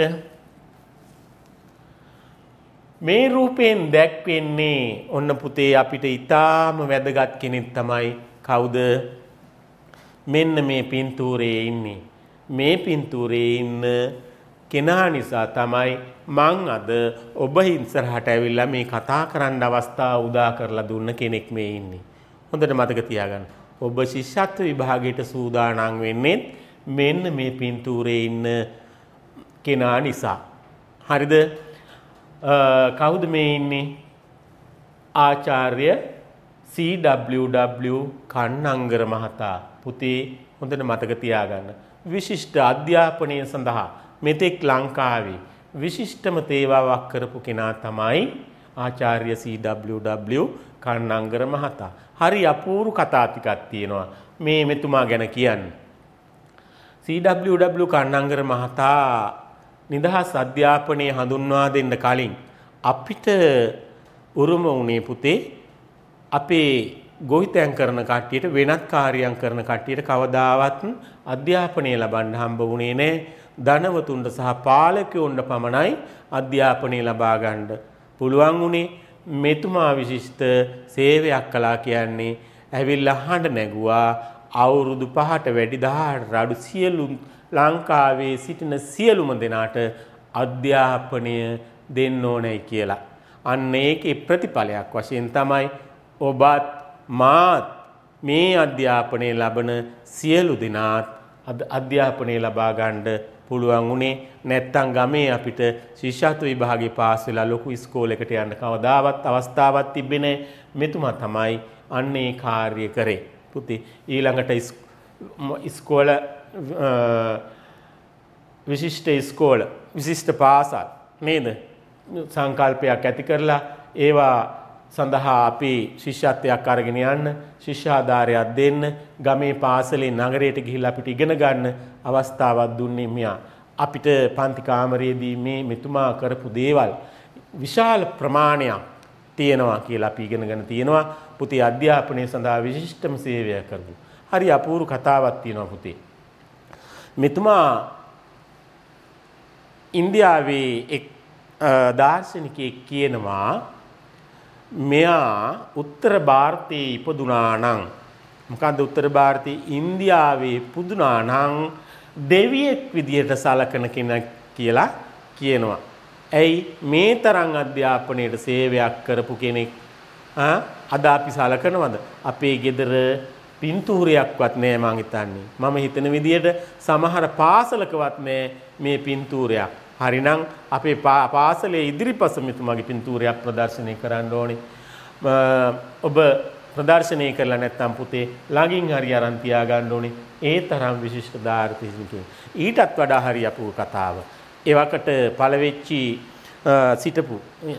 මේ රූපයෙන් දැක්වෙන්නේ ඔන්න පුතේ අපිට ඊටාම වැදගත් කෙනෙක් තමයි කවුද? මෙන්න මේ පින්තූරයේ ඉන්නේ. මේ පින්තූරයේ ඉන්න කෙනා නිසා තමයි මං අද ඔබ ඉස්සරහට ඇවිල්ලා මේ කතා කරන්න අවස්ථාව උදා කරලා දුන්න කෙනෙක් මේ ඉන්නේ. හොඳට මතක තියාගන්න. ඔබ ශිෂ්‍යත්ව විභාගයට සූදානම් වෙන්නේ මෙන්න මේ පින්තූරයේ ඉන්න කෙනා නිසා. හරිද? කවුද මේ ඉන්නේ? ආචාර්ය සී ඩබ්ලිව් ඩබ්ලිව් කන්නංගර මහතා. පුතේ හොඳට මතක තියාගන්න. විශිෂ්ට අධ්‍යාපනය සඳහා මෙතෙක් ලංකාවේ විශිෂ්ටම තේවාවක් කරපු කෙනා තමයි ආචාර්ය සී ඩබ්ලිව් ඩබ්ලිව් කන්නංගර මහතා. හරි අපූර්ව කතා ටිකක් තියෙනවා මේ මෙතුමා ගැන කියන්නේ. සී ඩබ්ලිව් ඩබ්ලිව් කන්නංගර මහතා නිදහස් අධ්‍යාපනය හඳුන්වා දෙන්න කලින් අපිට උරුම වුණේ පුතේ අපේ ගොවිතැන් කරන කට්ටියට වෙනත් කාර්යයන් කරන කට්ටියට කවදාවත් අධ්‍යාපනය ලබන්න හම්බ වුණේ නැහැ. ධනවතුන්ට සහ පාලකයන්ට පමණයි අධ්‍යාපනය ලබා ගන්න පුළුවන් වුණේ. මෙතුමා විශිෂ්ට සේවයක් කළා කියන්නේ ඇවිල්ලා හඬ නැගුවා අවුරුදු පහට වැඩි දහඅට අඩු සියලු ලංකාවේ සිටින සියලුම දෙනාට අධ්‍යාපනය දෙන්න ඕනේ කියලා. අන්න ඒකේ ප්‍රතිඵලයක් වශයෙන් තමයි ඔබත් මාත් මේ අධ්‍යාපනය ලබන සියලු දෙනාත් අධ්‍යාපනය ලබා ගන්න පුළුවන් උනේ. නැත්තම් ගමේ අපිට ශිෂ්‍යත්ව විභාගේ පාස් වෙලා ලොකු ඉස්කෝලේකට යන්න කවදාවත් අවස්ථාවක් තිබෙන්නේ නැහැ. මෙතුමා තමයි අන්නේ කාර්ය කරේ. පුතේ ඊළඟට ඉස්කෝල විශිෂ්ට ඉස්කෝල විශිෂ්ට පාසල් නේද සංකල්පයක් ඇති කරලා ඒවා සඳහා අපි ශිෂ්‍යත්වයක් අරගෙන යන්න ශිෂ්‍යාධාරයක් දෙන්න ගමේ පාසලේ නගරයට ගිහිල්ලා අපිට ඉගෙන ගන්න අවස්ථාවක් දුන්නේ මෙයා. අපිට පන්ති කාමරයේදී මේ මෙතුමා කරපු දේවල් විශාල ප්‍රමාණයක් තියෙනවා කියලා අපි ඉගෙනගෙන තියෙනවා. පුතේ අධ්‍යාපනය සඳහා විශිෂ්ටම සේවය කරපු. හරි අපූර්ව කතාවක් තියෙනවා පුතේ. මෙතුමා ඉන්දියාවේ එක් දාර්ශනිකයෙක් කියනවා මෙයා උත්තර ಭಾರತයේ ඉපදුනා නම් මොකද්ද උත්තර ಭಾರತයේ ඉන්දියාවේ ඉපදුනා නම් දෙවියෙක් විදියට සලකන කෙනෙක් කියලා කියනවා. ඇයි මේ තරම් අධ්‍යාපනයේ සේවයක් කරපු කෙනෙක් ආ අද අපි සලකනවද? අපේ ගෙදර පින්තූරයක්වත් නෑ මං හිතන්නේ. මම හිතන විදියට සමහර පාසලකවත් නෑ මේ පින්තූරයක්. හරිනම් අපේ පාසලේ ඉදිරිපස මෙතුමාගේ පින්තූරයක් ප්‍රදර්ශනය කරන්න ඕනේ. ඔබ ප්‍රදර්ශනය කරලා නැත්නම් පුතේ ළඟින් හරි අරන් තියා ගන්න ඕනේ. ඒ තරම් විශිෂ්ට දාර්ශනිකයෙක්. ඊටත් වඩා හරි අපූර්ව කතාව. ඒ වකට පළවෙච්චි සිටපු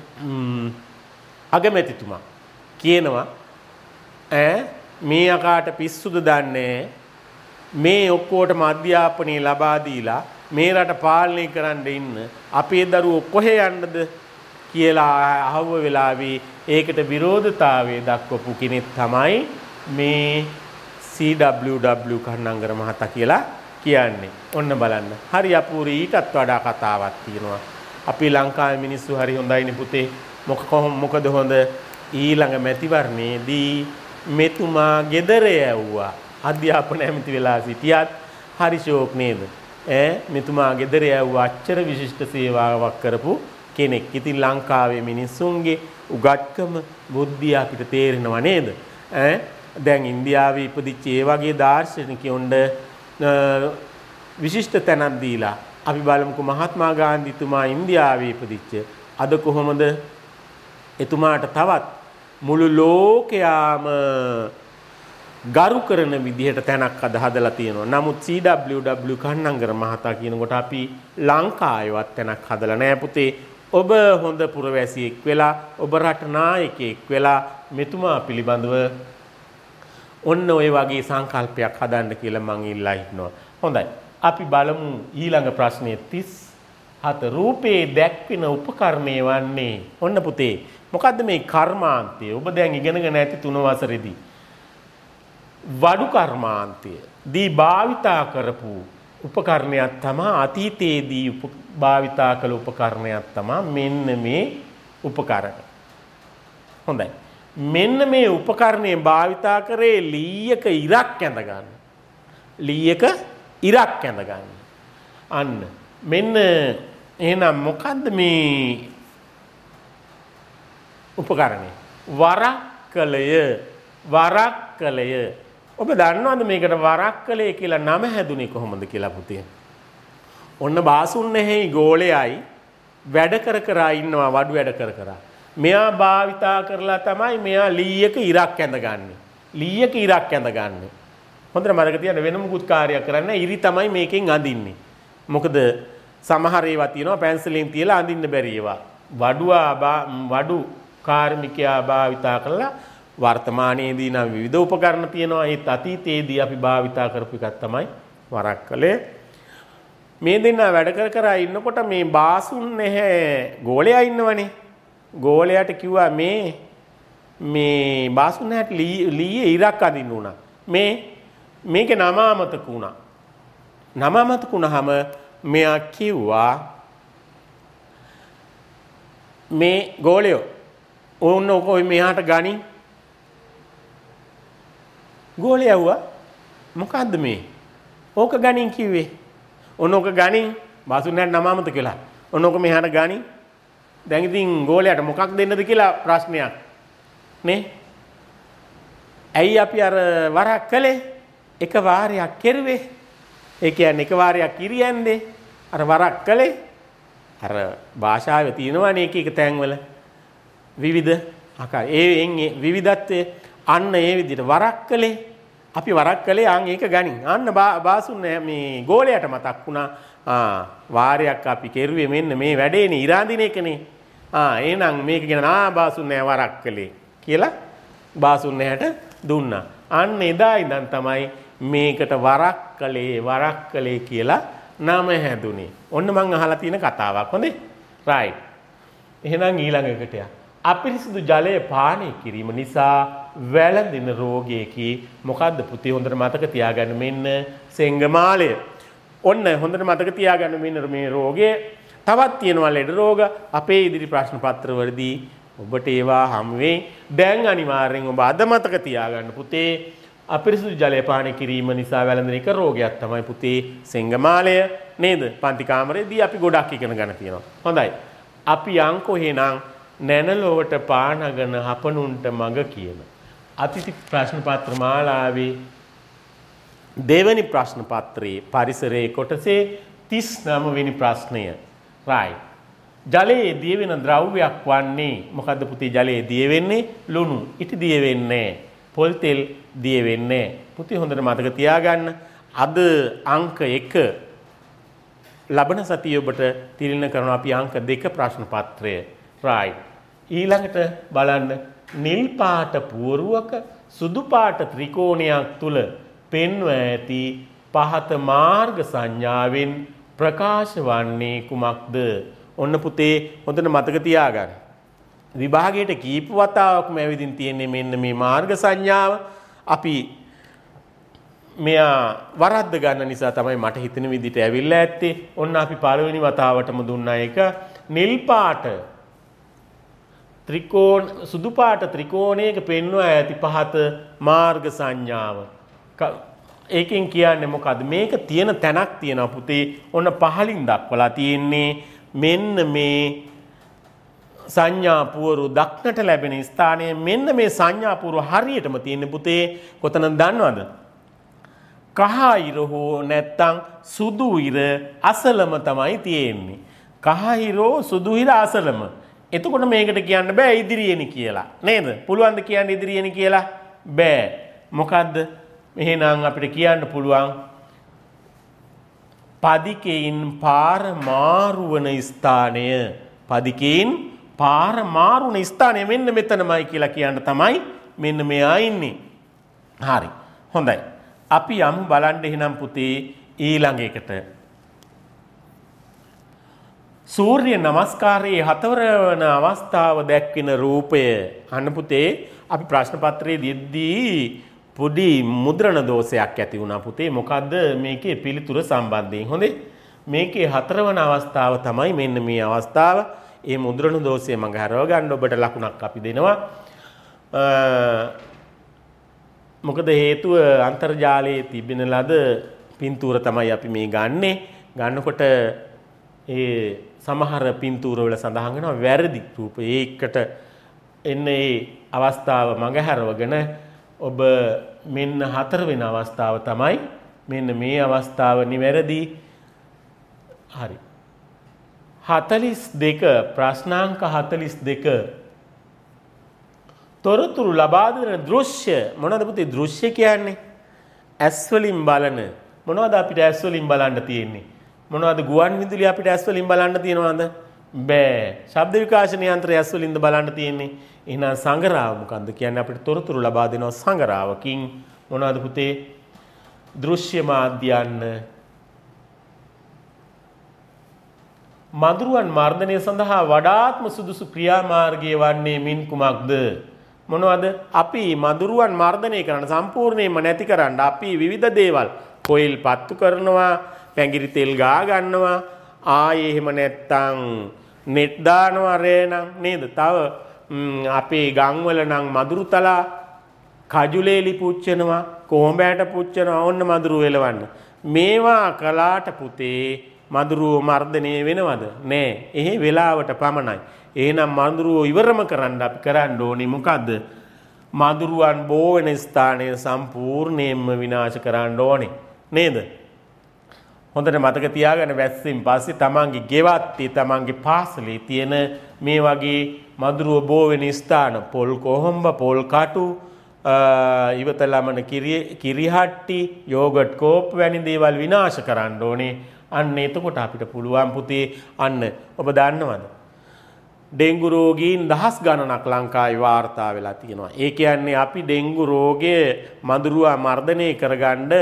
අගමැතිතුමා කියනවා ඈ මේ අකාට පිස්සුද දන්නේ මේ ඔක්කොටම අධ්‍යාපනය ලබා දීලා මේ රට පාලනය කරන්න ඉන්න අපේ දරුවෝ කොහෙ යන්නද කියලා අහුව වෙලාවේ ඒකට විරෝධතාවය දක්වපු කෙනෙක් තමයි මේ සී ඩබ්ලිව් ඩබ්ලිව් කන්නංගර මහතා කියලා කියන්නේ. ඔන්න බලන්න. හරි අපූර්ව ඊටත් වඩා කතාවක් තියෙනවා. අපි ලංකාවේ මිනිස්සු හරි හොඳයිනේ පුතේ. මොක මොකද හොඳ ඊළඟ මැතිවරණයේදී මෙතුමා ගෙදර යවුවා. අධ්‍යාපන ඇමති වෙලා සිටියත් හරි ෂෝක් නේද? ඈ මෙතුමා ගෙදර යවුවා අච්චර විශිෂ්ට සේවාවක් කරපු කෙනෙක්. ඉතින් ලංකාවේ මිනිස්සුන්ගේ උගත්කම බුද්ධිය අපිට තේරෙනව නේද? ඈ දැන් ඉන්දියාවේ ඉපදිච්ච ඒ වගේ දාර්ශනිකයොන්ට විශිෂ්ට තැනක් දීලා අපි බලමුකෝ මහත්මා ගාන්ධිතුමා ඉන්දියාවේ ඉපදිච්ච අද කොහොමද එතුමාට තවත් මුළු ලෝකයාම ගරු කරන විදිහට තැනක් අද හදලා තියෙනවා. නමුත් සී ඩබ්ලිව් ඩබ්ලිව් කන්නංගර මහතා කියනකොට අපි ලංකාවේවත් තැනක් හදලා නැහැ පුතේ. ඔබ හොඳ පුරවැසියෙක් වෙලා ඔබ රට නායකයෙක් වෙලා මෙතුමා පිළිබඳව ඔන්න ඔය වගේ සංකල්පයක් හදන්න කියලා මං ඉල්ලා හිටනවා. හොඳයි. අපි බලමු ඊළඟ ප්‍රශ්නය තිස් හත රූපේ දැක්වෙන උපකරණය වන්නේ. ඔන්න පුතේ මොකද්ද මේ කර්මාන්තය? ඔබ දැන් ඉගෙනගෙන ඇති තුන වසරේදී වඩු කර්මාන්තය දී භාවිතා කරපු උපකරණයක් තමයි අතීතයේදී භාවිතා කළ උපකරණයක් තමයි මෙන්න මේ උපකරණ. හොඳයි. මෙන්න මේ උපකරණය භාවිතා කරේ ලීයක ඉරක් ඇඳ ගන්න. ලීයක ඉරක් ඇඳ ගන්න. අන්න මෙන්න එහෙනම් මොකද්ද මේ උපකරණය? වරක්කලය. වරක්කලය. ඔබ දන්නවද මේකට වරක්කලය කියලා නම හැදුනේ කොහොමද කියලා පුතේ? ඔන්න බාසුන්නැහි ගෝලයයි වැඩ කර කර ඉන්නවා වඩු වැඩ කර කර. මෙයා භාවිතා කරලා තමයි මෙයා ලීයක ඉරක් ඇඳගන්නේ. ලීයක ඉරක් ඇඳගන්නේ. හොඳට මතක තියාගන්න වෙන මුකුත් කාර්යයක් කරන්න ඉරි තමයි මේකෙන් අඳින්නේ. මොකද සමහර ඒවා තියෙනවා පැන්සලෙන් තියලා අඳින්න බැරි ඒවා. වඩුවා වඩු කාර්මිකයා භාවිතා කරලා වර්තමානයේදී නම් විවිධ උපකරණ තියෙනවා. ඒත් අතීතයේදී අපි භාවිතා කරපු එකක් තමයි වරක්කලය. මේ දෙන්නා වැඩ කර කර ඉන්නකොට මේ බාසුන් නැහැ ගෝලයා ඉන්නවනේ. ගෝලයාට කිව්වා මේ මේ බාසුන් නැහැට ලීයේ ඉරක් අඳින්න උනා. මේ මේකේ නම අමතක වුණා. නම අමතක වුණාම මෙයා කිව්වා මේ ගෝලයෝ ඕන්න ඔකෝ මෙහාට ගනින්. ගෝලයා වුණා මොකද්ද මේ? ඕක ගනින් කිව්වේ. ඔන්න ඕක ගනින් බාසුන් නැහැට නම අමතක වෙලා. ඔන්න ඕක මෙහාට ගනින්. දැන් ඉතින් ගෝලයාට මොකක් දෙන්නද කියලා ප්‍රශ්නයක් නේ. ඇයි අපි අර වරක් කළේ? එක වාරයක් කෙරුවේ. ඒ කියන්නේ එක වාරයක් කිරියන්නේ. අර වරක් කළේ. අර භාෂාවේ තියෙනවානේ එක එක තැන්වල විවිධ ආකාර. ඒ එන්නේ විවිධත්වයේ අන්න ඒ විදිහට වරක් කළේ. අපි වරක් කළේ අන් ඒක ගනින්. අන්න බාසුන් මේ ගෝලයට මතක් වුණා. ආ වාරයක් අපි කෙරුවේ මෙන්න මේ වැඩේනේ ඉරාඳින එකනේ. ආ එහෙනම් මේක ගැන ආ බාසුන් නෑ වරක් කළේ කියලා බාසුන් නැහැට දුන්නා. අන්න එදා ඉඳන් තමයි මේකට වරක් කළේ වරක් කළේ කියලා නම හැදුනේ. ඔන්න මං අහලා තියෙන කතාවක්. හොඳේ? රයිට්. එහෙනම් ඊළඟ එකට යා. අපිරිසිදු ජලය පානය කිරීම නිසා වැළඳෙන රෝගයකි මොකද්ද පුතේ හොඳට මතක තියාගන්න මෙන්න සෙංගමාලය. ඔන්න හොඳට මතක තියාගන්න මෙන්න මේ රෝගය. තවත් තියෙනවා ලෙඩ රෝග අපේ ඉදිරි ප්‍රශ්න පත්‍රවලදී ඔබට ඒවා හමු වෙයි. දැන් අනිවාර්යෙන් ඔබ අද මතක තියාගන්න පුතේ අපිරිසිදු ජලය පානය කිරීම නිසා වැළඳෙන එක රෝගයක් තමයි පුතේ සෙංගමාලය නේද? පන්ති කාමරේදී අපි ගොඩක් ඉගෙන ගන්න තියෙනවා. හොඳයි. අපි යන්කෝ එහෙනම් නැනලොවට පානගෙන හපනුන්ට මග කියන අතිථි ප්‍රශ්න පත්‍ර මාලාවේ දෙවැනි ප්‍රශ්න පත්‍රයේ පරිසරයේ කොටසේ තිස් නවය වෙනි ප්‍රශ්නය. right. ජලයේ දිය වෙන ද්‍රව්‍යයක් වන්නේ මොකද්ද පුතේ? ජලයේ දිය වෙන්නේ ලුණු. ඉටි දිය වෙන්නේ පොල් තෙල් දිය වෙන්නේ. පුතේ හොඳට මතක තියාගන්න. අද අංක එක ලබන සතියේ ඔබට තිරින කරනවා අපි අංක දෙක ප්‍රශ්න පත්‍රය. right. ඊළඟට බලන්න නිල් පාට පුවරුවක සුදු පාට ත්‍රිකෝණයක් තුල පෙන්ව ඇති පහත මාර්ග සංඥාවෙන් ප්‍රකාශ වන්නේ කුමක්ද? ඔන්න පුතේ හොඳට මතක තියාගන්න. විභාගයට කීප වතාවක්ම ඇවිදින් තියෙන්නේ මෙන්න මේ මාර්ග සංඥාව. අපි මෙයා වරද්ද ගන්න නිසා තමයි මට හිතෙන විදිහට ඇවිල්ලා ඇත්තේ. ඔන්න අපි පළවෙනි වතාවටම දුන්නා එක නිල් පාට ත්‍රිකෝණ සුදු පාට ත්‍රිකෝණයක පෙන්වා ඇති පහත මාර්ග සංඥාව. ඒකෙන් කියන්නේ මොකද්ද? මේක තියෙන තැනක් තියෙනවා පුතේ. ඔන්න පහලින් දක්වලා තියෙන්නේ මෙන්න මේ සංඥා පුවරු දක්නට ලැබෙන ස්ථානය. මෙන්න මේ සංඥා පුවරු හරියටම තියෙන පුතේ කොතනද දන්නවද? කහ ඉර හෝ නැත්තම් සුදු ඉර අසලම තමයි තියෙන්නේ. කහ ඉරෝ සුදු ඉර අසලම. එතකොට මේකට කියන්න බෑ ඉදිරියේනි කියලා. නේද? පුළුවන් ද කියන්න ඉදිරියේනි කියලා? බෑ. මොකද්ද? එහෙනම් අපිට කියන්න පුළුවන් පදිකෙයින් පාර මාරු වන ස්ථානය. පදිකෙයින් පාර මාරු වන ස්ථානය මෙන්න මෙතනමයි කියලා කියන්න තමයි මෙන්න මෙයා ඉන්නේ. හරි. හොඳයි. අපි යමු බලන්න එහෙනම් පුතේ ඊළඟ එකට. සූර්ය නමස්කාරයේ හතරවන අවස්ථාව දැක්වෙන රූපය. අන්න පුතේ අපි ප්‍රශ්න පත්‍රයේ දෙද්දී පොඩි මුද්‍රණ දෝෂයක් ඇති වුණා පුතේ. මොකද්ද මේකේ පිළිතුර සම්බන්ධයෙන්? හොඳේ. මේකේ හතරවන අවස්ථාව තමයි මෙන්න මේ අවස්ථාව. ඒ මුද්‍රණ දෝෂය මඟ හරව ගන්න ඔබට ලකුණක් අපි දෙනවා. මොකද හේතුව අන්තර්ජාලයේ තිබෙන ලද පින්තූර තමයි අපි මේ ගන්නෙ. ගන්නකොට ඒ සමහර පින්තූර වල සඳහන් වෙනවා වැරදි රූප. ඒකට එන්නේ අවස්ථාව මඟහැරවගෙන ඔබ මෙන්න හතර වෙන අවස්ථාව තමයි මෙන්න මේ අවස්ථාව නිවැරදි. හරි. හතළිස් දෙක ප්‍රශ්නාංක හතළිස් දෙක තොරතුරු ලබා දෙන දෘශ්‍ය මොනවද පුතේ? දෘශ්‍ය කියන්නේ ඇස් වලින් බලන මොනවද අපිට ඇස් වලින් බලන්න තියෙන්නේ? මොනවද ගුවන් විදුලි අපිට ඇස් වලින් බලන්න තියනවද? බෑ. ශබ්ද විකාශන යන්ත්‍රය ඇස් වලින්ද බලන්න තියෙන්නේ? එහෙනම් සංගරාව මොකන්ද කියන්නේ? අපිට තොරතුරු ලබා දෙනවා සංගරාවකින්. මොනවද පුතේ? දෘශ්‍ය මාධ්‍යයන්. මදුරුවන් මර්ධනය සඳහා වඩාත්ම සුදුසු ක්‍රියාමාර්ගය වන්නේ මින් කුමක්ද? මොනවද? අපි මදුරුවන් මර්ධනය කරන්න සම්පූර්ණයෙන්ම නැති කරන්න අපි විවිධ දේවල් කොයිල් පත්තු කරනවා, පැංගිරි තෙල් ගා ගන්නවා, ආයේ එහෙම නැත්තම් net දානවා රේනම් නේද? තව අපේ ගම්වල නම් මදුරු තලා කජුලේලි පුච්චනවා, කොහොඹෑට පුච්චනවා, ඔන්න මදුරු වෙලවන්න. මේවා කලාට පුතේ මදුරුව මර්ධනය වෙනවද? නෑ. එහෙ වෙලාවට පමණයි. එහෙනම් මදුරුව ඉවරම කරන්න අපි කරන්න ඕනේ මොකද්ද? මදුරුවන් බෝ වෙන ස්ථානය සම්පූර්ණයෙන්ම විනාශ කරන්න ඕනේ. නේද? හොඳට මතක තියාගන්න වැස්සෙන් පස්සේ තමන්ගේ ගෙවත්තේ තමන්ගේ පාසලේ තියෙන මේ වගේ මදුරුව බෝ වෙන ස්ථාන පොල් කොහොඹ, පොල් කටු, ඉවත ළමන කිරිහට්ටි, යෝගට් කෝප් වැනි දේවල් විනාශ කරන්න ඕනේ. අන්න එතකොට අපිට පුළුවන් පුතේ අන්න ඔබ දන්නවද? ඩෙන්ගු රෝගීන් දහස් ගණනක් ලංකාවේ වාර්තා වෙලා තියෙනවා. ඒ කියන්නේ අපි ඩෙන්ගු රෝගය මදුරුවා මර්ධනය කරගන්න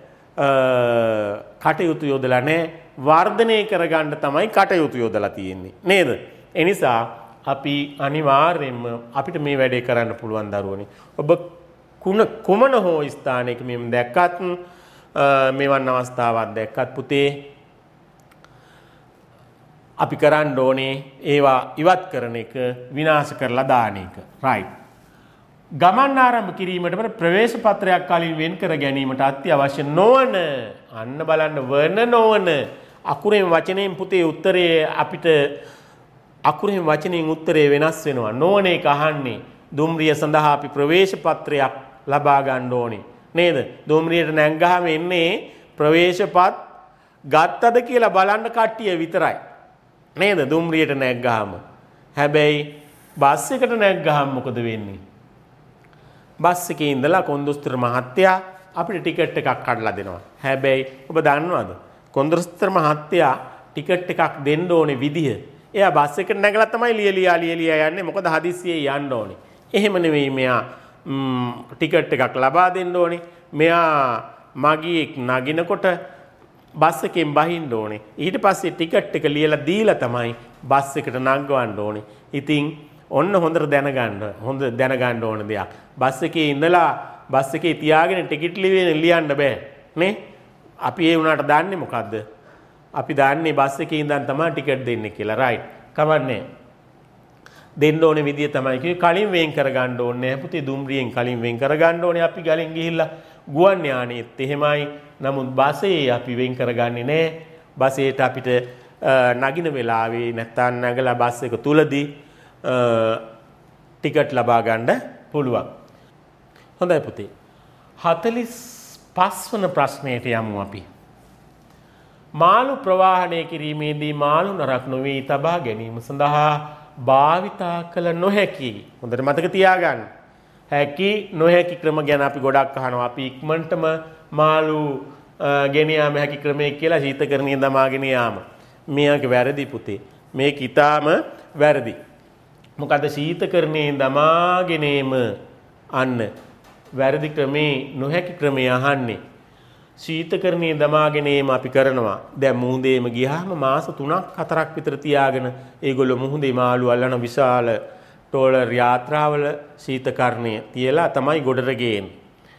කටයුතු යොදලා නැහැ, වර්ධනය කරගන්න තමයි කටයුතු යොදලා තියෙන්නේ. නේද? ඒ නිසා අපි අනිවාර්යයෙන්ම අපිට මේ වැඩේ කරන්න පුළුවන් දරුවනේ. ඔබ කුණ කුමන හෝ ස්ථානයක මෙම් දැක්කත් මෙවන් අවස්ථාවක් දැක්කත් පුතේ අපි කරන්න ඕනේ ඒවා ඉවත් කරන එක විනාශ කරලා දාන එක. right. ගමන් ආරම්භ කිරීමට ප්‍රවේශ පත්‍රයක් කලින් වෙන් කර ගැනීමට අත්‍යවශ්‍ය නොවන අන්න බලන්න වන නොවන අකුරෙන් වචනයෙන් පුතේ උත්තරේ අපිට අකුරෙන් වචනයෙන් උත්තරේ වෙනස් වෙනවා. නොවන එක අහන්නේ දුම්රිය සඳහා අපි ප්‍රවේශ පත්‍රයක් ලබා ගන්න ඕනේ. නේද? දුම්රියට නැංගහම එන්නේ ප්‍රවේශපත් ගත්තද කියලා බලන්න කට්ටිය විතරයි. නේද? දුම්රියට නැග්ගහම. හැබැයි බස් එකට නැග්ගහම මොකද වෙන්නේ? බස් එකේ ඉඳලා කොන්දොස්තර මහත්තයා අපිට ටිකට් එකක් කඩලා දෙනවා. හැබැයි ඔබ දන්නවද? කොන්දොස්තර මහත්තයා ටිකට් එකක් දෙන්න ඕනේ විදිහ. එයා බස් එකට නැගලා තමයි ලියලියා ලියලියා යන්නේ. මොකද හදිස්සියේ යන්න ඕනේ. එහෙම නෙවෙයි මෙයා ටිකට් එකක් ලබා දෙන්න ඕනේ. මෙයා මගියෙක් නගිනකොට බස් එකෙන් බහින්න ඕනේ. ඊට පස්සේ ටිකට් එක ලියලා දීලා තමයි බස් එකට නංගවන්න ඕනේ. ඉතින් ඔන්න හොඳට දැනගන්න හොඳ දැනගන්න ඕන දෙයක්. බස් එකේ ඉඳලා බස් එකේ තියාගෙන ටිකට් ලියන්න ලියන්න බෑ නේ? අපි ඒ උනාට දන්නේ මොකද්ද? අපි දන්නේ බස් එකේ ඉඳන් තමයි ටිකට් දෙන්නේ කියලා. රයිට්. කවන්නේ. දෙන්න ඕනේ විදිය තමයි කිව්වේ. කලින් වෙන් කරගන්න ඕනේ. පුතේ දුම්රියෙන් කලින් වෙන් කරගන්න ඕනේ. අපි ගලින් ගිහිල්ලා ගුවන් යානෙත් එහෙමයි. නමුත් බසේ අපි වෙන් කරගන්නේ නැහැ. බසේට අපිට නගින වෙලාවේ නැත්තම් නැගලා බස් එක තුලදී ටිකට් ලබා ගන්න පුළුවන්. හොඳයි පුතේ. හතළිස් පහ වන ප්‍රශ්නයට යමු අපි. මාළු ප්‍රවාහනය කිරීමේදී මාළු නරක් නොවේ තබා ගැනීම සඳහා භාවිතා කළ නොහැකි. හොඳට මතක තියාගන්න. හැකි නොහැකි ක්‍රම ගැන අපි ගොඩක් අහනවා. අපි ඉක්මනටම මාළු ගෙන යාම හැකි ක්‍රමයේ කියලා ශීතකරණයේ දමාගෙන යාම. මේක වැරදි පුතේ. මේක ඊටාම වැරදි. මොකද ශීතකරණයේ දමාගෙනේම අන්න වැරදි ක්‍රමේ නොහැකි ක්‍රමයේ අහන්නේ. ශීතකරණයේ දමාගෙනේම අපි කරනවා. දැන් මුහුදේම ගියාම මාස තුනක් හතරක් විතර තියාගෙන ඒගොල්ලෝ මුහුදේ මාළු අල්ලන විශාල ටෝලර් යාත්‍රාවල ශීතකරණය තියලා තමයි ගොඩට ගේන්නේ.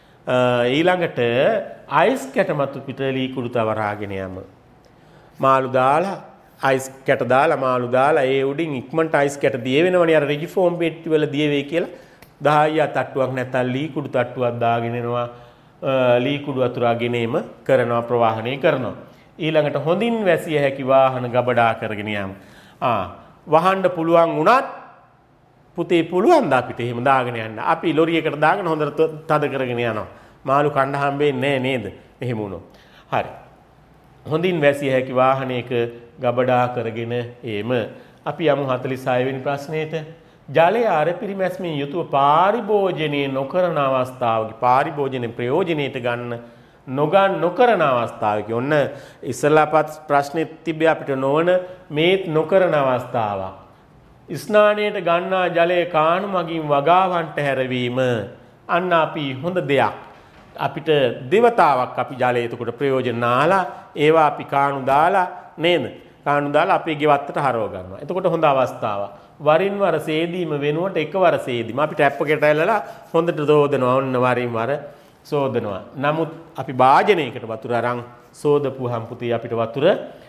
ඊළඟට අයිස් කැට මතු පිට ලී කුඩු තවරාගෙන යම. මාළු දාලා අයිස් කැට දාලා මාළු දාලා ඒ උඩින් ඉක්මනට අයිස් කැට දිය වෙනවනේ අර රෙජිෆෝම් පෙට්ටි වල දිය වෙයි කියලා දහය තට්ටුවක් නැත්නම් ලී කුඩු තට්ටුවක් දාගෙන එනවා. ලී කුඩු අතුරාගෙන එම කරනවා ප්‍රවාහනය කරනවා. ඊළඟට හොඳින් වැසිය හැකි වාහන ගබඩා කරගෙන යම. ආ වහන්න පුළුවන් වුණත් පුතේ පුළුවන් ද අපිට එහෙම දාගෙන යන්න. අපි ලොරියකට දාගෙන හොඳට තද කරගෙන යනවා. මාළු කණ්ඩ හම්බෙන්නේ නැහැ නේද? එහෙම වුණොත්. හරි. හොඳින් වැසිය හැකි වාහනයක ගබඩා කරගෙන එම අපි යමු හතළිස් හය වෙනි ප්‍රශ්නෙට. ජලය අර පිරිමැස්මින් යුතුව පාරිභෝජනය නොකරන අවස්ථාවක පාරිභෝජන ප්‍රයෝජනයට ගන්න නොගන් නොකරන අවස්ථාවක ඔන්න ඉස්සලාපත් ප්‍රශ්නෙත් තිබ්බේ අපිට නොවන මේත් නොකරන අවස්ථාවක්. ස්නානයට ගන්නා ජලය කාණු මගින් වගාවන්ට හැරවීම අන්න අපි හොඳ දෙයක්. අපිට දෙවතාවක් අපි ජලය එතකොට ප්‍රයෝජන නාලා ඒවා අපි කාණු දාලා නේද? කාණු දාලා අපේ ගෙවත්තට හරව ගන්නවා. එතකොට හොඳ අවස්ථාවක්. වරින් වර සේදීම වෙනුවට එකවර සේදීම අපි ටැප් එකට ඇල්ලලා හොඳට සෝදනවා. ඔන්න වරින් වර සෝදනවා. නමුත් අපි භාජනයකට වතුර අරන් සෝදපුවාම පුතේ අපිට වතුර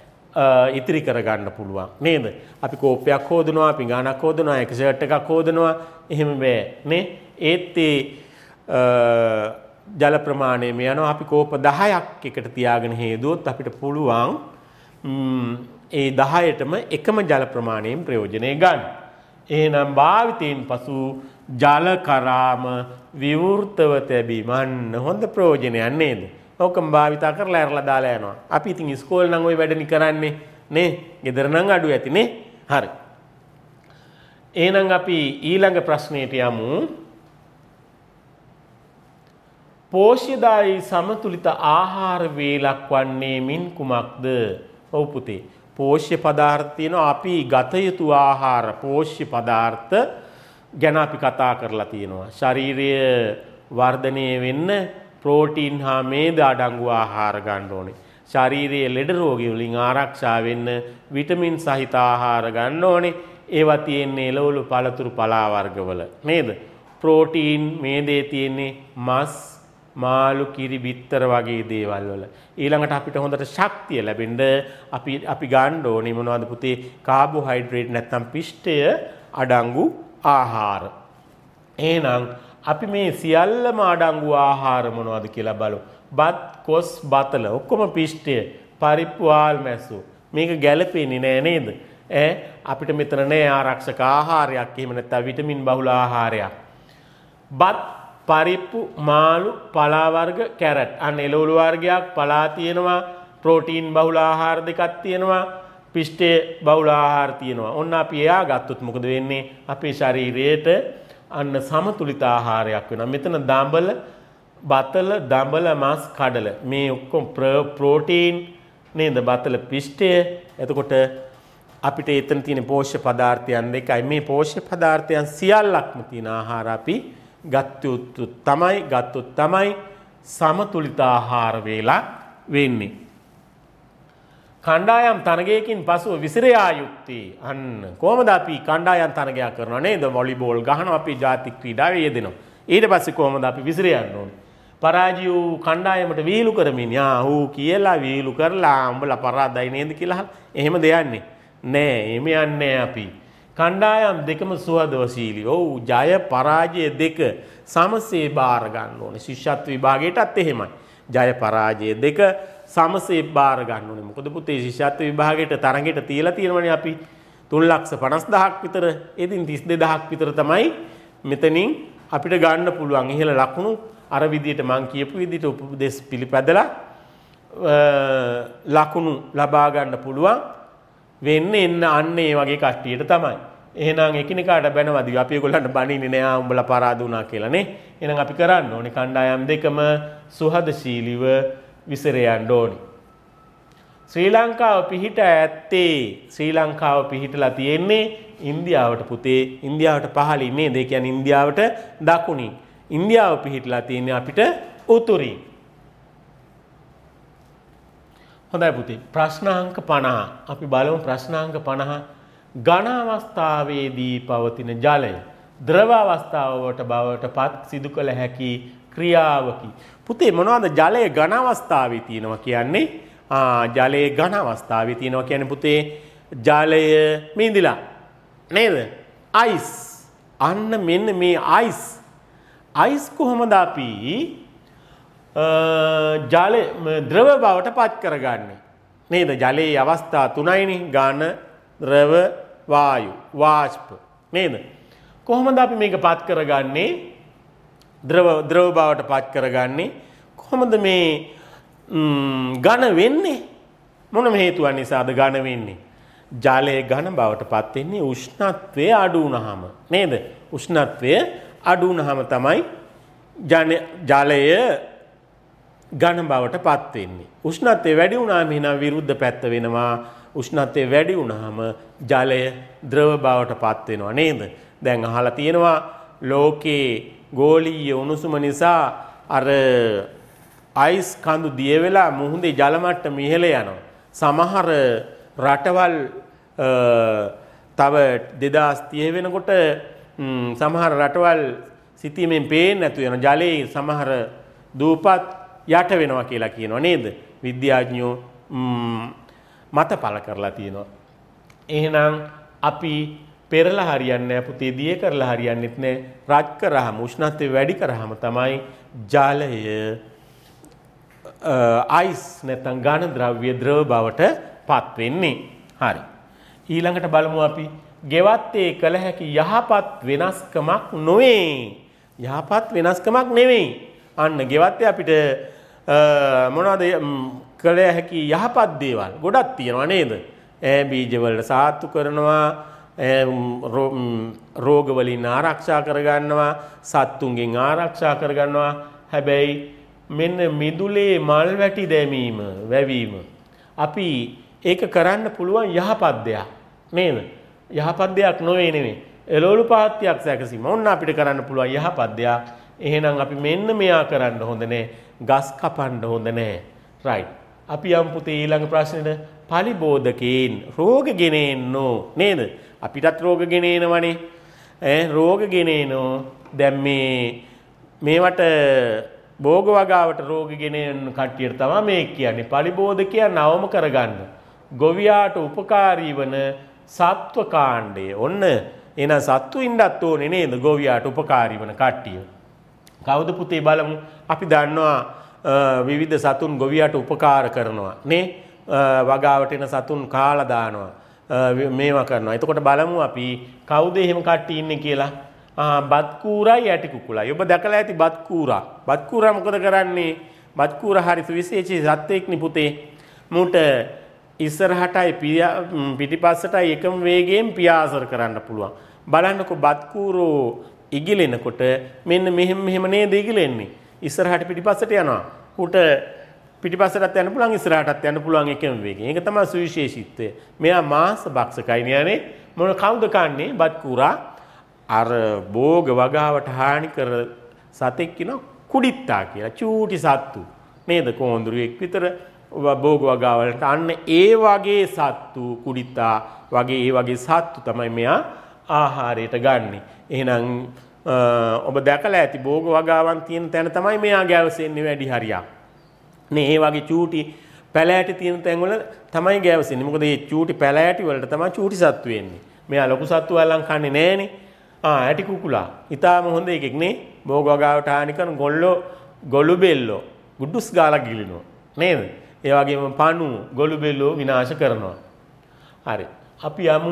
ඉතිරි කරගන්න පුළුවන් නේද? අපි කෝප්පයක් හොදනවා, අපි ගානක් හොදනවා, එක ෂර්ට් එකක් හොදනවා. එහෙම බෑ නේ? ඒත් ඒ ජල ප්‍රමාණය මේ යනවා. අපි කෝප දහයක් එකට තියාගෙන හේදුවොත් අපිට පුළුවන් ඒ දහයටම එකම ජල ප්‍රමාණයෙන් ප්‍රයෝජනය ගන්න. එහෙනම් භාවිතයෙන් පසු ජල කරාම විවෘතව තැබීමන්න හොඳ ප්‍රයෝජනයක් නේද? ඔක්කොම භාවිතා කරලා ඇරලා දාලා යනවා. අපි ඉතින් ඉස්කෝලේ නම් ওই වැඩනි කරන්නේ නේ. ගෙදර නම් අඩු ඇති නේ. හරි. එහෙනම් අපි ඊළඟ ප්‍රශ්නෙට යමු. පෝෂ්‍යදායී සමතුලිත ආහාර වේලක් වන්නේ මින් කුමක්ද? ඔව් පුතේ. පෝෂ්‍ය පදාර්ථ තියෙනවා. අපි ගත යුතු ආහාර පෝෂ්‍ය පදාර්ථ ගැන අපි කතා කරලා තියෙනවා. ශාරීරිය වර්ධනය වෙන්න ප්‍රෝටීන් හා මේද අඩංගු ආහාර ගන්න ඕනේ. ශාරීරියේ ලෙඩ රෝග වලින් ආරක්ෂා වෙන්න විටමින් සහිත ආහාර ගන්න ඕනේ. ඒවා තියෙන්නේ එළවලු පළතුරු පලා වර්ගවල නේද? ප්‍රෝටීන් මේ දේ තියෙන්නේ මස් මාළු කිරි බිත්තර වගේ දේවල් වල. ඊළඟට අපිට හොඳට ශක්තිය ලැබෙන්න අපි අපි ගන්න ඕනේ මොනවද පුතේ? කාබෝහයිඩ්‍රේට් නැත්නම් පිෂ්ඨය අඩංගු ආහාර. එහෙනම් අපි මේ සියල්ලම අඩංගු ආහාර මොනවද කියලා බලමු. බත් කොස් බතල ඔක්කොම පිෂ්ඨය පරිප්පු ආල්මැස්සු මේක ගැලපෙන්නේ නෑ නේද? ඈ අපිට මෙතන නෑ ආරක්ෂක ආහාරයක් එහෙම නැත්නම් විටමින් බහුල ආහාරයක්. බත් පරිප්පු මාළු පලා වර්ග කැරට් අන්න එළවලු වර්ගයක් පලා තියෙනවා ප්‍රෝටීන් බහුල ආහාර දෙකක් තියෙනවා පිෂ්ඨය බහුල ආහාර තියෙනවා. ඔන්න අපි එයා ගත්තොත් මොකද වෙන්නේ? අපේ ශරීරයට අන්න සමතුලිත ආහාරයක් වෙනවා. මෙතන දඹල බතල දඹල මස් කඩල මේ ඔක්කොම ප්‍රෝටීන් නේද? බතල පිෂ්ඨය. එතකොට අපිට එතන තියෙන පෝෂ්‍ය පදාර්ථයන් දෙකයි. මේ පෝෂ්‍ය පදාර්ථයන් සියල්ලක්ම තියෙන ආහාර අපි ගත්තොත් තමයි ගත්තොත් තමයි සමතුලිත ආහාර වේලා වෙන්නේ. කණ්ඩායම් තරගයකින් පසුව විසිරයා යුත්තේ අන්න කොහොමද අපි කණ්ඩායම් තරගයක් කරනවා නේද? වොලිබෝල් ගහනවා අපි ජාතික ක්‍රීඩාවේ යෙදෙනවා. ඊට පස්සේ කොහොමද අපි විසිර යන්න ඕනේ? පරාජය වූ කණ්ඩායමට වීලු කරමින් යා හූ කියලා වීලු කරලා උඹලා පරාදයි නේද කියලා එහෙම දෙයන්නේ නෑ. එහෙම යන්නේ අපි. කණ්ඩායම් දෙකම සුහදවශීලී. ඔව් ජය පරාජය දෙක සමසේ බාර ගන්න ඕනේ. ශිෂ්‍යත්ව විභාගයටත් එහෙමයි. ජය පරාජය දෙක සමසේ බාර ගන්න ඕනේ. මොකද පුතේ ශිෂ්‍යත්ව විභාගයට තරඟයට තියලා තියෙනවනේ අපි තුන් ලක්ෂ පනස් දහසක් විතර. ඉතින් තිස් දෙදහසක් විතර තමයි මෙතනින් අපිට ගන්න පුළුවන් ඉහළ ලකුණු. අර විදියට මම කියපු විදියට උපදේශ පිළිපැදලා ලකුණු ලබා ගන්න පුළුවන් වෙන්නේ එන්න අන්න ඒ වගේ කට්ටියට තමයි. එහෙනම් එකිනෙකාට බැනවදී අපි ඒගොල්ලන්ට බනින්නේ නෑ ආ උඹලා පරාද වුණා කියලා නේ. එහෙනම් අපි කරන්න ඕනේ කණ්ඩායම් දෙකම සුහදශීලීව විසිර යන්න ඕනේ. ශ්‍රී ලංකාව පිහිට ඇත්තේ ශ්‍රී ලංකාව පිහිටලා තියෙන්නේ ඉන්දියාවට පුතේ. ඉන්දියාවට පහළින් නේද? ඒ කියන්නේ ඉන්දියාවට දකුණින්. ඉන්දියාව පිහිටලා තියෙන්නේ අපිට උතුරින්. හොඳයි පුතේ. ප්‍රශ්නාංක පනහ. අපි බලමු ප්‍රශ්නාංක පනහ. ඝන අවස්ථාවේදී පවතින ජලය ද්‍රව අවස්ථාවට බවට පත් සිදු කළ හැකි ක්‍රියාවකි. පුතේ මොනවද ජලය ඝන අවස්ථාවේ තියෙනවා කියන්නේ? ආ ජලයේ ඝන අවස්ථාවේ තියෙනවා කියන්නේ පුතේ ජලය මිදිලා නේද? අයිස්. අන්න මෙන්න මේ අයිස්. අයිස් කොහොමද අපි ජලය ද්‍රව බවට පත් කරගන්නේ? නේද? ජලයේ අවස්ථා තුනයිනේ. ඝන, ද්‍රව, වායු, වාෂ්ප නේද? කොහොමද අපි මේක පත් කරගන්නේ? ද්‍රව ද්‍රව බවට පත් කරගන්නේ? කොහොමද මේ ඝන වෙන්නේ? මොන හේතුවක් නිසාද ඝන වෙන්නේ? ජලයේ ඝන බවට පත් වෙන්නේ උෂ්ණත්වය අඩු වුනහම නේද? උෂ්ණත්වය අඩු වුනහම තමයි ජලය ඝන බවට පත් වෙන්නේ. උෂ්ණත්වය වැඩි වුණාම එහෙනම් විරුද්ධ පැත්ත වෙනවා. උෂ්ණත්වය වැඩි වුණාම ජලය ද්‍රව බවට පත් වෙනවා නේද? දැන් අහලා තියෙනවා ලෝකේ ගෝලීය උණුසුම නිසා අර අයිස් කඳු දිය වෙලා මුහුදේ ජල මට්ටම ඉහළ යනවා. සමහර රටවල් තව දෙදාස් තිහ වෙනකොට සමහර රටවල් සිතීමෙන් පේන්නේ නැතු වෙන ජලයේ සමහර දූපත් යට වෙනවා කියලා කියනවා නේද? විද්‍යාඥයෝ මත පළ කරලා තියෙනවා. එහෙනම් අපි පෙරලා හරියන්නේ නැහැ පුතේ, දිය කරලා හරියන්නේත් නැහැ. රත් කරාම උෂ්ණත්වය වැඩි කරාම තමයි ජලය අයිස් නැත්නම් ඝන ද්‍රව්‍ය ද්‍රව බවට පත් වෙන්නේ. හරි. ඊළඟට බලමු අපි ගෙවත්තේ කළ හැකි යහපත් වෙනස්කමක් නොවේ. යහපත් වෙනස්කමක් නෙවෙයි. අන්න ගෙවත්තේ අපිට මොනවද කළ හැකි යහපත් දේවල් ගොඩක් තියෙනවා නේද? ඈ බීජවල සාත්තු කරනවා, රෝග වලින් ආරක්ෂා කරගන්නවා, සත්තුන්ගෙන් ආරක්ෂා කරගන්නවා. හැබැයි මෙන්න මිදුලේ මල් වැටි දැමීම, වැවීම අපි ඒක කරන්න පුළුවන් යහපත් දෙයක් නේද? යහපත් දෙයක් නොවේ නෙමෙයි. එළවලු පාත්‍යක් සැකසීම ඕන්න අපිට කරන්න පුළුවන් යහපත් දෙයක්. එහෙනම් අපි මෙන්න මෙයා කරන්න හොඳ නැහැ. ගස් කපන්න හොඳ නැහැ. රයිට්. අපි යමු පුතේ ඊළඟ ප්‍රශ්නෙට. පලිබෝධකේන් රෝග ගෙනෙන්නෝ නේද? අපිටත් රෝග ගෙන එනවනේ. ඈ රෝග ගෙන එනෝ. දැන් මේ මේවට භෝග වගාවට රෝග ගෙන එන කට්ටියට තමයි මේ කියන්නේ. පරිබෝධකයන් නවම කරගන්න. ගොවියාට උපකාරී වන සත්ව කාණ්ඩය. ඔන්න එහෙනම් සත්තු ඉන්නත් ඕනේ නේද? ගොවියාට උපකාරී වන කට්ටිය. කවුද පුතේ බලමු. අපි දන්නවා විවිධ සතුන් ගොවියාට උපකාර කරනවා නේ. වගාවට එන සතුන් කාලා දානවා. මේවා කරනවා. එතකොට බලමු අපි කවුද එහෙම කට්ටිය ඉන්නේ කියලා. ආ බත් කූරයි ඇටි කුකුලයි. ඔබ දැකලා ඇති බත් කූරා. බත් කූරා මොකද කරන්නේ? බත් කූරා හරි විශේෂී සත්වෙක් නේ පුතේ. මුට ඉස්සරහටයි පිටිපස්සටයි එකම වේගයෙන් පියාසර කරන්න පුළුවන්. බලන්නකෝ බත් කූරෝ ඉගිලෙනකොට මෙන්න මෙහෙම මෙහෙම නේද ඉගිලෙන්නේ. ඉස්සරහට පිටිපස්සට යනවා. උට පිටිපස්සටත් යන්න පුළුවන් ඉස්සරහටත් යන්න පුළුවන් එකම වේගයෙන්. ඒක තමයි සුවිශේෂීත්වය. මෙයා මාංශ භක්ෂකයි නේ. මොන කවුද කන්නේ? බත් කූරා. අර භෝග වගාවට හානි කර සතෙක් කියන කුඩිත්තා කියලා. චූටි සත්තු නේද? කොඳුරුවෙක් විතර භෝග වගාවලට අන්න ඒ වගේ සත්තු කුඩිත්තා වගේ ඒ වගේ සත්තු තමයි මෙයා ආහාරයට ගන්නෙ. එහෙනම් ඔබ දැකලා ඇති භෝග වගාවන් තියෙන තැන තමයි මෙයා ගැවසෙන්නේ වැඩි හරියක්. නේ ඒ වගේ චූටි පැලෑටි තියෙන තැන් වල තමයි ගැවසෙන්නේ. මොකද මේ චූටි පැලෑටි වලට තමයි චූටි සත්තු එන්නේ. මෙයා ලොකු සත්තු අල්ලන් කන්නේ නෑනේ. ආ ඇටි කුකුලා. ඊටාම හොඳ එකෙක් නේ. භෝග වගාවට හානි කරන ගොල්ලෝ ගොළු බෙල්ලෝ ගුඩුස් ගාලා ගිලිනවා. නේද? ඒ වගේම පණු ගොළු බෙල්ලෝ විනාශ කරනවා. හරි. අපි යමු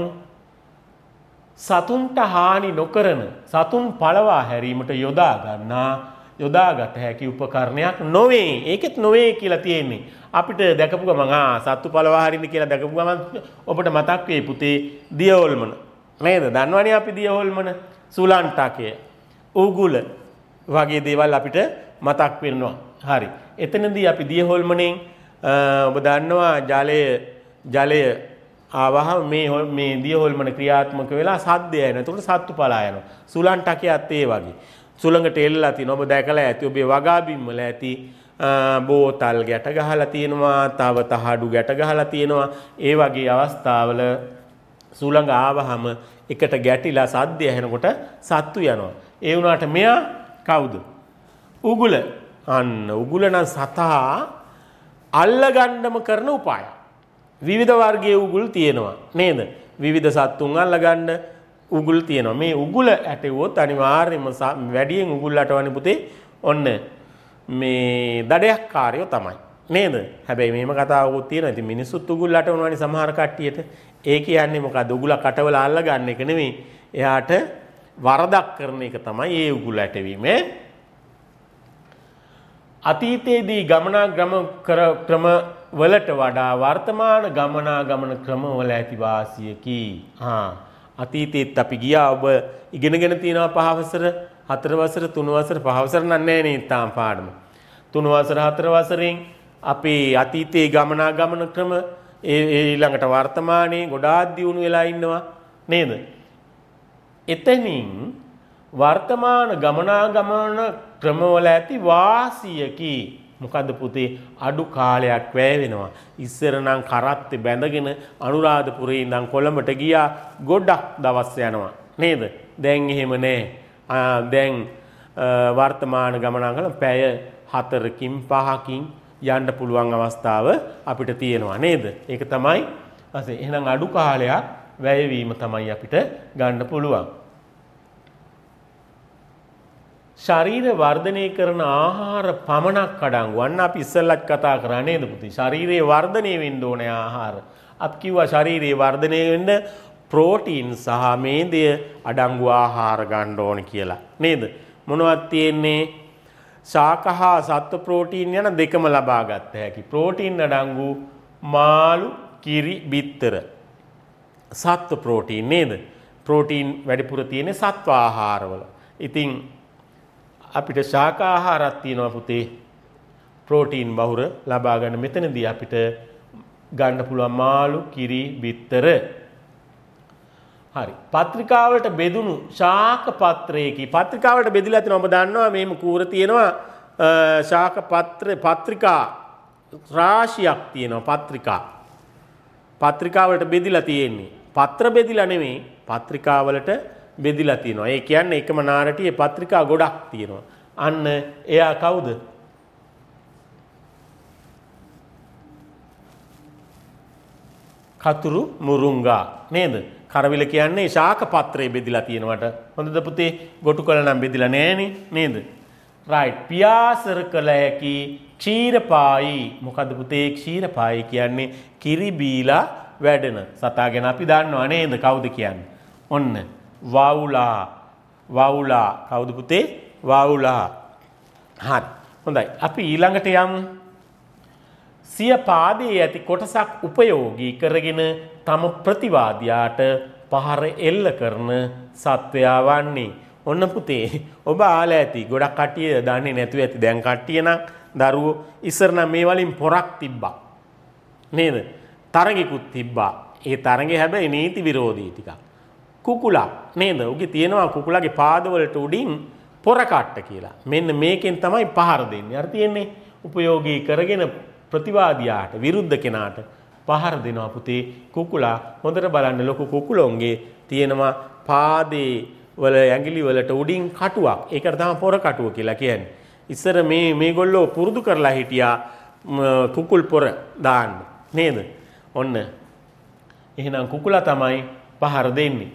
සතුන්ට හානි නොකරන සතුන් පළවා හැරීමට යොදා ගන්නා යොදාගත හැකි උපකරණයක් නොවේ. ඒකෙත් නොවේ කියලා තියෙන්නේ. අපිට දැකපු ගමන් ආ සත්තු පළවා හරින්න කියලා දැකපු ගමන් ඔබට මතක් වෙයි පුතේ දියවොල්මන. නේද? දන්නවනේ අපි දියවොල්මන, සුලන්ටකය, උගුල වගේ දේවල් අපිට මතක් වෙනවා. හරි. එතනදී අපි දියවොල්මනෙන් ඔබ දන්නවා ජලය ජලය ආවහම මේ මේ දියහොල්මන ක්‍රියාත්මක වෙලා සද්දය එන. එතකොට සත්තු පලා යනවා. සුලන්ටකයත් ඒ වගේ. සුළඟට එල්ලලා තිනවා. ඔබ දැකලා ඇති. ඔබේ වගා බිම් වල ඇති බෝතල් ගැට ගහලා තියෙනවා. තව තහඩු ගැට ගහලා තියෙනවා. ඒ වගේ අවස්ථාවල සුළඟ ආවහම එකට ගැටිලා සද්දය ඇහෙනකොට සත්තු යනවා. ඒ වුණාට මෙයා කවුද? උගුල. අන්න උගුල නම් සතා අල්ලගන්නම කරන උපාය. විවිධ වර්ගයේ උගුල් තියෙනවා නේද? විවිධ සත්තුන් අල්ලගන්න උගුල් තියෙනවා. මේ උගුල ඇටෙවුවොත් අනිවාර්යයෙන්ම වැඩියෙන් උගුල් අටවන්නේ පුතේ ඔන්න මේ දඩයක්කාරයෝ තමයි නේද? හැබැයි මේම කතාවකුත් තියෙනවා. ඉතින් මිනිස්සුත් උගුල් අටවනවානේ සමහර කට්ටියට. ඒ කියන්නේ මොකද? උගුල කටවල අල්ලගන්න එක නෙමෙයි. එයාට වරදක් කරන එක තමයි ඒ උගුල් ඇටවීම. අතීතයේදී ගමනාගමන ක්‍රම වලට වඩා වර්තමාන ගමනාගමන ක්‍රමවල ඇති වාසියකි. ආ අතීතයේත් අපි ගියා ඔබ ඉගෙනගෙන තියෙනවා පහ වසර, හතර වසර, තුන වසර, පහ වසර නෑ නේ තාම පාඩම. තුන වසර, හතර වසරෙන් අපේ අතීතයේ ගමනාගමන ක්‍රම ඒ ඊළඟට වර්තමානයේ ගොඩාක් දියුණු වෙලා ඉන්නවා නේද? එතනින් වර්තමාන ගමනාගමන ක්‍රමවල ඇති වාසියකි. මොකද්ද පුතේ? අඩු කාලයක් වැය වෙනවා. ඉස්සර නම් කරත්තේ බැඳගෙන අනුරාධපුරේ ඉඳන් කොළඹට ගියා ගොඩක් දවස් යනවා නේද? දැන් එහෙම නෑ. දැන් වර්තමාන ගමනාගමන පැය හතරකින් පහකින් යන්න පුළුවන් අවස්ථාව අපිට තියෙනවා නේද? ඒක තමයි අසේ එහෙනම් අඩු කාලයක් වැයවීම තමයි අපිට ගන්න පුළුවන්. ශරීර වර්ධනය කරන ආහාර පමණක් අඩංගු. අන්න අපි ඉස්සෙල්ලත් කතා කරා නේද පුතේ? ශරීරයේ වර්ධනය වෙන්න ඕනේ ආහාර. අපි කිව්වා ශරීරයේ වර්ධනය වෙන්න ප්‍රෝටීන් සහ මේදය අඩංගු ආහාර ගන්න ඕනේ කියලා. නේද? මොනවද තියෙන්නේ? ශාක හා සත්ව ප්‍රෝටීන් යන දෙකම ලබා ගන්න හැකි. ප්‍රෝටීන් අඩංගු මාළු, කිරි, බිත්තර. සත්ව ප්‍රෝටීන් නේද? ප්‍රෝටීන් වැඩිපුර තියෙන්නේ සත්ව ආහාරවල. ඉතින් අපිට ශාක ආහාරයක් තියෙනවා පුතේ. ප්‍රෝටීන් බහුර ලබා ගන්න මෙතනදී අපිට ගන්න පුළුවන් මාළු, කිරි, බිත්තර. හරි. පත්‍රිකාවලට බෙදුණු ශාක පත්‍රයකි. පත්‍රිකාවලට බෙදලා තියෙනවා. ඔබ දන්නවා මේම කූර තියෙනවා ශාක පත්‍ර පත්‍රිකා රාශියක් තියෙනවා. පත්‍රිකා. පත්‍රිකාවලට බෙදලා තියෙන්නේ. පත්‍ර බෙදිලා නෙමෙයි පත්‍රිකාවලට බෙදිලා තියෙනවා. ඒ කියන්නේ එකම නාරටියේ පත්‍රිකා ගොඩක් තියෙනවා. අන්න එයා කවුද? කතුරු මුරුංගා නේද? කරවිල කියන්නේ ශාක පත්‍රයේ බෙදිලා තියෙනවට. හොඳද පුතේ? ගොටු කළ නම් බෙදිලා නෑනේ නේද? right. පියාසර කළ හැකි ක්ෂීරපායි. මොකද්ද පුතේ ක්ෂීරපායි කියන්නේ? කිරි බීලා වැඩෙන සතා ගැන අපි දන්නවා නේද? කවුද කියන්නේ? ඔන්න වවුලා. වවුලා කවුද පුතේ? වවුලා. හරි. හොඳයි. අපි ඊළඟට යමු. සිය පාදයේ ඇති කොටසක් උපයෝගී කරගෙන තම ප්‍රතිවාදියාට පහර එල්ල කරන සත්වයා වන්නේ. ඔන්න පුතේ ඔබ ආලා ඇති. ගොඩක් කට්ටිය දන්නේ නැතුව ඇති. දැන් කට්ටිය නම් දරුවෝ ඉස්සර නම් මේ වලින් පොරක් තිබ්බා. නේද? තරගෙකුත් තිබ්බා. ඒ තරගේ හැබැයි නීති විරෝධී ටිකක්. කුකුලා නේද? උගේ තියෙනවා කුකුලාගේ පාදවලට උඩින් පොර කට්ට කියලා. මෙන්න මේකෙන් තමයි පහර දෙන්නේ. අර තියෙන්නේ උපයෝගී කරගෙන ප්‍රතිවාදියාට විරුද්ධ කෙනාට පහර දෙනවා පුතේ. කුකුලා හොඳට බලන්න ලොකු කුකුලොන්ගේ තියෙනවා පාදේ වල ඇඟිලි වලට උඩින් කටුවක්. ඒකට තමයි පොර කටුව කියලා කියන්නේ. ඉස්සර මේ මේගොල්ලෝ පුරුදු කරලා හිටියා කුකුල් පොර දාන්න නේද? ඔන්න එහෙනම් කුකුලා තමයි පහර දෙන්නේ.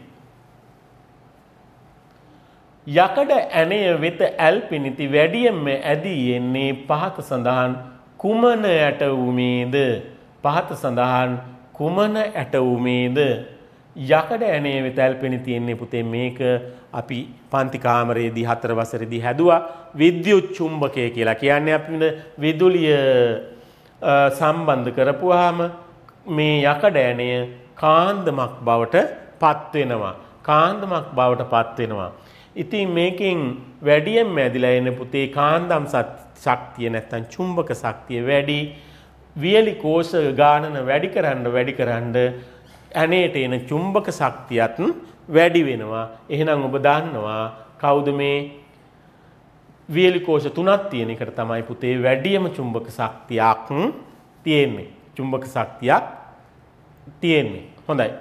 යකඩ ඇණය වෙත ඇල්පිනිති වැඩියෙන්ම ඇදී එන්නේ පහත සඳහන් කුමන ඇටවුමේද? පහත සඳහන් කුමන ඇටවුමේද? යකඩ ඇණය වෙත ඇල්පෙනී තියෙන්නේ පුතේ මේක අපි පන්ති කාමරයේදී හතර වසරේදී හැදුවා විද්‍යුත් චුම්බකය කියලා. කියන්නේ අපි විදුලිය සම්බන්ධ කරපුවාම මේ යකඩ ඇණය කාන්දමක් බවට පත් වෙනවා. කාන්දමක් බවට පත් වෙනවා. ඉතින් මේකෙන් වැඩියෙන් ඇදිලා එන පුතේ කාන්දම් ශක්තිය නැත්තම් චුම්බක ශක්තිය වැඩි. වියලි කෝෂ ගානන වැඩි කරන්න වැඩි කරන්න ඇණේට එන චුම්බක ශක්තියත් වැඩි වෙනවා. එහෙනම් ඔබ දන්නවා කවුද මේ වියලි කෝෂ තුනක් තියෙන එකට තමයි පුතේ වැඩියම චුම්බක ශක්තියක් තියෙන්නේ. චුම්බක ශක්තියක් තියෙන්නේ. හොඳයි.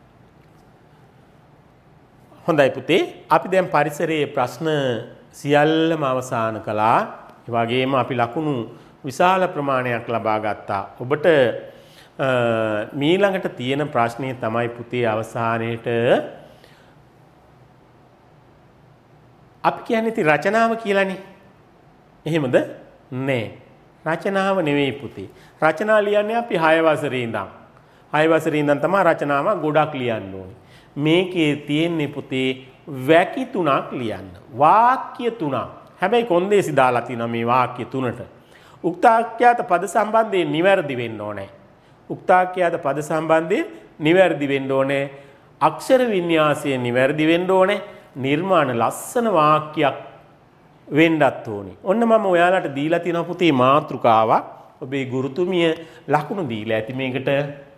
හොඳයි පුතේ අපි දැන් පරිසරයේ ප්‍රශ්න සියල්ලම අවසන් කළා. ඒ වගේම අපි ලකුණු විශාල ප්‍රමාණයක් ලබා ගත්තා. ඔබට මීළඟට තියෙන ප්‍රශ්නේ තමයි පුතේ අවසානයේට අපි කියන්නේ ඉතින් රචනාව කියලානේ. එහෙමද? නෑ. රචනාව නෙවෙයි පුතේ. රචනා ලියන්නේ අපි හය වසරේ ඉඳන්. හය වසරේ ඉඳන් තමයි රචනාව ගොඩක් ලියන්න ඕනේ. මේකේ තියෙන්නේ පුතේ වැකි තුනක් ලියන්න. වාක්‍ය තුනක්. හැබැයි කොන්දේසි දාලා තිනවා මේ වාක්‍ය තුනට. උක්තාක්‍යාත පද සම්බන්ධයෙන් නිවැරදි වෙන්න ඕනේ. උක්තාක්‍යාත පද සම්බන්ධයෙන් නිවැරදි වෙන්න ඕනේ. අක්ෂර වින්‍යාසය නිවැරදි වෙන්න ඕනේ. නිර්මාණ ලස්සන වාක්‍යයක් වෙන්නත් ඕනේ. ඔන්න මම ඔයාලට දීලා තියෙනවා පුතේ මාතෘකාවක්. ඔබේ ගුරුතුමිය ලකුණු දීලා ඇති මේකට.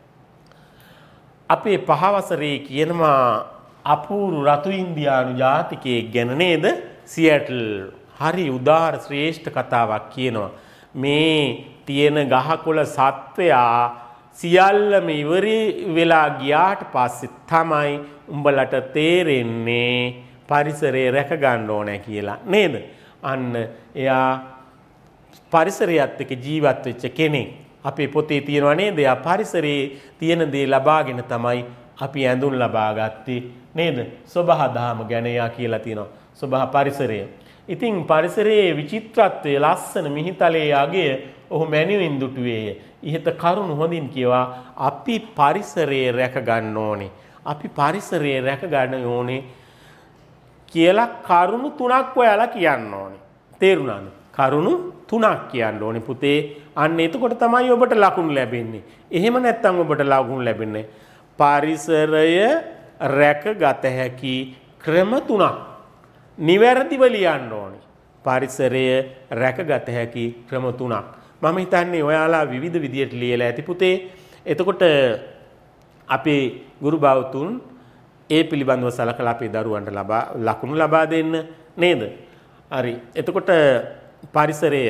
අපේ පහවසරේ කියනවා අපූරු රතු ඉන්දියානු ජාතිකයෙක් ගැන නේද? සියැටල් හරි උදාර ශ්‍රේෂ්ඨ කතාවක් කියනවා. මේ තියෙන ගහකොළ සත්වයා සියල්ලම ඉවරි වෙලා ගියාට පස්සේ තමයි උඹලට තේරෙන්නේ පරිසරය රැක ගන්න ඕනේ කියලා නේද? අන්න එයා පරිසරයත් එක්ක ජීවත් වෙච්ච කෙනෙක්. අපේ පොතේ තියෙනවා නේද? එයා පරිසරයේ තියෙන දේ ලබාගෙන තමයි අපි ඇඳුම් ලබා ගත්තේ නේද? සබහා දහම ගැන එයා කියලා තියෙනවා. සබහා පරිසරය. ඉතින් පරිසරයේ විචිත්‍රත්වයේ ලස්සන මිහිතලයේ අගය ඔහු මැනවින් දුටුවේය. ඉහත කරුණ හොඳින් කියවා අපි පරිසරයේ රැක ගන්න ඕනේ. අපි පරිසරයේ රැක ගන්න ඕනේ කියලා කරුණු තුනක් ඔයාලා කියන්න ඕනේ. තේරුණාද? කරුණු තුනක් කියන්න ඕනේ පුතේ. අන්න එතකොට තමයි ඔබට ලකුණු ලැබෙන්නේ. එහෙම නැත්නම් ඔබට ලකුණු ලැබෙන්නේ පරිසරය රැකගත හැකි ක්‍රම තුනක්. නිවැරදිව ලියන්න ඕනේ. පරිසරය රැකගත හැකි ක්‍රම තුනක්. මම හිතන්නේ ඔයාලා විවිධ විදියට ලියලා ඇති පුතේ. එතකොට අපේ ගුරු බෞතුන් ඒ පිළිබඳව සලකලා අපේ දරුවන්ට ලබා ලකුණු ලබා දෙන්න නේද? හරි. එතකොට පරිසරය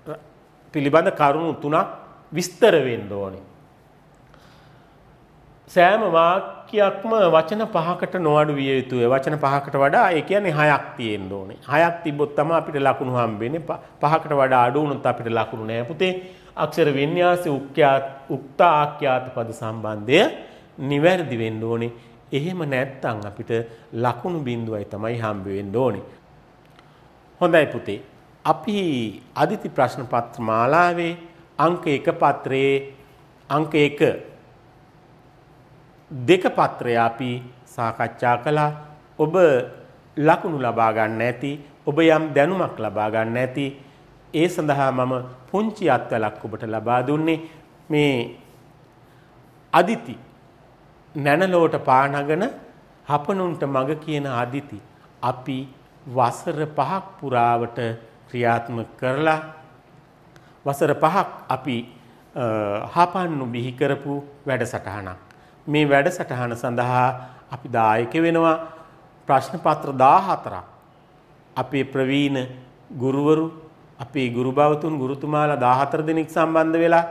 පිළිබඳ කරුණු තුනක් විස්තර වෙන්න ඕනේ. සෑම වාක්‍යයක්ම වචන පහකට නොඅඩු විය යුතුයි. වචන පහකට වඩා ඒ කියන්නේ හයක් තියෙන්න ඕනේ. හයක් තිබ්බොත් තමයි අපිට ලකුණු හම්බෙන්නේ. පහකට වඩා අඩු වුණොත් අපිට ලකුණු නෑ පුතේ. අක්ෂර වින්‍යාසයේ උක්්‍යාත උක්ත ආඛ්‍යාත පද සම්බන්ධය නිවැරදි වෙන්න ඕනේ. එහෙම නැත්නම් අපිට ලකුණු බිඳුවයි තමයි හම්බ වෙන්න ඕනේ. හොඳයි පුතේ. අපි අදිති ප්‍රශ්න පත්‍ර මාලාවේ අංක එක පත්‍රයේ අංක එක දෙක පත්‍රය අපි සාකච්ඡා කළා. ඔබ ලකුණු ලබා ගන්න ඇති, ඔබ යම් දැනුමක් ලබා ගන්න ඇති. ඒ සඳහා මම පුංචි අත්වලක් ඔබට ලබා දුන්නේ. මේ අදිති නැනලෝට පානගෙන හපනුන්ට මග කියන අදිති අපි වසර පහක් පුරාවට ක්‍රියාත්මක කරලා වසර පහක් අපි හපන්නු බිහි කරපු වැඩසටහනක්. මේ වැඩසටහන සඳහා අපි දායක වෙනවා ප්‍රශ්න පත්‍ර දාහතරක්. අපේ ප්‍රවීණ ගුරුවරු, අපේ ගුරු භවතුන් ගුරුතුමාලා දාහතර දෙනෙක් සම්බන්ධ වෙලා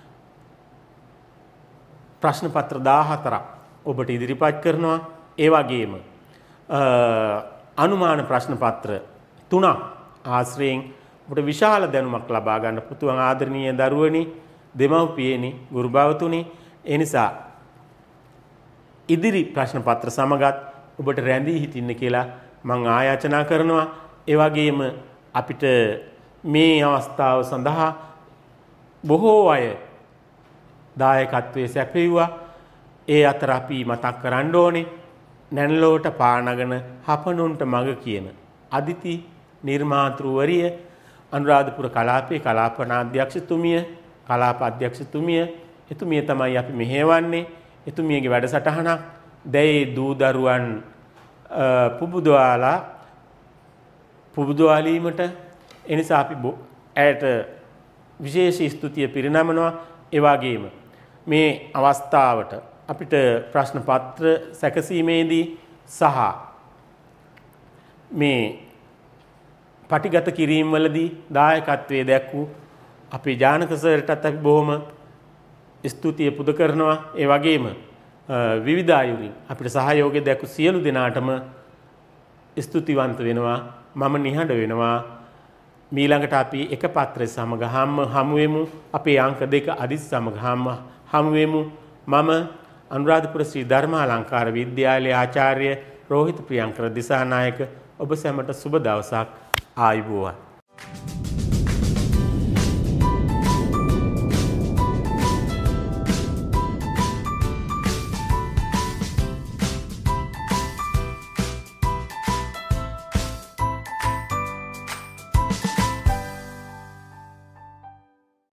ප්‍රශ්න පත්‍ර දාහතරක් ඔබට ඉදිරිපත් කරනවා. ඒ වගේම අනුමාන ප්‍රශ්න පත්‍ර තුනක් ආශ්‍රයෙන් ඔබට විශාල දැනුමක් ලබා ගන්න පුතුන් ආදරණීය දරුවනි, දෙමව්පියනි, ගුරු භවතුනි. ඒ නිසා ඉදිරි ප්‍රශ්න පත්‍ර සමගත් ඔබට රැඳී හිටින්න කියලා මම ආයාචනා කරනවා. ඒ වගේම අපිට මේ අවස්ථාව සඳහා බොහෝ අය දායකත්වයේ සැපයුවා. ඒ අතර අපි මතක් කරන්න ඕනේ නැන්ලෝට පානගෙන හපනුන්ට මග කියන අදිති නිර්මාතෘවරිය අනුරාධපුර කලාපයේ කලාපනාධ්‍යක්ෂතුමිය, කලාප අධ්‍යක්ෂතුමිය. එතුමිය තමයි අපි මෙහෙවන්නේ. එතුමියගේ වැඩසටහනක් දැයේ දූ දරුවන් පුබුදවාලා පුබුදවාලීමට. එනිසා අපි ඇයට විශේෂ ස්තුතිය පිරිනමනවා. ඒ වගේම මේ අවස්ථාවට අපිට ප්‍රශ්න පත්‍ර සැකසීමේදී සහ මේ පටිගත කිරීම වලදී දායකත්වයේ දැක්වූ අපේ ජානක සර්ටත් අපි බොහොම ස්තුතිය පුද කරනවා. ඒ වගේම විවිධ අයුරින් අපිට සහයෝගය දැක්වූ සියලු දෙනාටම ස්තුතිවන්ත වෙනවා. මම නිහඬ වෙනවා. මීළඟට අපි එක පත්‍රය සමග හම්ම හමු වෙමු. අපේ අංක දෙක අදිස් සමග හම්ම හමු වෙමු. මම අනුරාධපුර ශ්‍රී ධර්මාලංකාර විද්‍යාලයේ ආචාර්ය රෝහිත ප්‍රියංකර දිසානායක ඔබ සැමට සුබ දවසක්. ආයුබෝවන්.